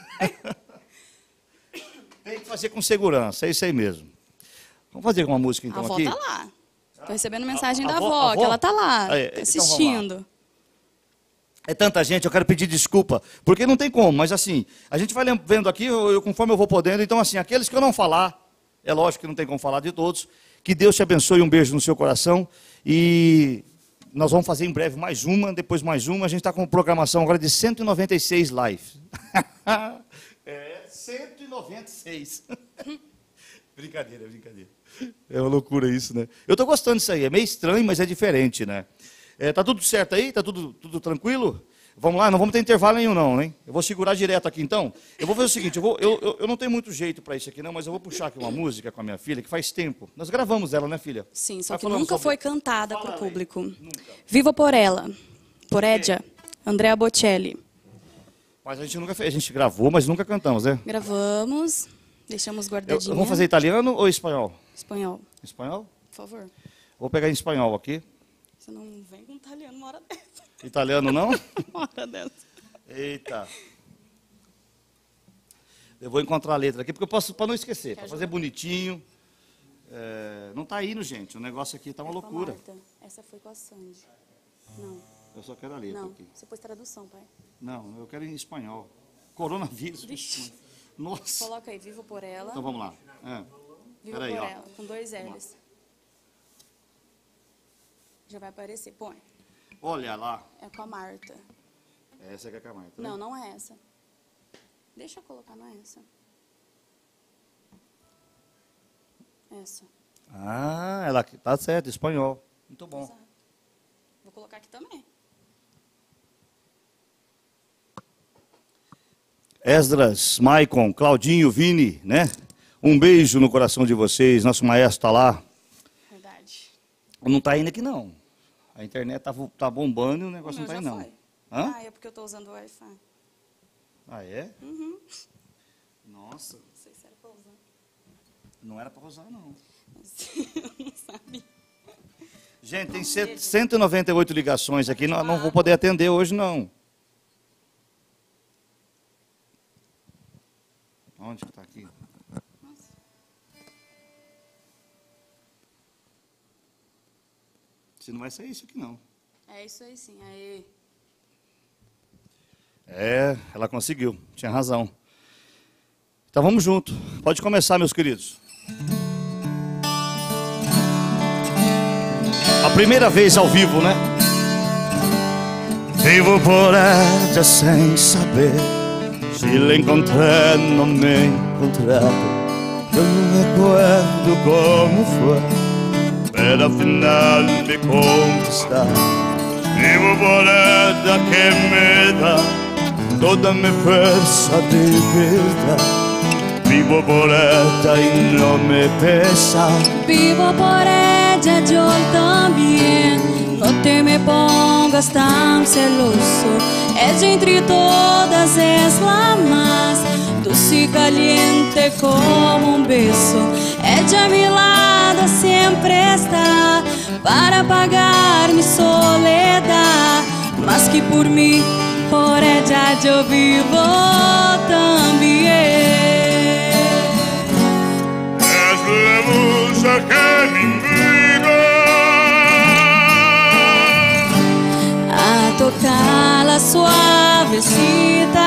Tem que fazer com segurança, é isso aí mesmo. Vamos fazer uma música então a avó aqui? tá lá. Tô recebendo mensagem A- a da avó- avó, a avó? que ela tá lá, Ah, é, tá então vamos lá. assistindo. É tanta gente, eu quero pedir desculpa, porque não tem como, mas assim, a gente vai lem- vendo aqui, eu, eu- conforme eu vou podendo, então assim, aqueles que eu não falar, é lógico que não tem como falar de todos, que Deus te abençoe, um beijo no seu coração, e nós vamos fazer em breve mais uma, depois mais uma, a gente está com programação agora de cento e noventa e seis lives. É, cento e noventa e seis. Brincadeira, brincadeira. É uma loucura isso, né? Eu estou gostando disso aí, é meio estranho, mas é diferente, né? É, tá tudo certo aí? Tá tudo, tudo tranquilo? Vamos lá, não vamos ter intervalo nenhum não, hein? Eu vou segurar direto aqui então. Eu vou fazer o seguinte, eu, vou, eu, eu, eu não tenho muito jeito para isso aqui não, mas eu vou puxar aqui uma música com a minha filha, que faz tempo. Nós gravamos ela, né, filha? Sim, só Nós que falamos nunca sobre- foi cantada Fala pro aí. público. Nunca. Viva por ela, por Edia, Andrea Bocelli. Mas a gente nunca fez, a gente gravou, mas nunca cantamos, né? Gravamos, deixamos Eu, guardadinho. eu vou fazer italiano ou espanhol? Espanhol, Espanhol? por favor. Vou pegar em espanhol aqui. Você não vem com italiano uma hora dessa. Italiano não? Uma hora dessa. Eita. Eu vou encontrar a letra aqui, porque eu posso, para não esquecer, para fazer bonitinho. É, não está indo, gente. O negócio aqui está uma Foi com a loucura. Marta. Essa foi com a Sandy. Não, Eu só quero a letra não. aqui. Você pôs tradução, pai. Não, eu quero em espanhol. Coronavírus. Vixe. Nossa. Coloca aí, viva por ela. Então vamos lá. É. Viva Peraí, por ó. ela, com dois L's. Já vai aparecer. Põe. Olha lá. É com a Marta. Essa que é a Camargo. Não, não é essa. Deixa eu colocar, não é essa. Essa. Ah, ela tá certo, espanhol. Muito bom. Exato. Vou colocar aqui também. Esdras, Maicon, Claudinho, Vini, né? Um beijo no coração de vocês. Nosso maestro está lá. Verdade. Não está indo aqui, não. A internet tá, vo- tá bombando e o negócio O não meu está já indo, não. foi. Hã? Ah, é porque eu tô usando o Wi-Fi. Ah, é? Uhum. Nossa, Não sei se era pra usar. não era para usar, não. não sabia. Gente, tem cento- cento e noventa e oito ligações aqui, não, não vou poder atender hoje, não. Onde que está aqui? Se não vai sair isso aqui, não. É isso aí sim. Aí. É, ela conseguiu, tinha razão. Então vamos junto. Pode começar, meus queridos. A primeira vez ao vivo, né? Vivo por ella sem saber se la encontré, não me encontrado. Eu não recuerdo como foi, pero al final me conquistar. Vivo por ella que me da toda mi fuerza de vida. Vivo por ella y no me pesa. Vivo por ella, yo también. No te me pongas tan celoso. Ella entre todas es la más dulce y caliente como un beso. Ella a mi lado siempre está para apagar mi soledad. Más que por mí, por ella yo vivo también. Es la musa que me invita suavecita.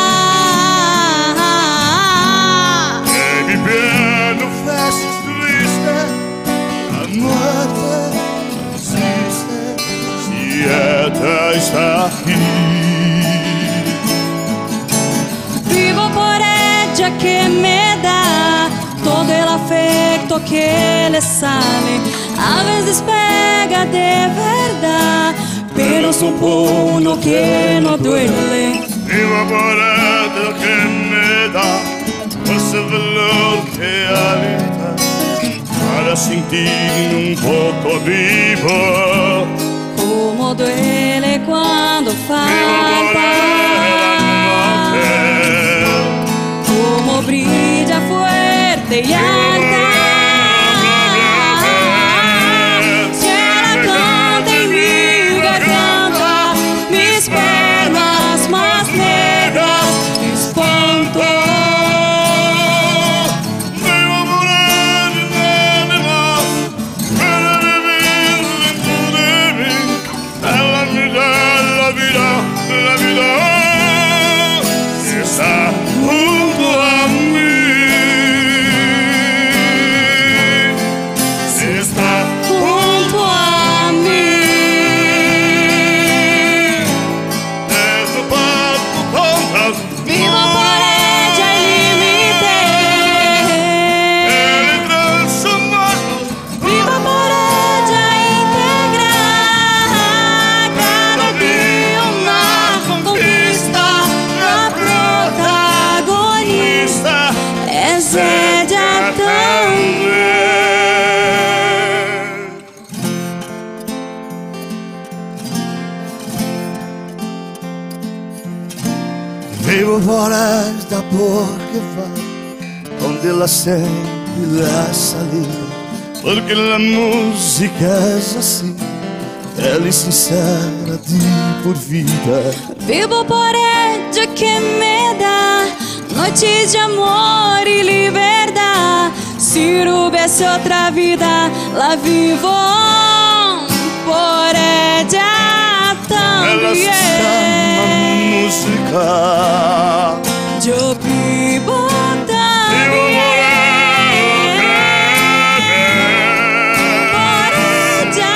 En invierno festas tristes, la muerte existe, si ella está aquí. Vivo por ella que me da todo el afecto que le sale. A veces pega de verdad, pero es un puño que no duele. Vivo por ella que me da ese valor que habita, para sentir un poco vivo. Como duele cuando falta, como brilla fuerte y alta. Si ella canta en mi garganta, mis penas más negras espanto. Vivo por ella de más, para vivir dentro de mí. La vida, la vida, la vida está junto a mí. Está Junto a mí, desde parto contas, vivo por ella el límite. el transformado. Vivo por ella integrar. Cada día una conquista. La protagonista es ella también. Vivo por esta porque va donde la sempre la salida, porque la música es así, ela é sincera de por vida. Vivo por ella que me da noites de amor y liberdad. Si hubiese otra vida, la vivo por ella Ela se chama también. música. Yo vivo también por ella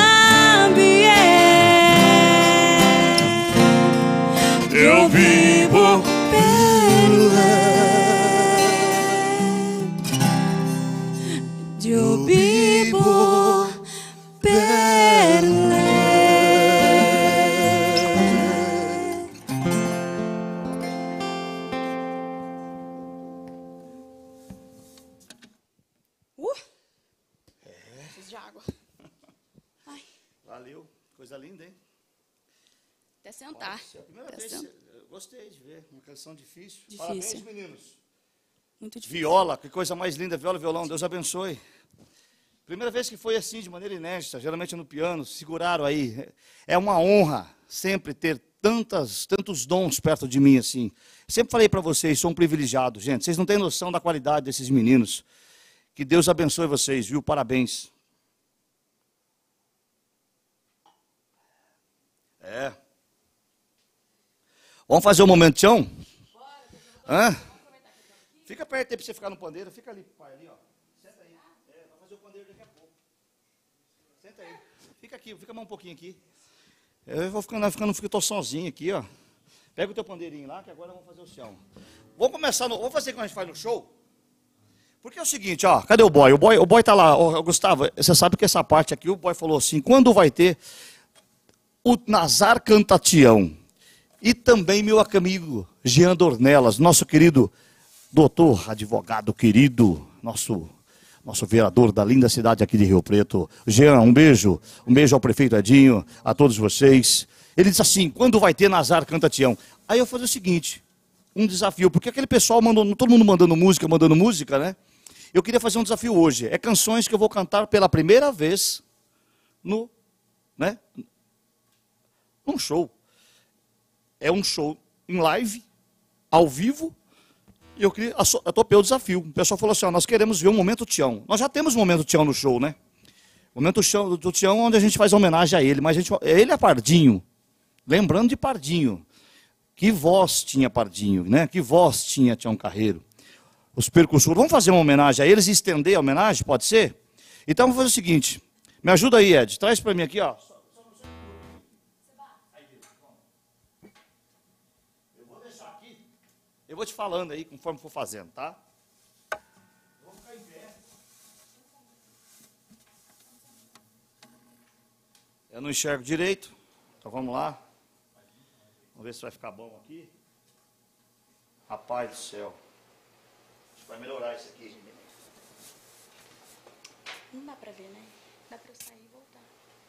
también. Eu vivo Yo vivo perle. Uh! Preciso de água. Ai, Valeu, coisa linda, hein? até sentar. Nossa, é a primeira Até vez, sentar. eu gostei de ver, uma canção difícil. Difícil. Parabéns, meninos. Muito difícil. Viola, que coisa mais linda, viola e violão, Deus abençoe. Primeira vez que foi assim, de maneira inédita, geralmente no piano, seguraram aí. É uma honra sempre ter tantas, tantos dons perto de mim assim. Sempre falei para vocês, sou um privilegiado, gente. Vocês não têm noção da qualidade desses meninos. Que Deus abençoe vocês, viu? Parabéns. É. Vamos fazer um momento chão? Hã? Fica perto aí para você ficar no pandeiro. Fica ali, pai, ali, ó. Senta aí. É, vai fazer o pandeiro daqui a pouco. Senta aí. Fica aqui, fica mais um pouquinho aqui. Eu vou ficando, ficando, fico, tô sozinho aqui, ó. Pega o teu pandeirinho lá, que agora vamos fazer o chão. Vamos começar, no, vamos fazer como a gente faz no show? Porque é o seguinte, ó, cadê o boy? O boy, o boy tá lá, ó, Gustavo, você sabe que essa parte aqui, o boy falou assim, quando vai ter o Nazar Cantatião? E também meu amigo Jean Dornelas, nosso querido doutor, advogado querido, nosso, nosso vereador da linda cidade aqui de Rio Preto. Jean, um beijo, um beijo ao prefeito Edinho, a todos vocês. Ele disse assim, quando vai ter Nazar Cantatião? Aí eu falei o seguinte, um desafio, porque aquele pessoal, mandou, todo mundo mandando música, mandando música, né? Eu queria fazer um desafio hoje, é canções que eu vou cantar pela primeira vez no, né, num show. É um show em live, ao vivo, e eu, queria, eu topei o desafio. O pessoal falou assim, ó, nós queremos ver o Momento Tião. Nós já temos o Momento Tião no show, né? O Momento Tião, do Tião, onde a gente faz homenagem a ele, mas a gente, ele é Pardinho. Lembrando de Pardinho. Que voz tinha Pardinho, né? Que voz tinha Tião Carreiro. Os percussores. Vamos fazer uma homenagem a eles e estender a homenagem, pode ser? Então vamos fazer o seguinte. Me ajuda aí, Ed. Traz para mim aqui, ó. Eu vou deixar aqui. Eu vou te falando aí conforme for fazendo, tá? Eu vou ficar em pé. Eu não enxergo direito. Então vamos lá. Vamos ver se vai ficar bom aqui. Rapaz do céu. Acho que vai melhorar isso aqui. Não dá pra ver, né? Dá pra eu sair e voltar.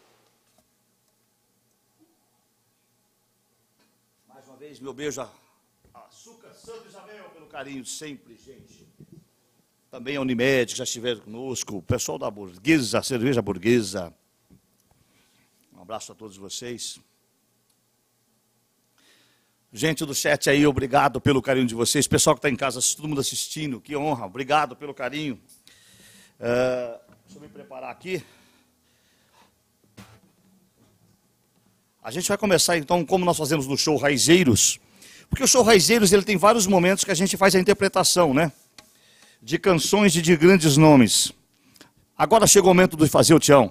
Mais uma vez, meu beijo a Açúcar Santa Isabel pelo carinho sempre, gente. Também a Unimed, que já estiveram conosco. O pessoal da Burguesa, a Cerveja Burguesa. Um abraço a todos vocês. Gente do chat aí, obrigado pelo carinho de vocês. Pessoal que está em casa, todo mundo assistindo, que honra. Obrigado pelo carinho. Uh, deixa eu me preparar aqui. A gente vai começar, então, como nós fazemos no show Raizeiros. Porque o show Raizeiros, ele tem vários momentos que a gente faz a interpretação, né? De canções e de grandes nomes. Agora chegou o momento de fazer o Tião.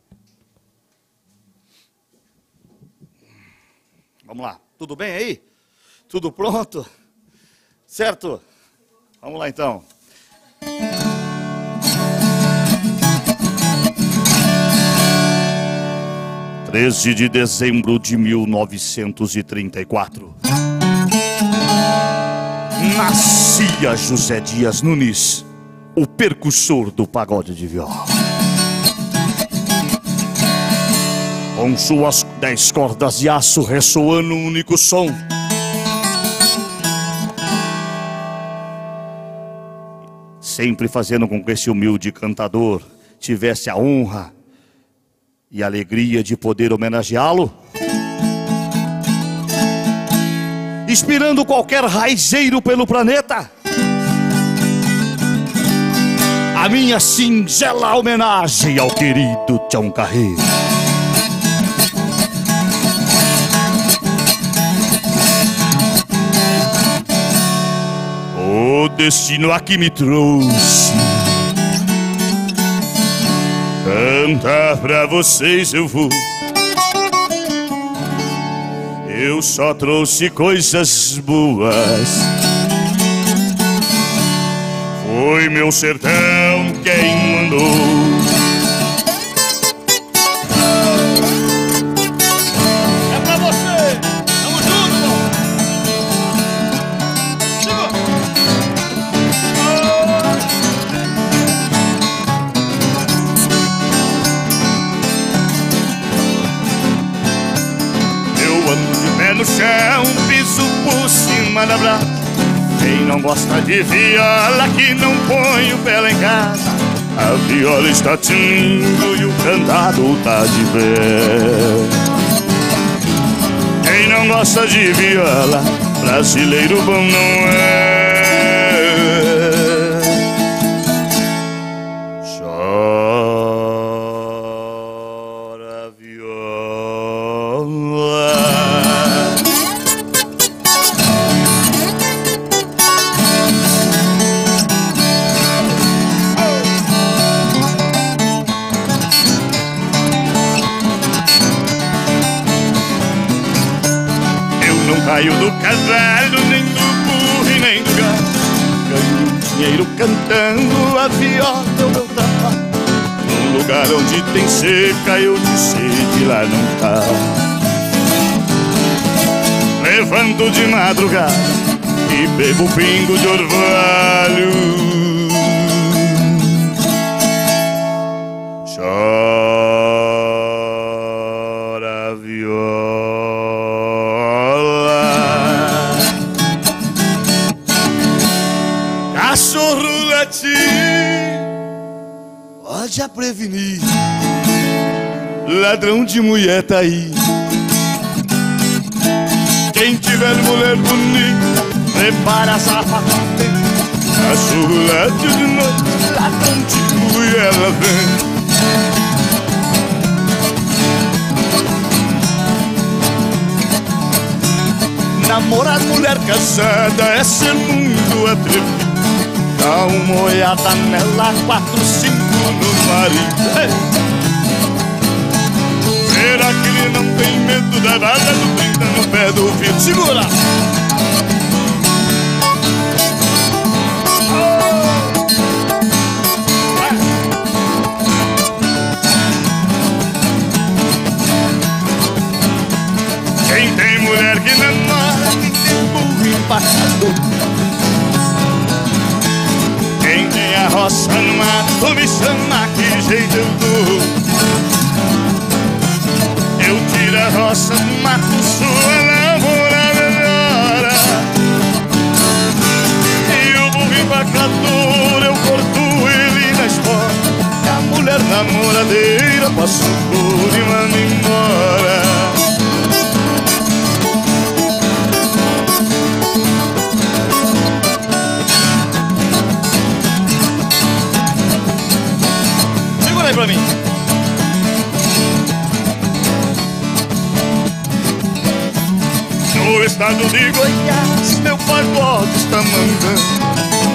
Vamos lá. Tudo bem aí? Tudo pronto? Certo? Vamos lá então. treze de dezembro de mil novecentos e trinta e quatro. Nascia José Dias Nunes, o percussor do pagode de viola. Com suas dez cordas de aço ressoando um único som. Sempre fazendo com que esse humilde cantador tivesse a honra e a alegria de poder homenageá-lo. Inspirando qualquer raizeiro pelo planeta. A minha singela homenagem ao querido Tião Carreiro. O destino aqui me trouxe. Cantar pra vocês eu vou. Eu só trouxe coisas boas. Foi meu sertão quem mandou. No chão, piso por cima da brasa. Quem não gosta de viola, que não põe o pé lá em casa. A viola está tinindo e o cantado tá de pé. Quem não gosta de viola, brasileiro bom não é. Chora viola. Caio do cavalo, nem do burro e nem do gado. Ganho dinheiro cantando a viola é o meu trabalho. Num lugar onde tem seca, eu de sede lá não tá. Levanto de madrugada e bebo pingo de orvalho. Chora viola. Cachorro latir, pode a prevenir. Ladrão de mulher tá aí. Quem tiver mulher bonita, prepara a sapatão. Cachorro latir de noite, ladrão de mulher ela vem. namorar mulher casada, esse mundo atrevido. Dá uma olhada nela, quatro, cinco no marido. Ei! Será que ele não tem medo da bala do trinta no pé do ouvido? Segura! Quem tem mulher que namora, quem tem burro empacador, quem tem a roça no mato, me chama, que jeito eu dou. Eu tiro a roça do mato, sua namorada melhora. E o burro empacador, eu corto ele na esporte. A mulher namoradeira passo por e manda embora. Segura aí pra mim. No estado de Goiás, meu pagode está mandando.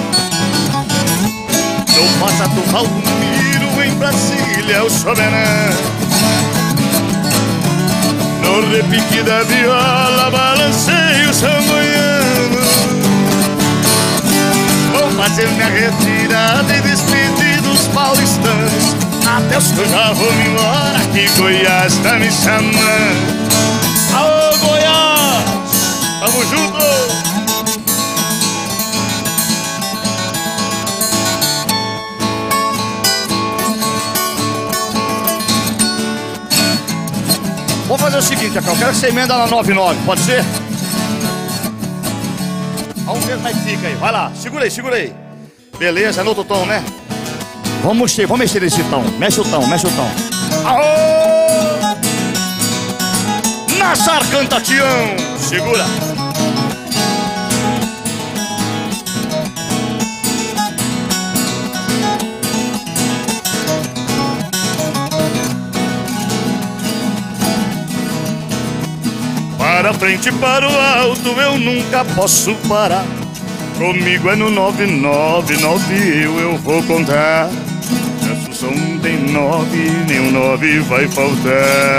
No passado Valdomiro, em Brasília, o soberano. No repique da viola, balancei o samboiano. Vou fazer minha retirada e despedir dos paulistanos. Adeus que eu já vou me embora, que Goiás tá me chamando. Aô, Goiás! Tamo junto! Vamos fazer o seguinte, Cacau, eu quero que você emenda na nove nove, pode ser? Vamos ver como é que fica aí, vai lá, segura aí, segura aí. Beleza, é no outro tom, né? Vamos mexer, vamos mexer nesse tom, mexe o tom, mexe o tom. Aô! Nassar canta Tião, segura. Para frente, para o alto, eu nunca posso parar. Comigo é no nove nove nove, eu, eu vou contar. Se o som tem nove, nenhum nove vai faltar.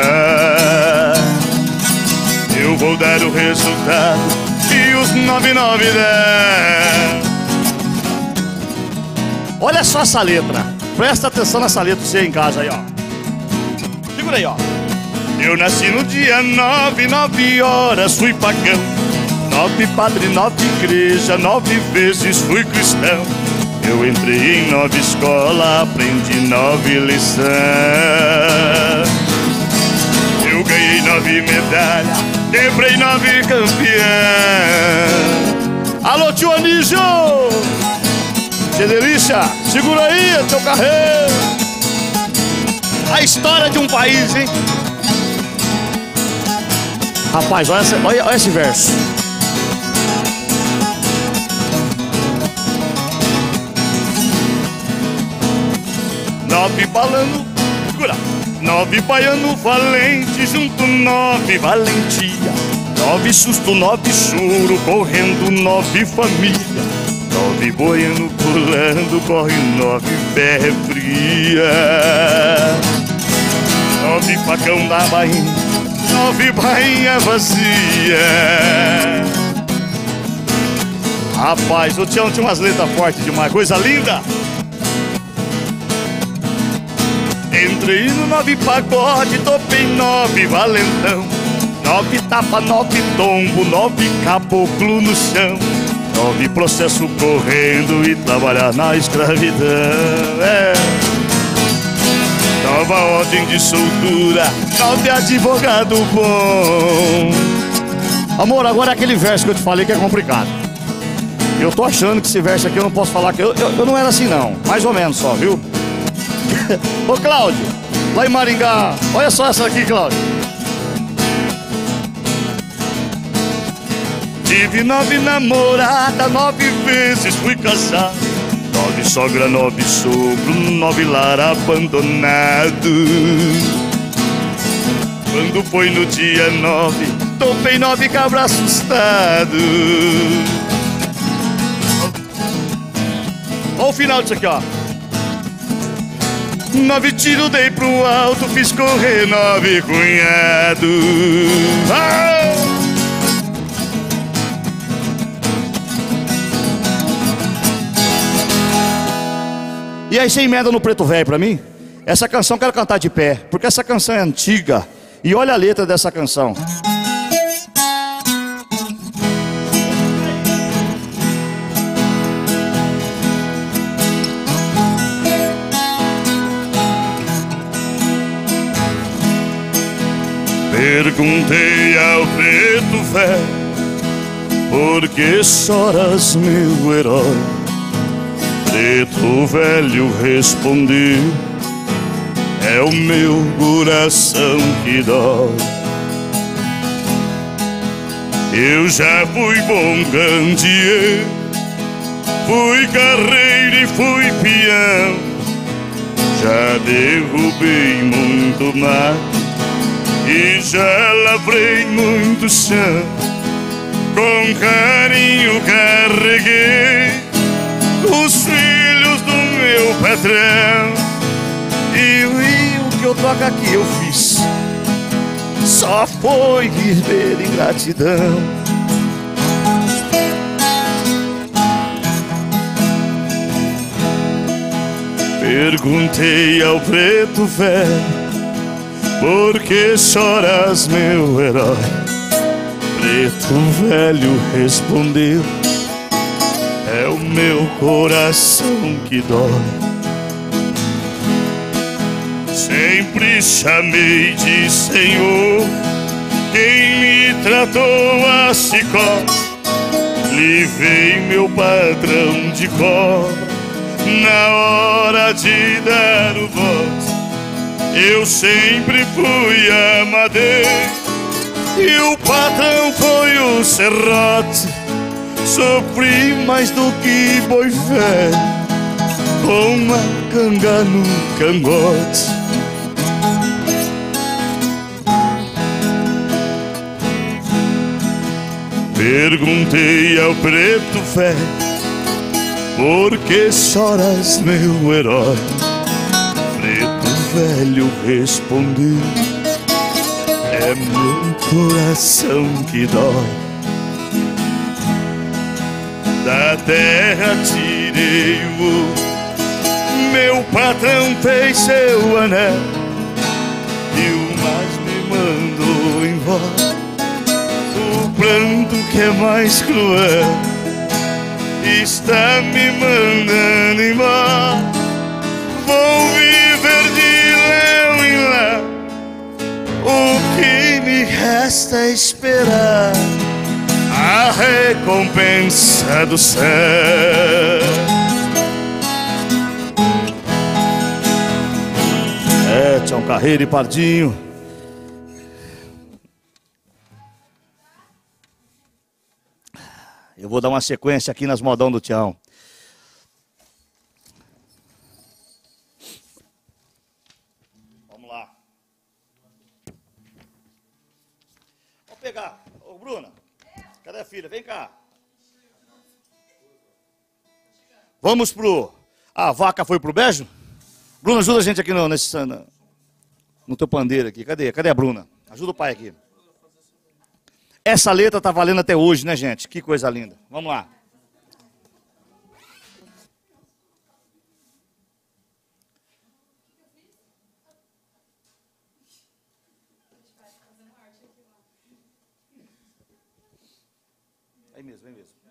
Eu vou dar o resultado e os nove nove der. Olha só essa letra, presta atenção nessa letra, você em casa aí, ó. Segura aí, ó. Eu nasci no dia nove, nove horas fui pagão. Nove padre, nove igreja, nove vezes fui cristão. Eu entrei em nove escola, aprendi nove lições. Eu ganhei nove medalhas, quebrei nove campeão. Alô, tio Anísio! Que delícia! Segura aí, teu carreiro! A história de um país, hein? Rapaz, olha, essa, olha, olha esse verso. Nove balano, segura. Nove baiano valente, junto nove valentia. Nove susto, nove choro, correndo nove família. Nove boiano pulando, corre nove pé fria. Nove facão da Bahia, nove bainha vazia. Rapaz, o Tião tinha umas letras fortes demais, coisa linda. Entrei no nove pagode, topei nove valentão. Nove tapa, nove tombo, nove caboclo no chão. Nove processo correndo e trabalhar na escravidão. É. Nova ordem de soltura, nove advogado bom. Amor, agora é aquele verso que eu te falei que é complicado. Eu tô achando que esse verso aqui eu não posso falar que eu, eu, eu não era assim não, mais ou menos só, viu? Ô Cláudio, lá em Maringá, olha só essa aqui, Cláudio. Tive nove namorada, nove vezes fui casado. Nove sogra, nove sogro, nove lar abandonado. Quando foi no dia nove, topei nove cabra assustado. Olha o final disso aqui, ó. Nove tiros dei pro alto, fiz correr nove cunhados. Ah! E aí você emenda no Preto Velho pra mim? Essa canção eu quero cantar de pé, porque essa canção é antiga. E olha a letra dessa canção. Perguntei ao preto velho, por que choras, meu herói? Preto velho respondeu, é o meu coração que dói. Eu já fui bom candeeiro, fui carreiro e fui peão, já derrubei muito mar e já lavrei muito chão. Com carinho carreguei os filhos do meu patrão, E o rio que eu toco aqui eu fiz só foi viver em gratidão. Perguntei ao preto velho, por que choras, meu herói? Preto velho respondeu, é o meu coração que dói. Sempre chamei de Senhor quem me tratou a chicote. Livrei meu patrão de cobra na hora de dar o voto. Eu sempre fui a madeira e o patrão foi o serrote. Sofri mais do que boi velho com uma canga no cangote. Perguntei ao preto velho, por que choras, meu herói? Preto velho respondeu, é meu coração que dói. Da terra tirei o ouro, meu patrão fez seu anel e o mais me mandou embora. O pranto que é mais cruel está me mandando embora. Vou viver de léu em léu, o que me resta é esperar a recompensa do céu. É, Tião Carreiro e Pardinho. Eu vou dar uma sequência aqui nas modão do Tião. Vamos lá. Vou pegar. Ô, Bruna, cadê a filha? Vem cá. Vamos pro... A vaca foi pro beijo? Bruna, ajuda a gente aqui no, nesse, no, no teu pandeiro aqui. Cadê? Cadê a Bruna? Ajuda o pai aqui. Essa letra tá valendo até hoje, né, gente? Que coisa linda. Vamos lá. Aí mesmo, aí mesmo.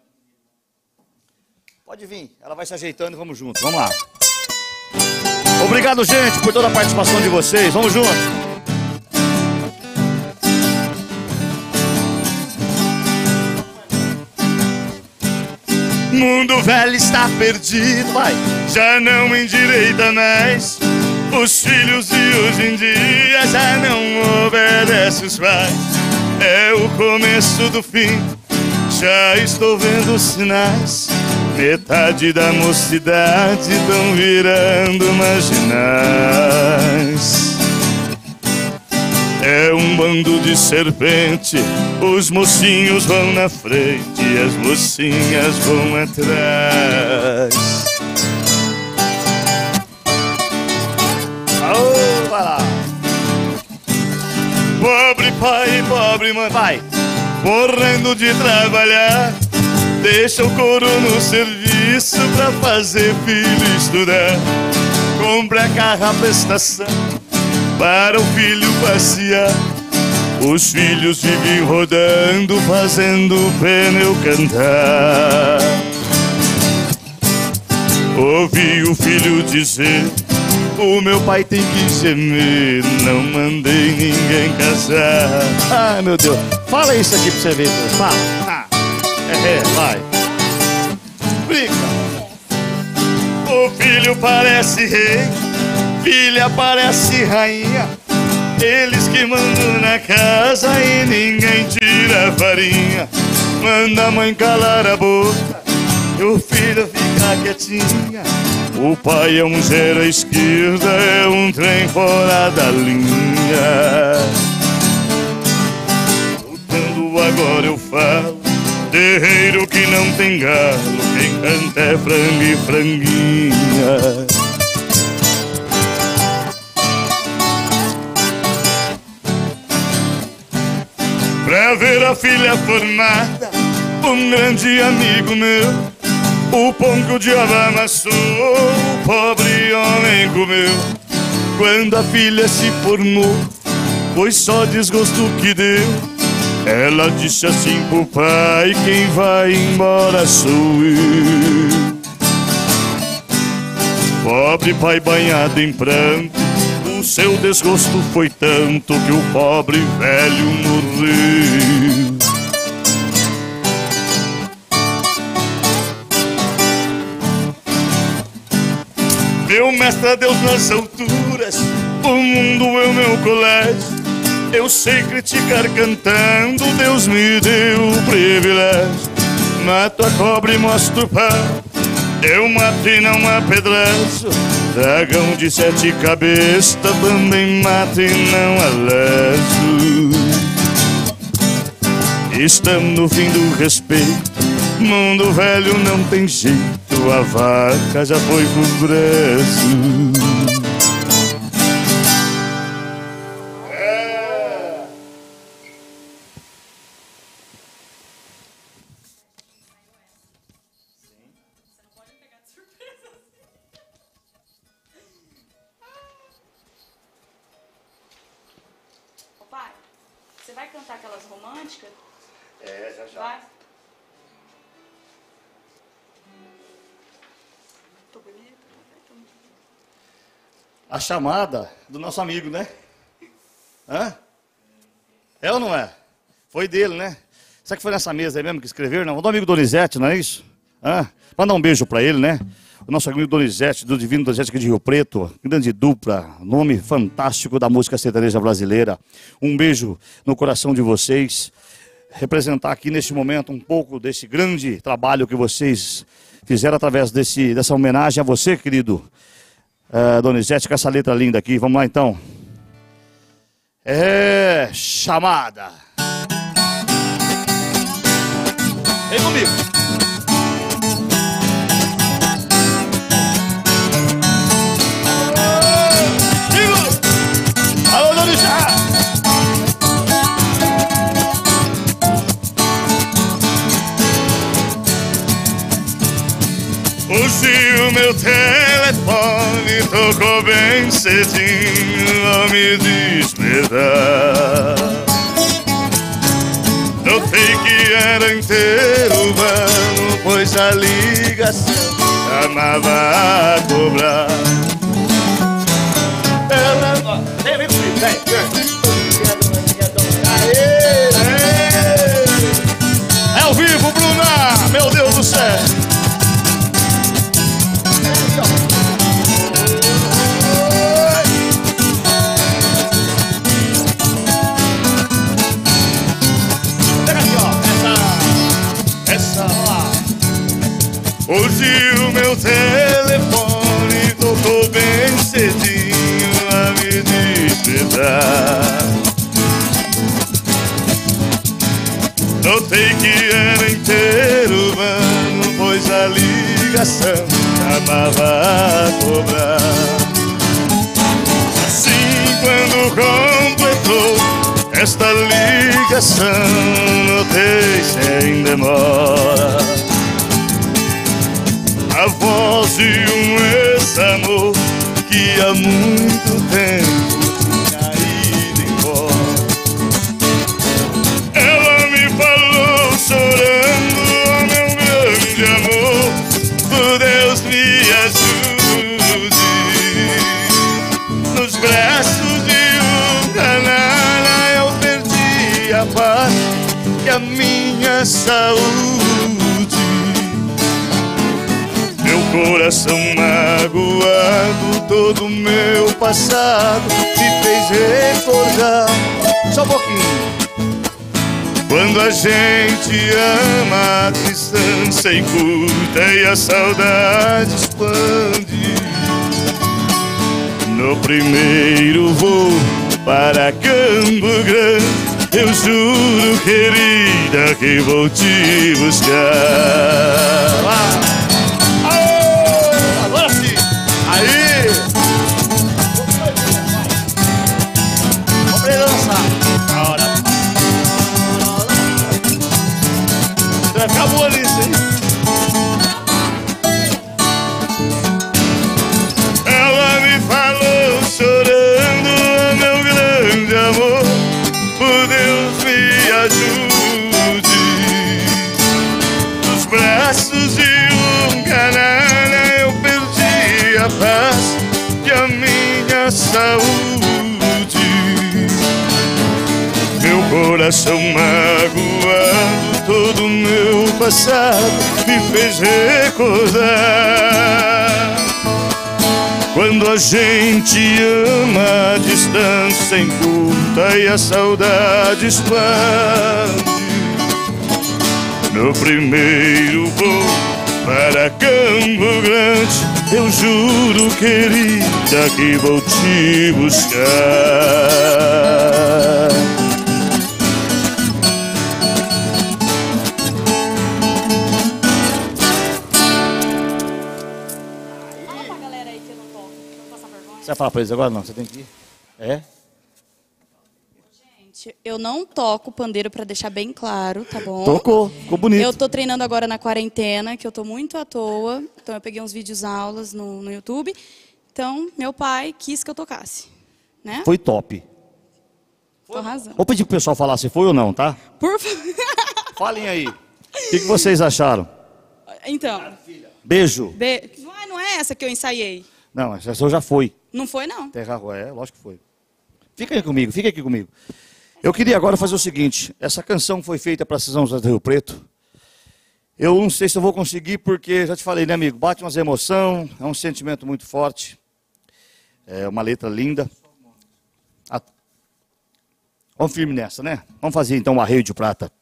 Pode vir. Ela vai se ajeitando e vamos juntos. Vamos lá. Obrigado, gente, por toda a participação de vocês. Vamos juntos. Mundo velho está perdido, vai, já não endireita mais. Os filhos de hoje em dia já não obedecem os pais. É o começo do fim, já estou vendo os sinais. Metade da mocidade estão virando marginais. É um bando de serpente Os mocinhos vão na frente e as mocinhas vão atrás. Aô, vai lá. Pobre pai e pobre mãe, Vai. morrendo de trabalhar, deixa o couro no serviço pra fazer filho estudar. Compra carro à prestação para o filho passear. Os filhos vivem rodando, fazendo o pneu cantar. Ouvi o filho dizer: o meu pai tem que gemer, não mandei ninguém casar. Ai, meu Deus. Fala isso aqui pra você ver. Fala. Ah. É, é, vai. Explica. O filho parece rei, filha parece rainha. Eles que mandam na casa e ninguém tira a farinha. Manda a mãe calar a boca e o filho fica quietinha. O pai é um zero à esquerda, é um trem fora da linha. Voltando agora eu falo, terreiro que não tem galo, quem canta é frango e franguinha. Pra ver a filha formada, um grande amigo meu, o pão que o diabo amassou, o pobre homem comeu. Quando a filha se formou, foi só desgosto que deu. Ela disse assim pro pai: quem vai embora sou eu. Pobre pai banhado em pranto, o seu desgosto foi tanto que o pobre velho morreu. Meu mestre a Deus nas alturas, o mundo é o meu colégio. Eu sei criticar cantando, Deus me deu o privilégio. Mato a cobra e mostro o pau, eu mato e não apedreço. Dragão de sete cabeças também mato e não aleso. Estamos no fim do respeito, mundo velho não tem jeito, a vaca já foi pro brejo. Pai, você vai cantar aquelas românticas? É, já já. Vai. Tô bonita? Tô bonita. A chamada do nosso amigo, né? Hã? É ou não é? Foi dele, né? Será que foi nessa mesa aí mesmo que escreveram? Não, o do amigo Donizete, não é isso? Hã? Manda um beijo pra ele, né? O nosso amigo Donizete, do Divino Donizete aqui de Rio Preto, grande dupla, nome fantástico da música sertaneja brasileira. Um beijo no coração de vocês. Representar aqui neste momento um pouco desse grande trabalho que vocês fizeram através desse, dessa homenagem a você, querido uh, Donizete, com essa letra linda aqui. Vamos lá então. É chamada. Vem comigo. Alô, Donizete! Hoje o meu telefone tocou bem cedinho ao me despertar. Notei que era inteiro vano, pois a ligação chamava a cobrar. Ela... Vem, vem comigo, vem, vem. É ao vivo, Bruna! Meu Deus do céu! Hoje o meu telefone tocou bem cedinho a me despertar. notei que era inteiro vano, pois a ligação amava a cobrar. Assim, quando completou esta ligação, notei sem demora a voz de um ex-amor que há muito tempo tinha ido embora. Ela me falou chorando, oh, meu grande amor, por Deus me ajude. Nos braços de um canalha eu perdi a paz e a minha saúde. Meu coração magoado, todo meu passado me fez recordar. Só um pouquinho. Quando a gente ama, a distância encurta e a saudade expande. No primeiro voo para Campo Grande, eu juro, querida, que vou te buscar. Ah! Acabou ali, hein? Ela me falou chorando, oh, meu grande amor, por Deus me ajude. Nos braços de um canalha eu perdi a paz e a minha saúde. Meu coração magoado, todo meu passado me fez recordar. Quando a gente ama, a distância encurta e a saudade expande. No primeiro voo para Campo Grande, eu juro, querida, que vou te buscar. Você vai falar pra eles agora? Não, você tem que ir. É? Gente, eu não toco pandeiro, pra deixar bem claro, tá bom? Tocou, ficou bonito. Eu tô treinando agora na quarentena, que eu tô muito à toa. Então eu peguei uns vídeos aulas no, no YouTube. Então, meu pai quis que eu tocasse, né? Foi top. Tô arrasando. Vou pedir pro pessoal falar se foi ou não, tá? Por favor. Falem aí. O que, que vocês acharam? Então. Beijo. Be... Não, é, não é essa que eu ensaiei. Não, essa já foi. Não foi, não. Terra Roé, é, lógico que foi. Fica aí comigo, fica aqui comigo. Eu queria agora fazer o seguinte. Essa canção foi feita para São José do Rio Preto. Eu não sei se eu vou conseguir, porque, já te falei, né, amigo? Bate umas emoção, é um sentimento muito forte. É uma letra linda. Ah, vamos firme nessa, né? Vamos fazer então um arreio de prata.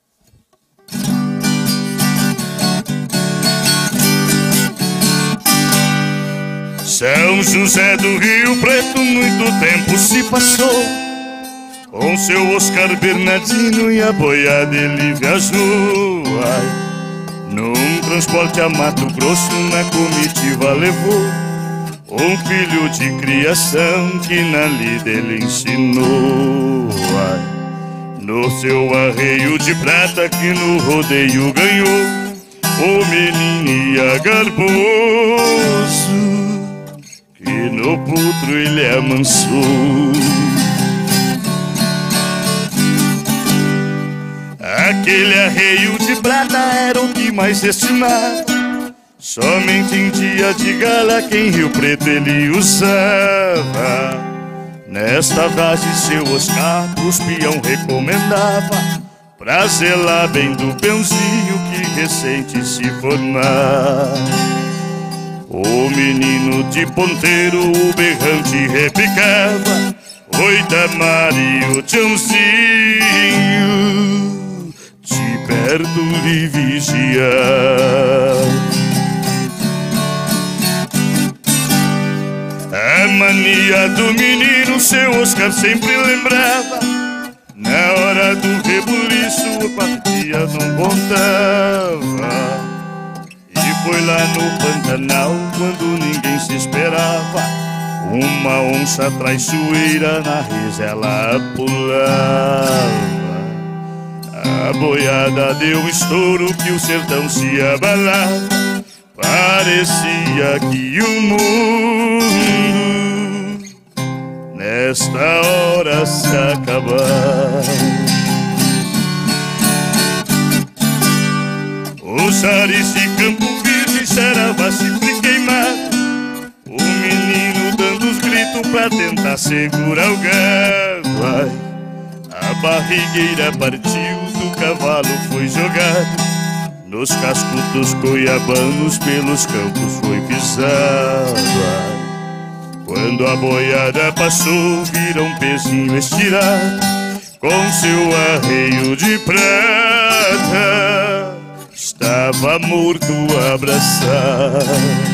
São José do Rio Preto muito tempo se passou, com seu Oscar Bernardino e a boiada ele viajou. Ai, num transporte a Mato Grosso na comitiva levou um filho de criação que na lida ele ensinou. Ai, no seu arreio de prata que no rodeio ganhou o menino ia garboso, que no potro ele amansou. Aquele arreio de prata era o que mais estimava, somente em dia de gala que em Rio Preto ele usava. Nesta vagem seu Oscar pros peão recomendava, pra zelar bem do peãozinho que recente se formar. O menino de ponteiro, o berrante repicava, oi da Maria, o tchãozinho de perto lhe vigia. A mania do menino seu Oscar sempre lembrava, na hora do rebuliço, o quatro dias não voltava. E foi lá no Pantanal, quando ninguém se esperava, uma onça traiçoeira na risa ela pulava. A boiada deu um estouro que o sertão se abalava. Parecia que o mundo nesta hora se acabava. Os ares de Campo Virgem, Saravá-Cipri queimado, o menino dando os gritos pra tentar segurar o gado. Ai, a barrigueira partiu, do cavalo foi jogado, nos cascos dos goiabanos pelos campos foi pisado. Ai, quando a boiada passou, vira um pezinho estirado, com seu arreio de prata, estava morto abraçado.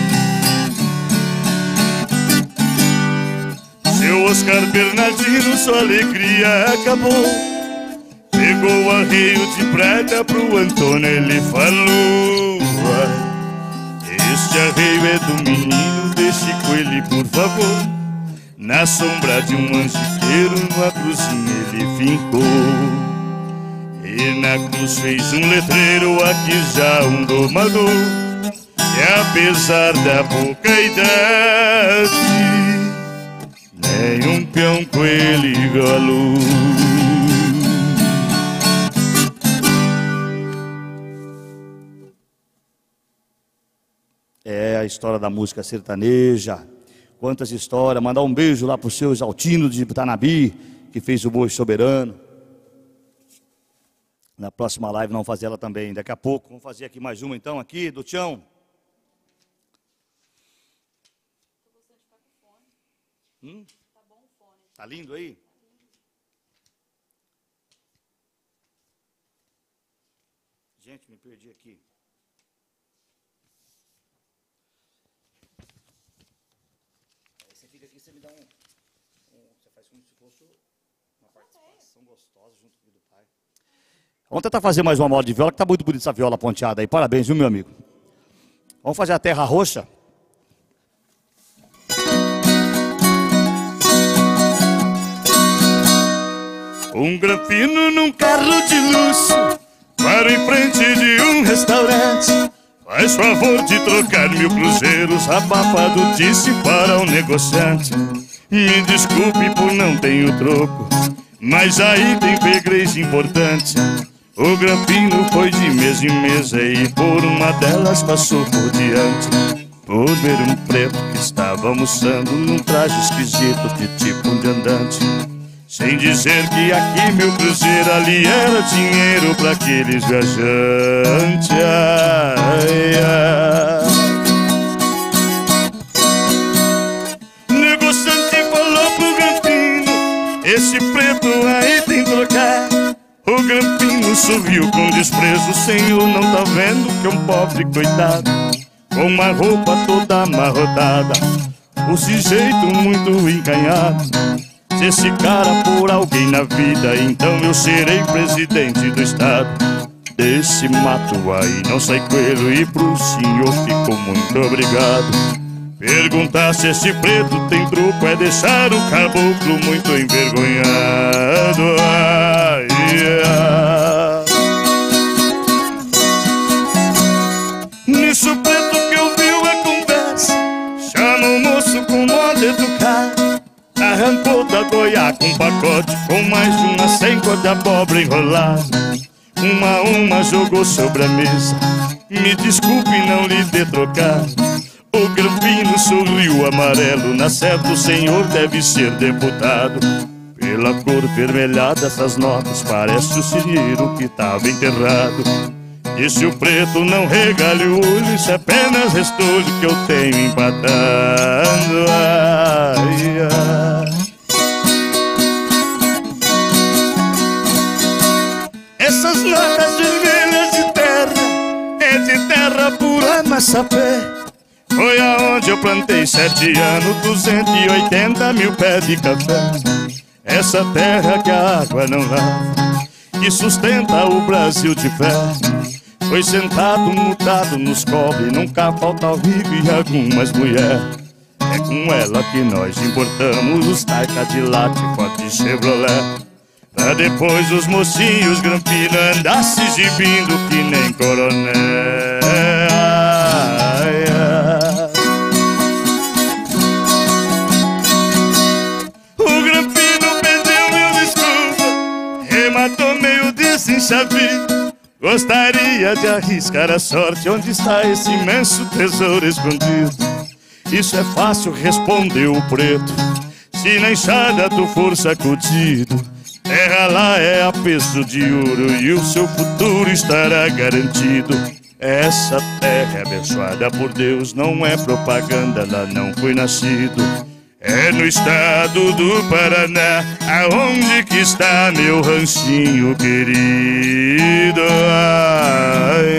Seu Oscar Bernardino, sua alegria acabou, pegou o arreio de prata pro Antônio, ele falou: este arreio é do menino, deixe com ele por favor. Na sombra de um angiqueiro, numa cruzinha ele fincou, e na cruz fez um letreiro, aqui já um domador, e apesar da pouca idade, nem um peão com ele igualou. É a história da música sertaneja. Quantas histórias. Mandar um beijo lá pro seu Exaltino de Tanabi, que fez o Boi Soberano. Na próxima live vamos fazer ela também, daqui a pouco. Vamos fazer aqui mais uma então, aqui, do Tião. Hum? Tá lindo aí? Gente, me perdi aqui. Aí você fica aqui, você me dá um, um... Você faz como se fosse uma participação gostosa junto com o do pai. Vamos tentar fazer mais uma moda de viola, que tá muito bonita essa viola ponteada aí. Parabéns, viu, meu amigo? Vamos fazer a Terra Roxa? Um granfino num carro de luxo para em frente de um restaurante. Faz favor de trocar mil cruzeiros, abafado disse para o negociante. Me desculpe por não ter o troco, mas aí tem pegrez importante. O granfino foi de mesa em mesa e por uma delas passou por diante, por ver um preto que estava almoçando num traje esquisito de tipo de andante. Sem dizer que aqui meu cruzeiro, ali era dinheiro pra aqueles viajantes. Ai, ai. Negociante falou pro granfino: esse preto aí tem que trocar. O granfino sorriu com desprezo: o senhor não tá vendo que é um pobre coitado, com uma roupa toda amarrotada, o sujeito muito encanhado. Se esse cara for alguém na vida, então eu serei presidente do estado. Desse mato aí não sai coelho, e pro senhor ficou muito obrigado. Perguntar se esse preto tem truco é deixar o caboclo muito envergonhado. Ai, ai. Nisso o preto que ouviu a conversa, chama o moço com modo educado, arrancou da goiaca um pacote com mais de uma senca de abóbora enrolada. Uma a uma jogou sobre a mesa: me desculpe não lhe ter trocado. O granfino sorriu amarelo: na certa o senhor deve ser deputado. Pela cor vermelhada essas notas parece o dinheiro que estava enterrado. Disse o preto: não regale o olho, isso é apenas restolho que eu tenho empatando. Ai, ai. Essas notas vermelhas de terra é de terra pura massapé. Foi aonde eu plantei sete anos, duzentos e oitenta mil pés de café. Essa terra que a água não lava, que sustenta o Brasil de pé. Foi sentado, mudado, nos cobre, nunca falta o rico e algumas mulheres. É com ela que nós importamos os tais Cadillac, Ford e Chevrolet. Pra depois os mocinhos grampinos andar se exibindo que nem coronel. Ai, ai. O grampino pediu mil desculpas, rematou meio desenchavido. Gostaria de arriscar a sorte, onde está esse imenso tesouro escondido? Isso é fácil, respondeu o preto, se na enxada tu for sacudido. Terra lá é a peso de ouro e o seu futuro estará garantido. Essa terra é abençoada por Deus, não é propaganda, lá não foi nascido. É no estado do Paraná, aonde que está meu ranchinho querido. Ai,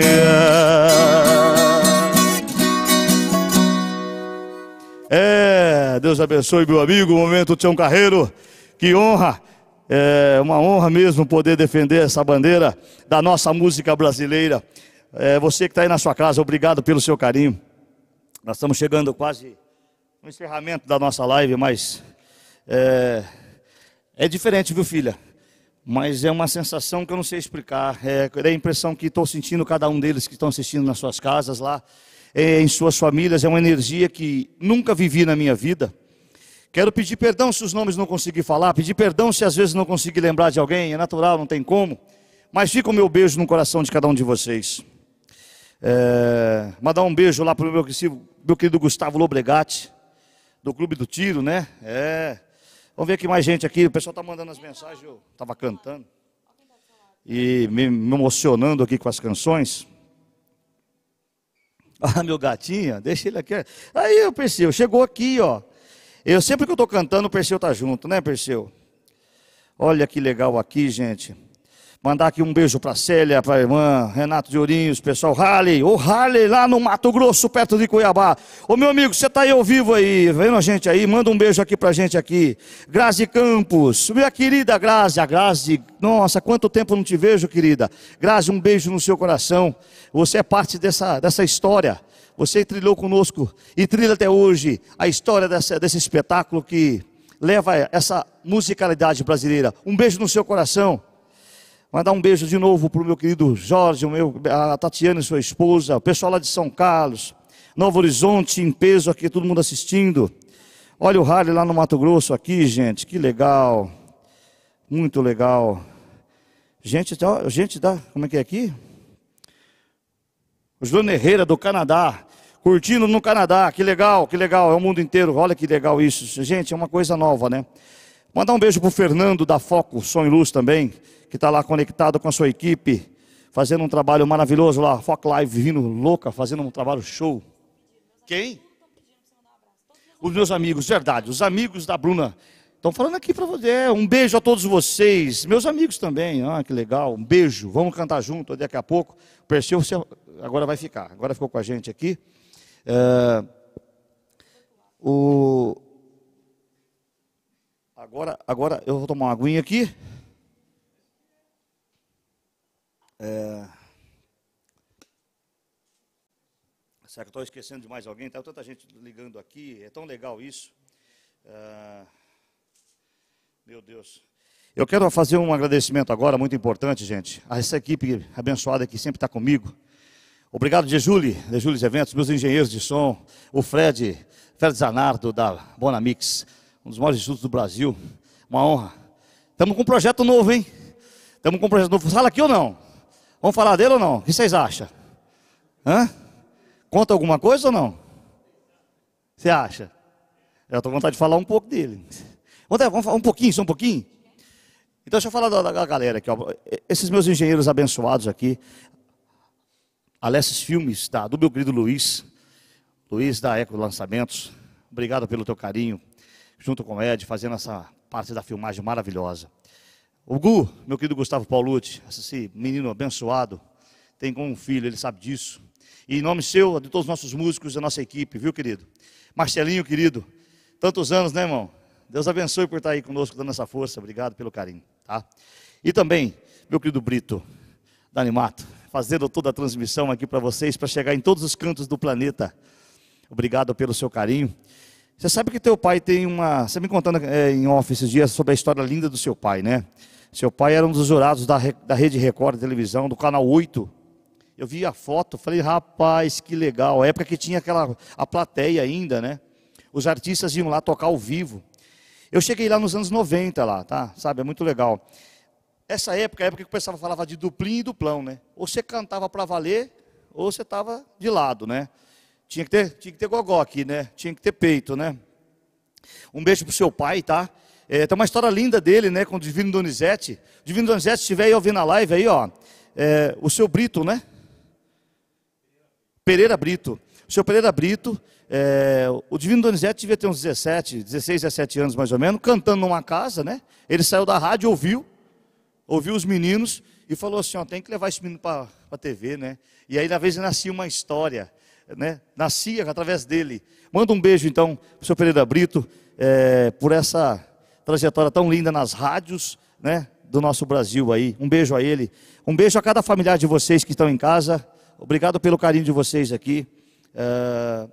ai. É, Deus abençoe meu amigo, momento Tião Carreiro, que honra. É uma honra mesmo poder defender essa bandeira da nossa música brasileira. É, você que está aí na sua casa, obrigado pelo seu carinho. Nós estamos chegando quase no encerramento da nossa live, mas é, é diferente, viu, filha? Mas é uma sensação que eu não sei explicar. É, é a impressão que estou sentindo cada um deles que estão assistindo nas suas casas lá, é, em suas famílias. É uma energia que nunca vivi na minha vida. Quero pedir perdão se os nomes não conseguir falar, pedir perdão se às vezes não conseguir lembrar de alguém, é natural, não tem como. Mas fica o meu beijo no coração de cada um de vocês. É, mandar um beijo lá para o meu, meu querido Gustavo Lobregatti, do Clube do Tiro, né? É. Vamos ver aqui mais gente aqui, o pessoal está mandando as mensagens, eu estava cantando. E me, me emocionando aqui com as canções. Ah, meu gatinho, deixa ele aqui. Aí o Perseu, chegou aqui, ó. Eu sempre que eu estou cantando, o Perseu está junto, né, Perseu? Olha que legal aqui, gente. Mandar aqui um beijo para Célia, para a irmã, Renato de Ourinhos, pessoal, Harley, o Harley lá no Mato Grosso, perto de Cuiabá. Ô meu amigo, você está aí ao vivo aí, vendo a gente aí? Manda um beijo aqui para a gente aqui. Grazi Campos, minha querida Grazi, a Grazi, nossa, quanto tempo eu não te vejo, querida. Grazi, um beijo no seu coração. Você é parte dessa, dessa história. Você trilhou conosco e trilha até hoje a história dessa, desse espetáculo que leva essa musicalidade brasileira. Um beijo no seu coração. Mandar um beijo de novo para o meu querido Jorge, o meu, a Tatiana e sua esposa, o pessoal lá de São Carlos, Novo Horizonte, em peso aqui, todo mundo assistindo. Olha o Harley lá no Mato Grosso aqui, gente, que legal. Muito legal. Gente, gente da, como é que é aqui? O João Herrera do Canadá, curtindo no Canadá, que legal, que legal, é o mundo inteiro, olha que legal isso. Gente, é uma coisa nova, né? Mandar um beijo para o Fernando da Foco, Som e Luz também, que está lá conectado com a sua equipe, fazendo um trabalho maravilhoso lá, Foco Live, vindo louca, fazendo um trabalho show. Quem? Os meus amigos, verdade, os amigos da Bruna. Estão falando aqui para você, um beijo a todos vocês, meus amigos também, ah, que legal, um beijo, vamos cantar junto daqui a pouco. O Perseu agora vai ficar, agora ficou com a gente aqui. É, o, agora, agora eu vou tomar uma aguinha aqui. É, será que eu estou esquecendo de mais alguém? Está tanta gente ligando aqui, é tão legal isso. É, meu Deus. Eu quero fazer um agradecimento agora, muito importante, gente, a essa equipe abençoada que sempre está comigo. Obrigado, Jejuli, Jejuli Eventos, meus engenheiros de som, o Fred, Fred Zanardo, da Bonamix, um dos maiores institutos do Brasil. Uma honra. Estamos com um projeto novo, hein? Estamos com um projeto novo. Fala aqui ou não? Vamos falar dele ou não? O que vocês acham? Hã? Conta alguma coisa ou não? Você acha? Eu estou com vontade de falar um pouco dele. Vamos falar um pouquinho, só um pouquinho? Então deixa eu falar da, da galera aqui, ó. Esses meus engenheiros abençoados aqui, Alessis Filmes, tá, do meu querido Luiz, Luiz da Eco Lançamentos, obrigado pelo teu carinho, junto com o Ed, fazendo essa parte da filmagem maravilhosa. O Gu, meu querido Gustavo Paulucci, esse menino abençoado, tem como um filho, ele sabe disso. E em nome seu, de todos os nossos músicos, da nossa equipe, viu, querido? Marcelinho, querido, tantos anos, né, irmão? Deus abençoe por estar aí conosco, dando essa força, obrigado pelo carinho, tá? E também, meu querido Brito, Danimato, fazendo toda a transmissão aqui para vocês, para chegar em todos os cantos do planeta. Obrigado pelo seu carinho. Você sabe que teu pai tem uma... Você me contando é, em off esses dias sobre a história linda do seu pai, né? Seu pai era um dos jurados da, da Rede Record de televisão, do Canal oito. Eu vi a foto, falei, rapaz, que legal. A época que tinha aquela, a plateia ainda, né? Os artistas iam lá tocar ao vivo. Eu cheguei lá nos anos noventa lá, tá? Sabe, é muito legal. Essa época, a época que o pessoal falava de duplinho e duplão, né? Ou você cantava para valer, ou você estava de lado, né? Tinha que ter, tinha que ter gogó aqui, né? Tinha que ter peito, né? Um beijo pro seu pai, tá? É, tem uma história linda dele, né? Com o Divino Donizete. O Divino Donizete, se estiver aí ouvindo a live aí, ó. É, o seu Brito, né? Pereira Brito. O seu Pereira Brito, é, o Divino Donizete devia ter uns dezessete, dezesseis, dezessete anos mais ou menos, cantando numa casa, né? Ele saiu da rádio, ouviu, ouviu os meninos e falou assim, ó, tem que levar esse menino para a T V, né? E aí, na vez, nascia uma história, né? Nascia através dele. Manda um beijo, então, para o seu Pereira Brito, é, por essa trajetória tão linda nas rádios, né? Do nosso Brasil aí. Um beijo a ele. Um beijo a cada familiar de vocês que estão em casa. Obrigado pelo carinho de vocês aqui. É,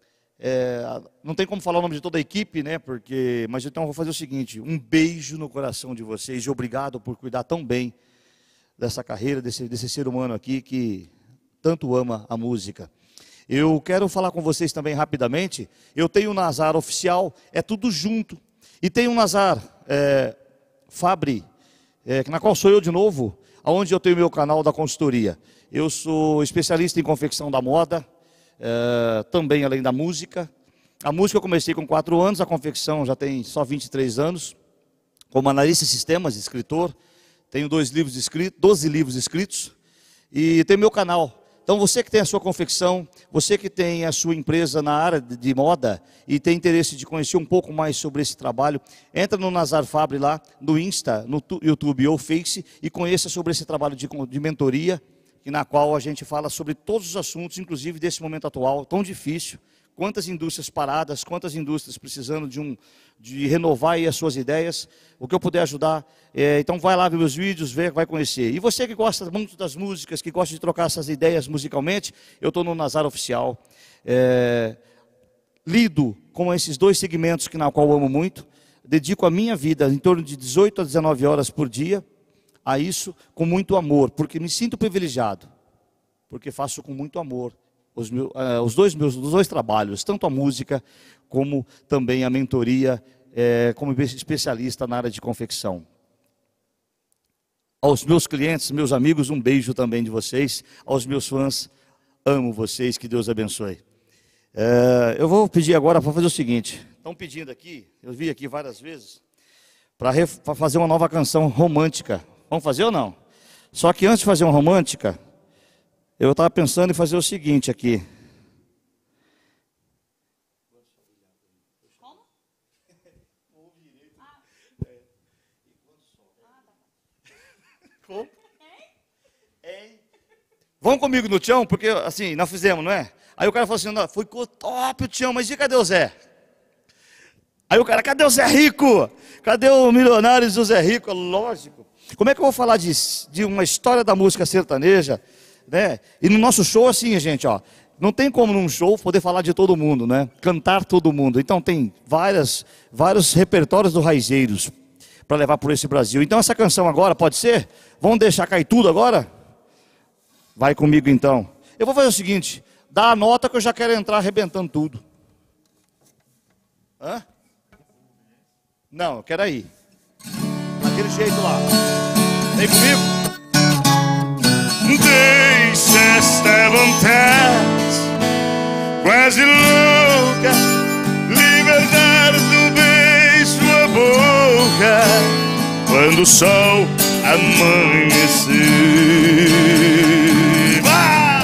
é, não tem como falar o nome de toda a equipe, né? Porque, mas então eu vou fazer o seguinte: um beijo no coração de vocês e obrigado por cuidar tão bem dessa carreira, desse, desse ser humano aqui que tanto ama a música. Eu quero falar com vocês também rapidamente. Eu tenho o Nazar Oficial, é tudo junto. E tem um Nazar é, Fabri, é, na qual sou eu de novo, onde eu tenho meu canal da consultoria. Eu sou especialista em confecção da moda, é, também além da música. A música eu comecei com quatro anos, a confecção já tem só vinte e três anos. Como analista de sistemas, escritor, tenho dois livros escritos, doze livros escritos. E tenho meu canal. Então você que tem a sua confecção, você que tem a sua empresa na área de moda e tem interesse de conhecer um pouco mais sobre esse trabalho, entra no Nazar Fabri lá, no Insta, no YouTube ou Face e conheça sobre esse trabalho de, de mentoria, na qual a gente fala sobre todos os assuntos, inclusive desse momento atual, tão difícil. Quantas indústrias paradas, quantas indústrias precisando de, um, de renovar aí as suas ideias, o que eu puder ajudar. É, então vai lá ver meus vídeos, vê, vai conhecer. E você que gosta muito das músicas, que gosta de trocar essas ideias musicalmente, eu estou no Nazar Oficial. É, lido com esses dois segmentos que, na qual eu amo muito, dedico a minha vida em torno de dezoito a dezenove horas por dia a isso com muito amor, porque me sinto privilegiado, porque faço com muito amor. Os, meus, uh, os, dois meus, os dois trabalhos, tanto a música como também a mentoria, é, como especialista na área de confecção. Aos meus clientes, meus amigos, um beijo também de vocês. Aos meus fãs, amo vocês, que Deus abençoe. É, eu vou pedir agora para fazer o seguinte. Estão pedindo aqui, eu vi aqui várias vezes, para fazer uma nova canção romântica. Vamos fazer ou não? Só que antes de fazer uma romântica, eu estava pensando em fazer o seguinte aqui. Como? Como? Vão comigo no Tião, porque assim, nós fizemos, não é? Aí o cara falou assim, não, foi top o Tião, mas e cadê o Zé? Aí o cara, cadê o Zé Rico? Cadê o Milionários do Zé Rico? Lógico. Como é que eu vou falar de, de uma história da música sertaneja? Né? E no nosso show, assim, gente, ó, não tem como num show poder falar de todo mundo, né? Cantar todo mundo. Então tem várias, vários repertórios do Raizeiros para levar por esse Brasil. Então essa canção agora, pode ser? Vamos deixar cair tudo agora? Vai comigo então. Eu vou fazer o seguinte, dá a nota que eu já quero entrar arrebentando tudo. Hã? Não, eu quero ir. Daquele jeito lá. Vem comigo? Deixa esta vontade quase louca libertar do beijo a boca quando o sol amanhecer. Ah!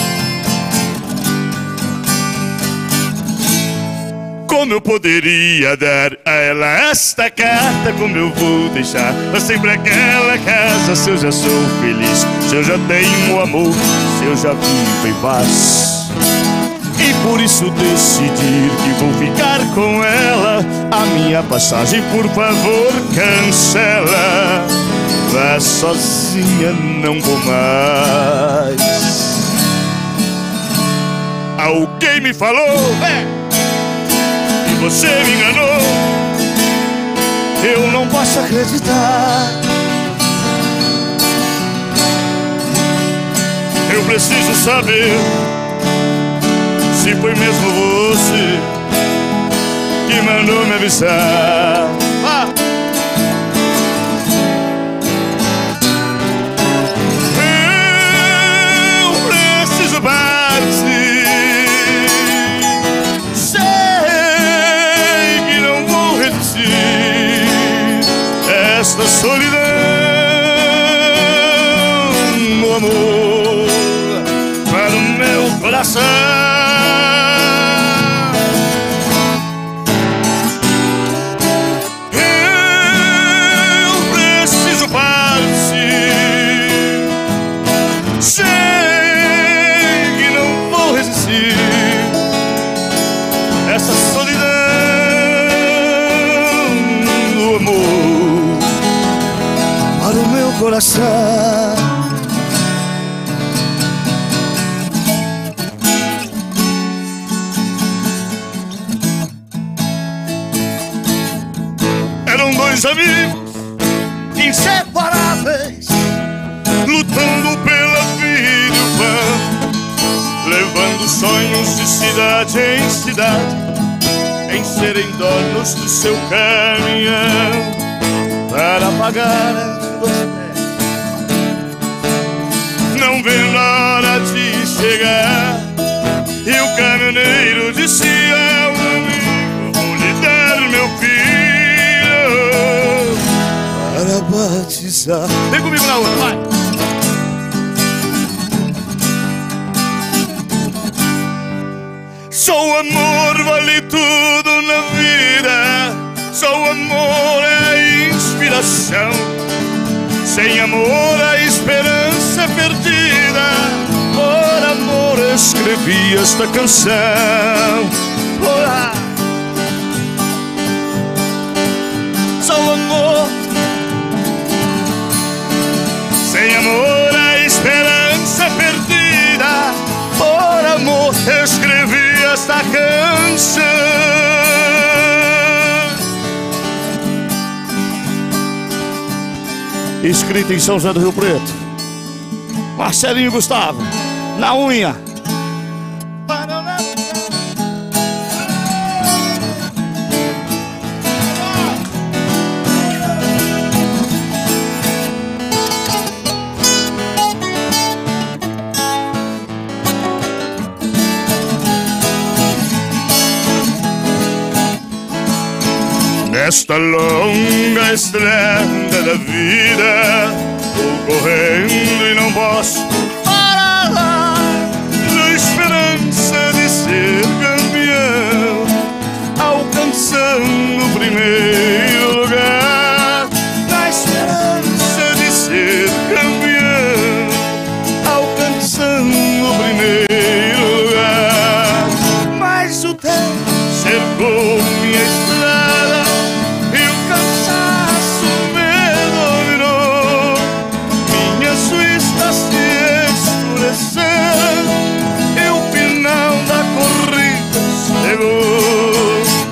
Como eu poderia dar a ela esta carta? Como eu vou deixar pra sempre aquela casa? Se eu já sou feliz, se eu já tenho amor, se eu já vivo em paz. E por isso decidir que vou ficar com ela. A minha passagem, por favor, cancela. vá sozinha, não vou mais. Alguém me falou, é, e você me enganou. Eu não posso acreditar. Eu preciso saber se foi mesmo você que mandou me avisar. Ah! Eu preciso partir. Sei que não vou resistir esta solidão, no amor, para o meu coração. Eu preciso partir. Sei que não vou resistir essa solidão, no amor, Para o meu coração. Eram dois amigos Inseparáveis, lutando pela vida e o pão, levando sonhos de cidade em cidade, em serem donos do seu caminhão, para pagar entre dois pés. não vendo a hora de chegar. E o caminhoneiro disse ao amigo: vou lhe dar meu filho Para batizar. Vem comigo na outra, vai! Só o amor vale tudo na vida. Só o amor é a inspiração. Sem amor a esperança é perdida. Por amor escrevi esta canção. Ora. Só o amor. Sem amor a esperança é perdida. Por amor escrevi esta canção. Escrita em São José do Rio Preto. Marcelinho Gustavo, na unha. Nesta longa estrada da vida, vou correndo e não posso parar lá, na esperança de ser campeão, alcançando o primeiro lugar. Na esperança de ser campeão, alcançando o primeiro lugar. Mas o tempo cercou minha estrada, e o final da corrida chegou.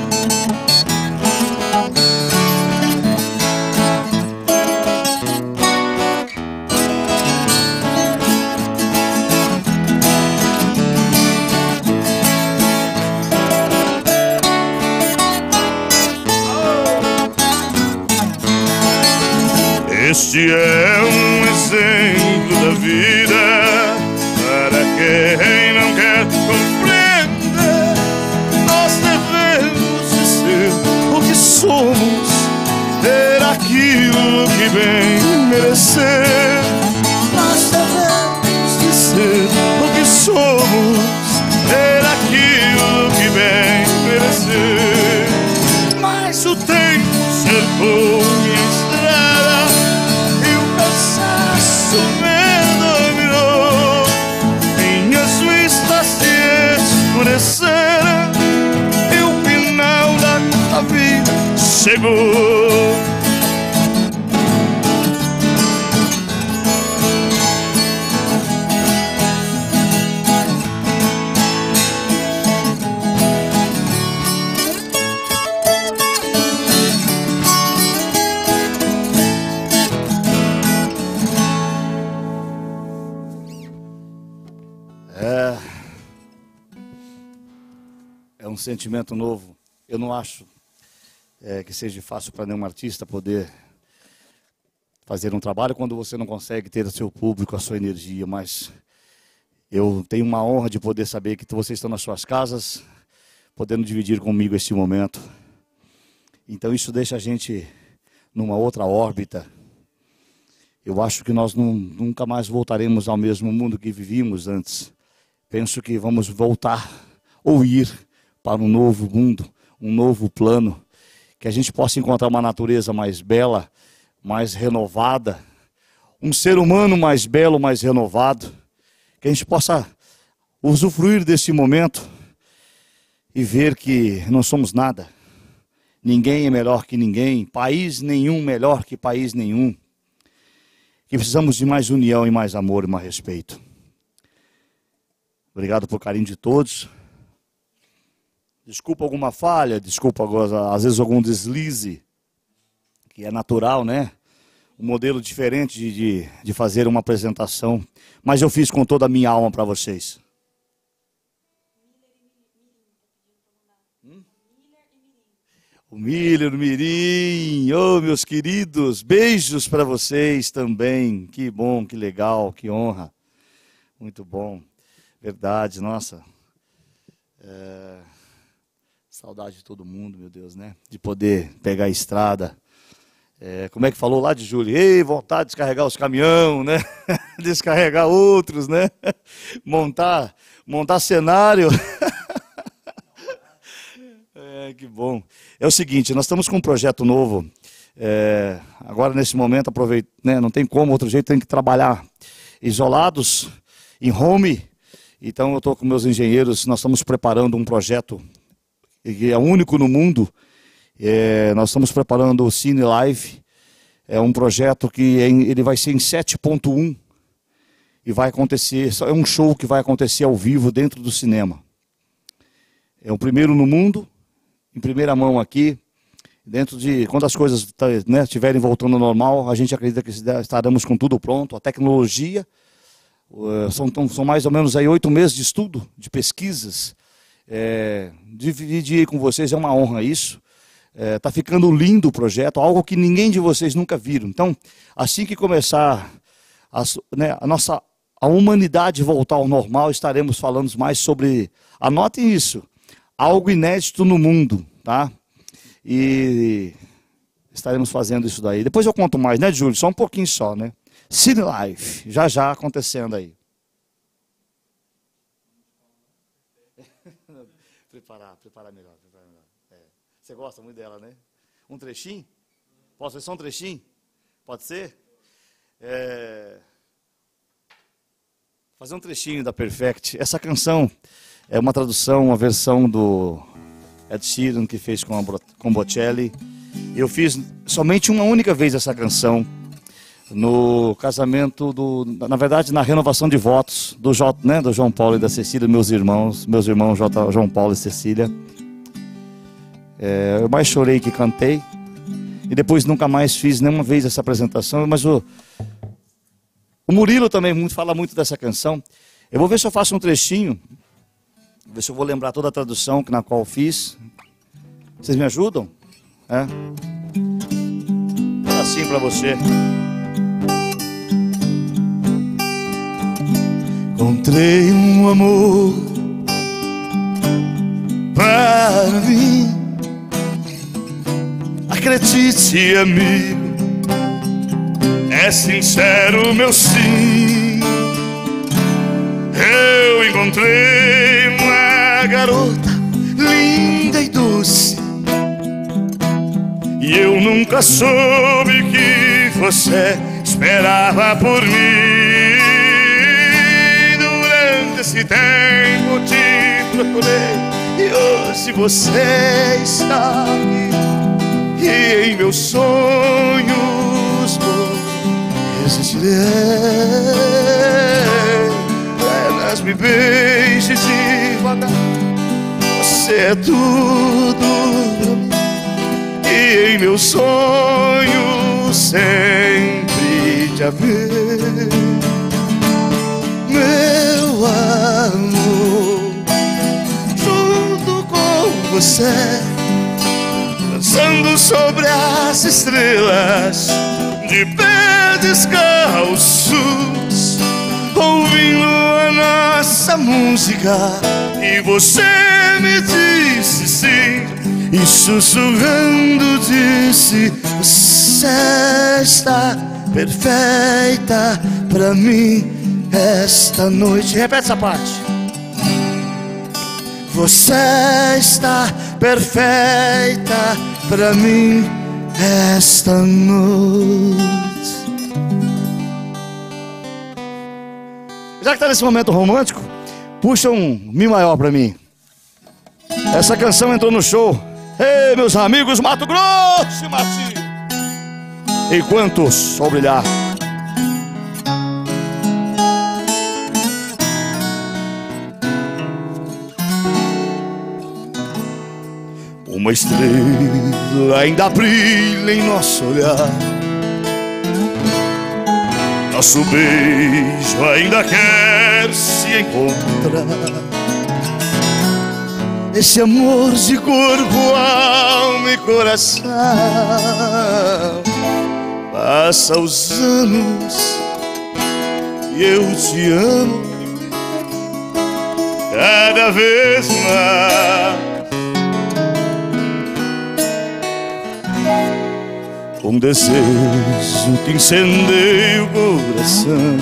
Este é um exemplo da vida para quem não quer compreender. Nós devemos de ser o que somos, ter aquilo que bem merecer. Nós devemos de ser o que somos, ter aquilo que bem merecer. Mas o tempo cercou minha estrada e o cansaço me dominou. Minhas vistas se escureceram e o final da vida chegou. um sentimento novo. Eu não acho é, que seja fácil para nenhum artista poder fazer um trabalho quando você não consegue ter o seu público, a sua energia, mas eu tenho uma honra de poder saber que vocês estão nas suas casas, podendo dividir comigo este momento. Então isso deixa a gente numa outra órbita. Eu acho que nós não, nunca mais voltaremos ao mesmo mundo que vivíamos antes. Penso que vamos voltar ou ir para um novo mundo, um novo plano, que a gente possa encontrar uma natureza mais bela, mais renovada, um ser humano mais belo, mais renovado, que a gente possa usufruir desse momento e ver que não somos nada. Ninguém é melhor que ninguém, país nenhum melhor que país nenhum. Que precisamos de mais união e mais amor e mais respeito. Obrigado por carinho de todos. Desculpa alguma falha, desculpa às vezes algum deslize, que é natural, né? Um modelo diferente de, de, de fazer uma apresentação, mas eu fiz com toda a minha alma para vocês. Hum? O Miller, o Mirim, oh meus queridos, beijos para vocês também, que bom, que legal, que honra, muito bom, verdade, nossa, é... saudade de todo mundo, meu Deus, né? De poder pegar a estrada. É, como é que falou lá de Júlio? Ei, vontade de descarregar os caminhões, né? Descarregar outros, né? Montar, montar cenário. É, que bom. É o seguinte, nós estamos com um projeto novo. É, agora, nesse momento, aproveito, né? Não tem como, outro jeito, tem que trabalhar isolados, em home. Então, eu estou com meus engenheiros, nós estamos preparando um projeto que é único no mundo. É, nós estamos preparando o Cine Live, é um projeto que é, ele vai ser em sete ponto um e vai acontecer, é um show que vai acontecer ao vivo dentro do cinema. É o primeiro no mundo, em primeira mão aqui, dentro de, quando as coisas né, estiverem voltando ao normal, a gente acredita que estaremos com tudo pronto, a tecnologia, uh, são, são mais ou menos aí oito meses de estudo, de pesquisas, é, dividir com vocês é uma honra isso. Está é, ficando lindo o projeto, algo que ninguém de vocês nunca viram. Então, assim que começar a, né, a nossa a humanidade voltar ao normal, estaremos falando mais sobre, anotem isso, algo inédito no mundo, tá? E estaremos fazendo isso daí. Depois eu conto mais, né, Júlio? Só um pouquinho só, né? Cine Life, já já acontecendo aí. preparar, preparar melhor, preparar melhor. É. Você gosta muito dela, né? Um trechinho? Posso ver só um trechinho? Pode ser? É... Fazer um trechinho da Perfect. Essa canção é uma tradução, uma versão do Ed Sheeran que fez com a com Bocelli. Eu fiz somente uma única vez essa canção no casamento do, na verdade, na renovação de votos do, J, né, do João Paulo e da Cecília, meus irmãos, meus irmãos J, João Paulo e Cecília. É, eu mais chorei que cantei e depois nunca mais fiz nenhuma vez essa apresentação, mas o, o Murilo também muito, fala muito dessa canção. Eu vou ver se eu faço um trechinho, ver se eu vou lembrar toda a tradução na qual fiz. Vocês me ajudam? É? Assim para você. Encontrei um amor para mim. Acredite, amigo, é sincero meu sim. Eu encontrei uma garota linda e doce, e eu nunca soube que você esperava por mim. Esse tempo te procurei e hoje você está aqui, e em meus sonhos vou resistirei. Apenas me beije devagar, você é tudo pra mim, e em meus sonhos sempre te haver. Meu amor, junto com você, dançando sobre as estrelas, de pé descalços, ouvindo a nossa música. E você me disse sim, e sussurrando disse: você está perfeita pra mim esta noite. Repete essa parte. Você está perfeita pra mim esta noite. Já que tá nesse momento romântico, puxa um Mi maior pra mim. Essa canção entrou no show. Ei, meus amigos, Mato Grosso e Mati. Enquanto o sol brilhar. Uma estrela ainda brilha em nosso olhar. Nosso beijo ainda quer se encontrar. Esse amor de corpo, alma e coração. Passa os anos e eu te amo cada vez mais. Um desejo que incendeia o coração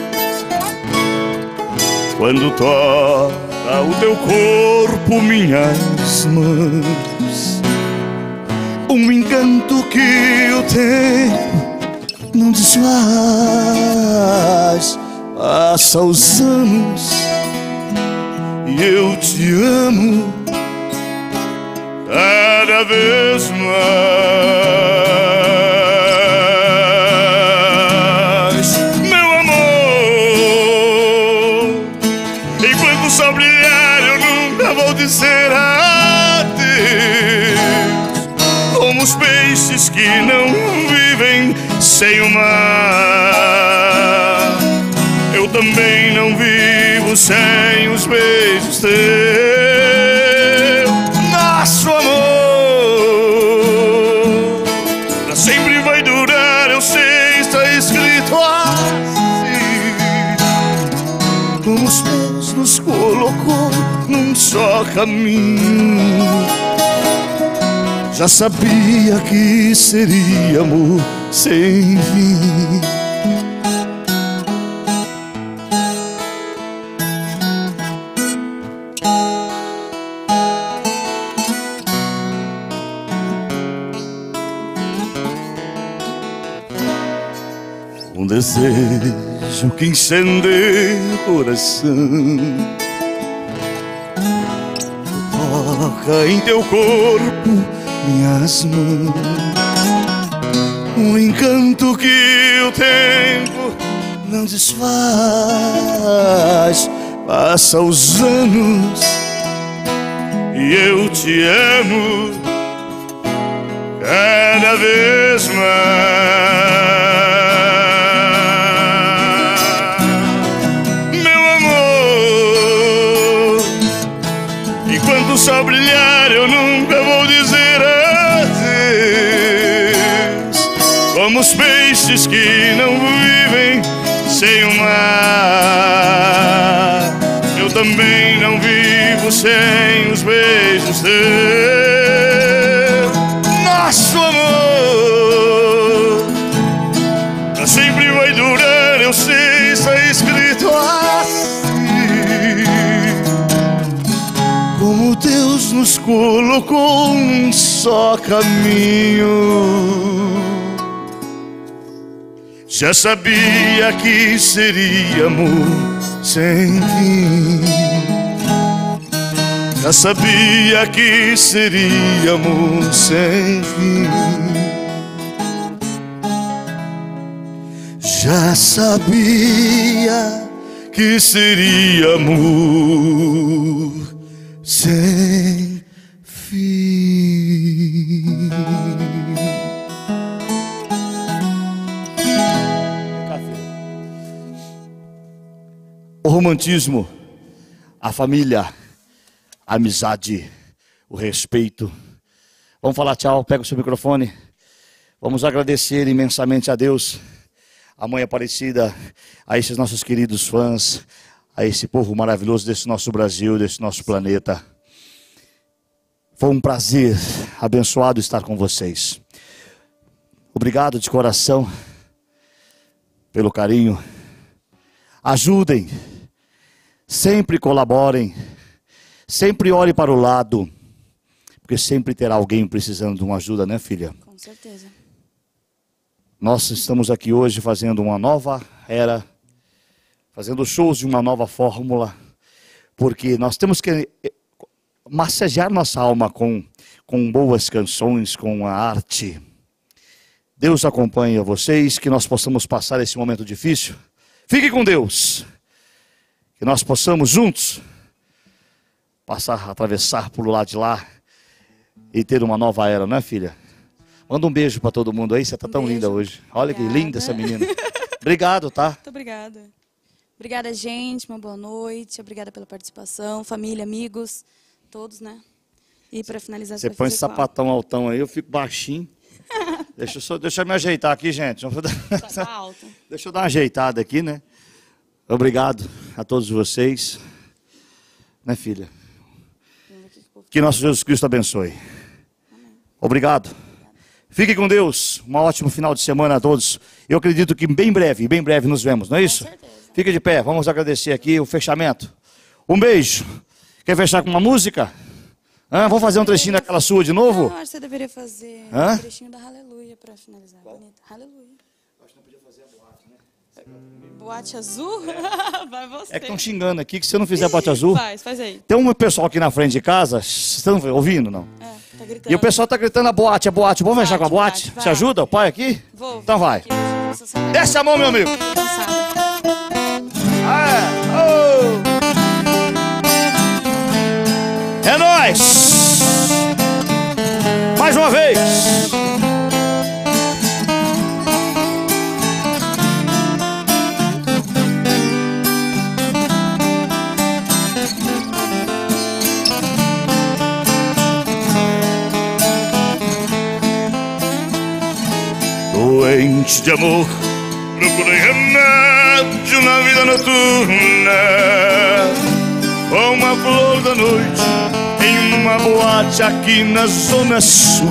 quando toca o teu corpo, minhas mãos. Um encanto que o tempo não desfaz. Passa os anos e eu te amo cada vez mais. Meu amor, enquanto o sol brilhar eu nunca vou dizer adeus. Como os peixes que não vivem sem o mar, eu também não vivo sem os beijos teus. Nosso amor pra sempre vai durar, eu sei, está escrito assim. Como os Deus nos colocou num só caminho. Já sabia que seria amor sem fim. Um desejo que incendeia o coração, toca em teu corpo minhas mãos. Um encanto que o tempo não desfaz. Passa os anos e eu te amo cada vez mais. O sol brilhar eu nunca vou dizer adeus. Como os peixes que não vivem sem o mar, eu também não vivo sem os beijos teus. Nosso amor pra sempre vai durar, eu sei, está escrito assim. Como Deus nos colocou num só caminho. Já sabia que seria amor sem fim. Já sabia que seria amor sem fim. Já sabia que seria amor sem fim. O romantismo, a família, a amizade, o respeito. Vamos falar tchau, pega o seu microfone. Vamos agradecer imensamente a Deus, a Mãe Aparecida, a esses nossos queridos fãs, a esse povo maravilhoso desse nosso Brasil, desse nosso planeta. Foi um prazer abençoado estar com vocês. Obrigado de coração pelo carinho. Ajudem, sempre colaborem, sempre olhem para o lado, porque sempre terá alguém precisando de uma ajuda, né, filha? Com certeza. Nós estamos aqui hoje fazendo uma nova era, fazendo shows de uma nova fórmula, porque nós temos que massagear nossa alma com, com boas canções, com a arte. Deus acompanhe vocês, que nós possamos passar esse momento difícil. Fique com Deus, que nós possamos juntos passar, atravessar por lado de lá e ter uma nova era, não é, filha? Manda um beijo para todo mundo aí, você está um tão beijo. Linda hoje. Olha obrigada. Que linda essa menina. Obrigado, tá? Muito obrigada. Obrigada, gente, uma boa noite, obrigada pela participação, família, amigos, todos, né? E para finalizar... Você põe esse sapatão altão aí, eu fico baixinho. Deixa eu, só, deixa eu me ajeitar aqui, gente. Tá alto. Deixa eu dar uma ajeitada aqui, né? Obrigado a todos vocês. Né, filha? Que nosso Jesus Cristo abençoe. Amém. Obrigado. Fique com Deus. Um ótimo final de semana a todos. Eu acredito que bem breve, bem breve nos vemos, não é isso? Com certeza. Fique de pé. Vamos agradecer aqui o fechamento. Um beijo. Quer fechar com uma música? Hã? Vamos fazer um trechinho daquela sua de novo? Não, acho que você deveria fazer Hã? um trechinho da Aleluia para finalizar. Bonito. Aleluia. Acho que não podia fazer a boate, né? Boate azul? É. Vai você. É que estão xingando aqui que se eu não fizer boate azul... Faz, faz aí. Tem um pessoal aqui na frente de casa, vocês estão ouvindo, não? É, tá gritando. E o pessoal tá gritando a boate, a boate. Vamos fechar com a boate? boate Você ajuda o pai aqui? Vou. Então vai. Aqui, desce a mão, meu amigo. É, oh. É nóis. Mais uma vez. Doente de amor, procurei remédio na vida noturna, com uma flor da noite em uma boate aqui na Zona Sul.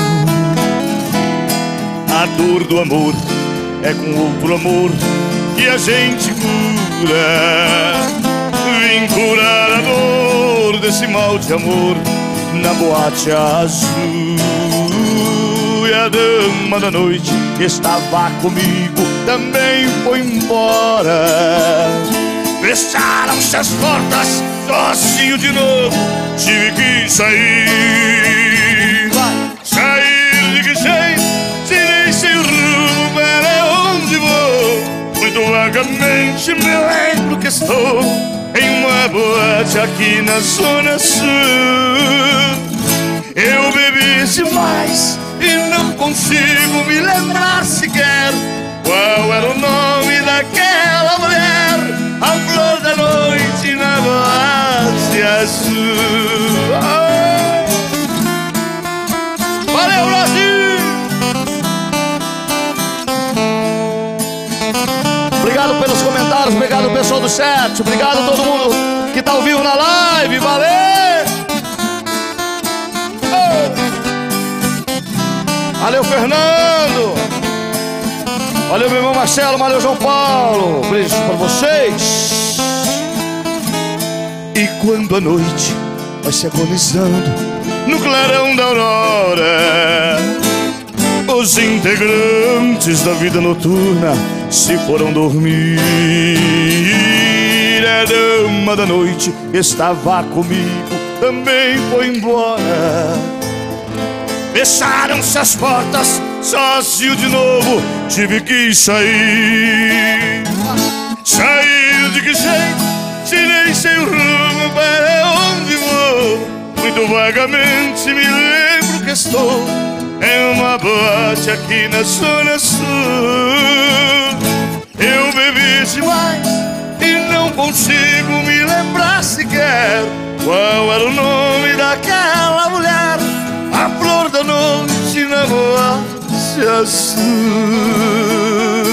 A dor do amor é com outro amor que a gente cura. Vim curar a dor desse mal de amor na boate azul. E a dama da noite que estava comigo também foi embora. Fecharam-se as portas, sozinho de novo tive que sair. Sair de que jeito, se nem sei o rumo para onde vou. Muito vagamente me lembro que estou em uma boate aqui na Zona Sul. Eu bebi demais e não consigo me lembrar sequer qual era o nome daquela mulher, a flor da noite na boate azul. Oh! Valeu, Brasil! Obrigado pelos comentários, obrigado pessoal do chat, obrigado a todo mundo que está ao vivo na live, valeu! Valeu, Fernando. Valeu, meu irmão Marcelo. Valeu, João Paulo. Beijo pra vocês. E quando a noite vai se agonizando no clarão da aurora, os integrantes da vida noturna se foram dormir. A dama da noite estava comigo, também foi embora. Fecharam-se as portas, sozinho de novo tive que sair. Sair de que jeito, se nem sei o rumo para onde vou. Muito vagamente me lembro que estou em uma boate aqui na Zona Sul. Eu bebi demais e não consigo me lembrar sequer qual era o nome daquela mulher, namorasse assim.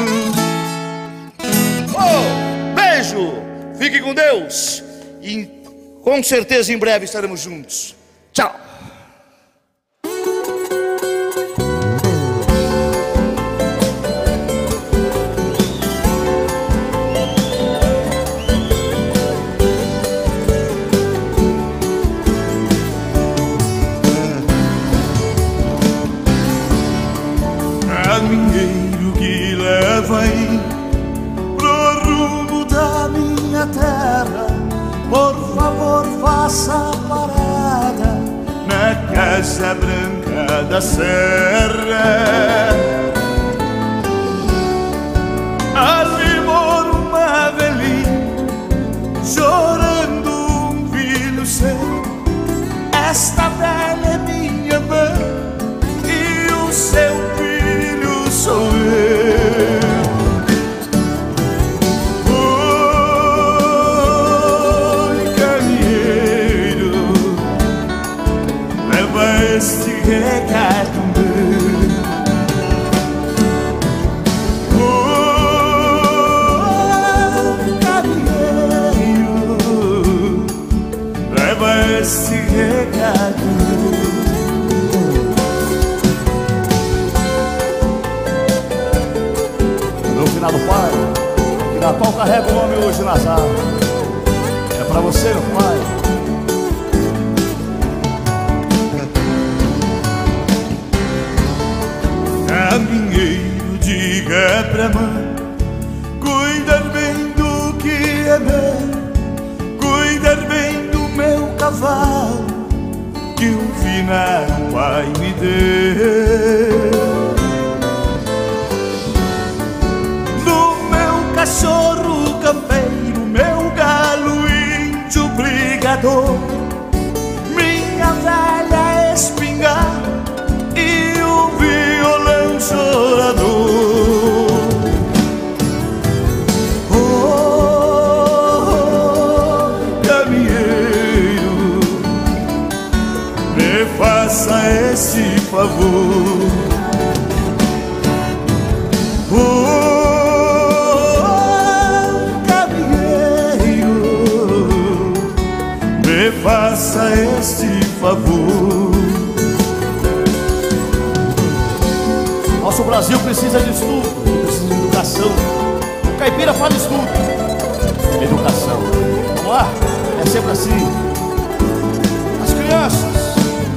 Oh, beijo, fique com Deus e com certeza em breve estaremos juntos. Tchau. Caminheiro que leva aí pro rumo da minha terra, por favor faça parada na Casa Branca da Serra. Ali mora uma velhinha chorando um filho seu. Esta velha é minha mãe e o seu filho sou eu. Oi, caminheiro, leva este recado meu. Oi, caminheiro, leva este recado meu. Do pai, que na qual carrega o nome hoje nas armas. É pra você, meu pai. Caminheiro, diga pra mãe cuidar bem do que é meu, cuidar bem do meu cavalo que o finado pai me deu. Cachorro campeiro, meu galo índio brigador, minha velha espingarda e o violão chorador. Oh, oh, oh, caminheiro, me faça esse favor. Oh, faça este favor. Nosso Brasil precisa de estudo, precisa de educação. O caipira fala estudo, educação. Vamos lá? É sempre assim. As crianças.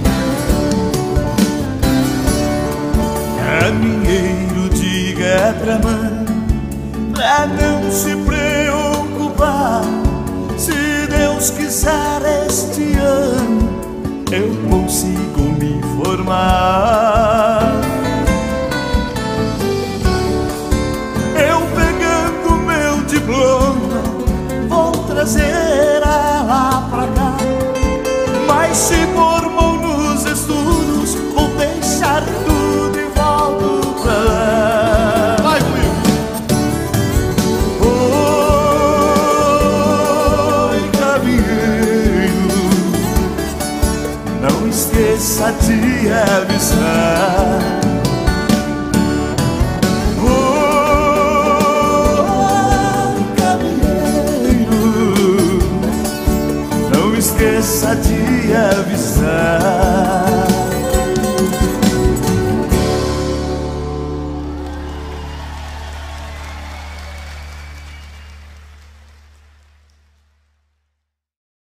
Caminheiro, diga pra mãe pra não se preocupar. Se Deus quiser este ano eu consigo me formar. Eu pegando meu diploma vou trazer ela pra cá. Mas se formou nos estudos vou deixar tudo e volto pra lá. Vai comigo. Não esqueça de avisar. Oh, caminheiro, não esqueça de avisar.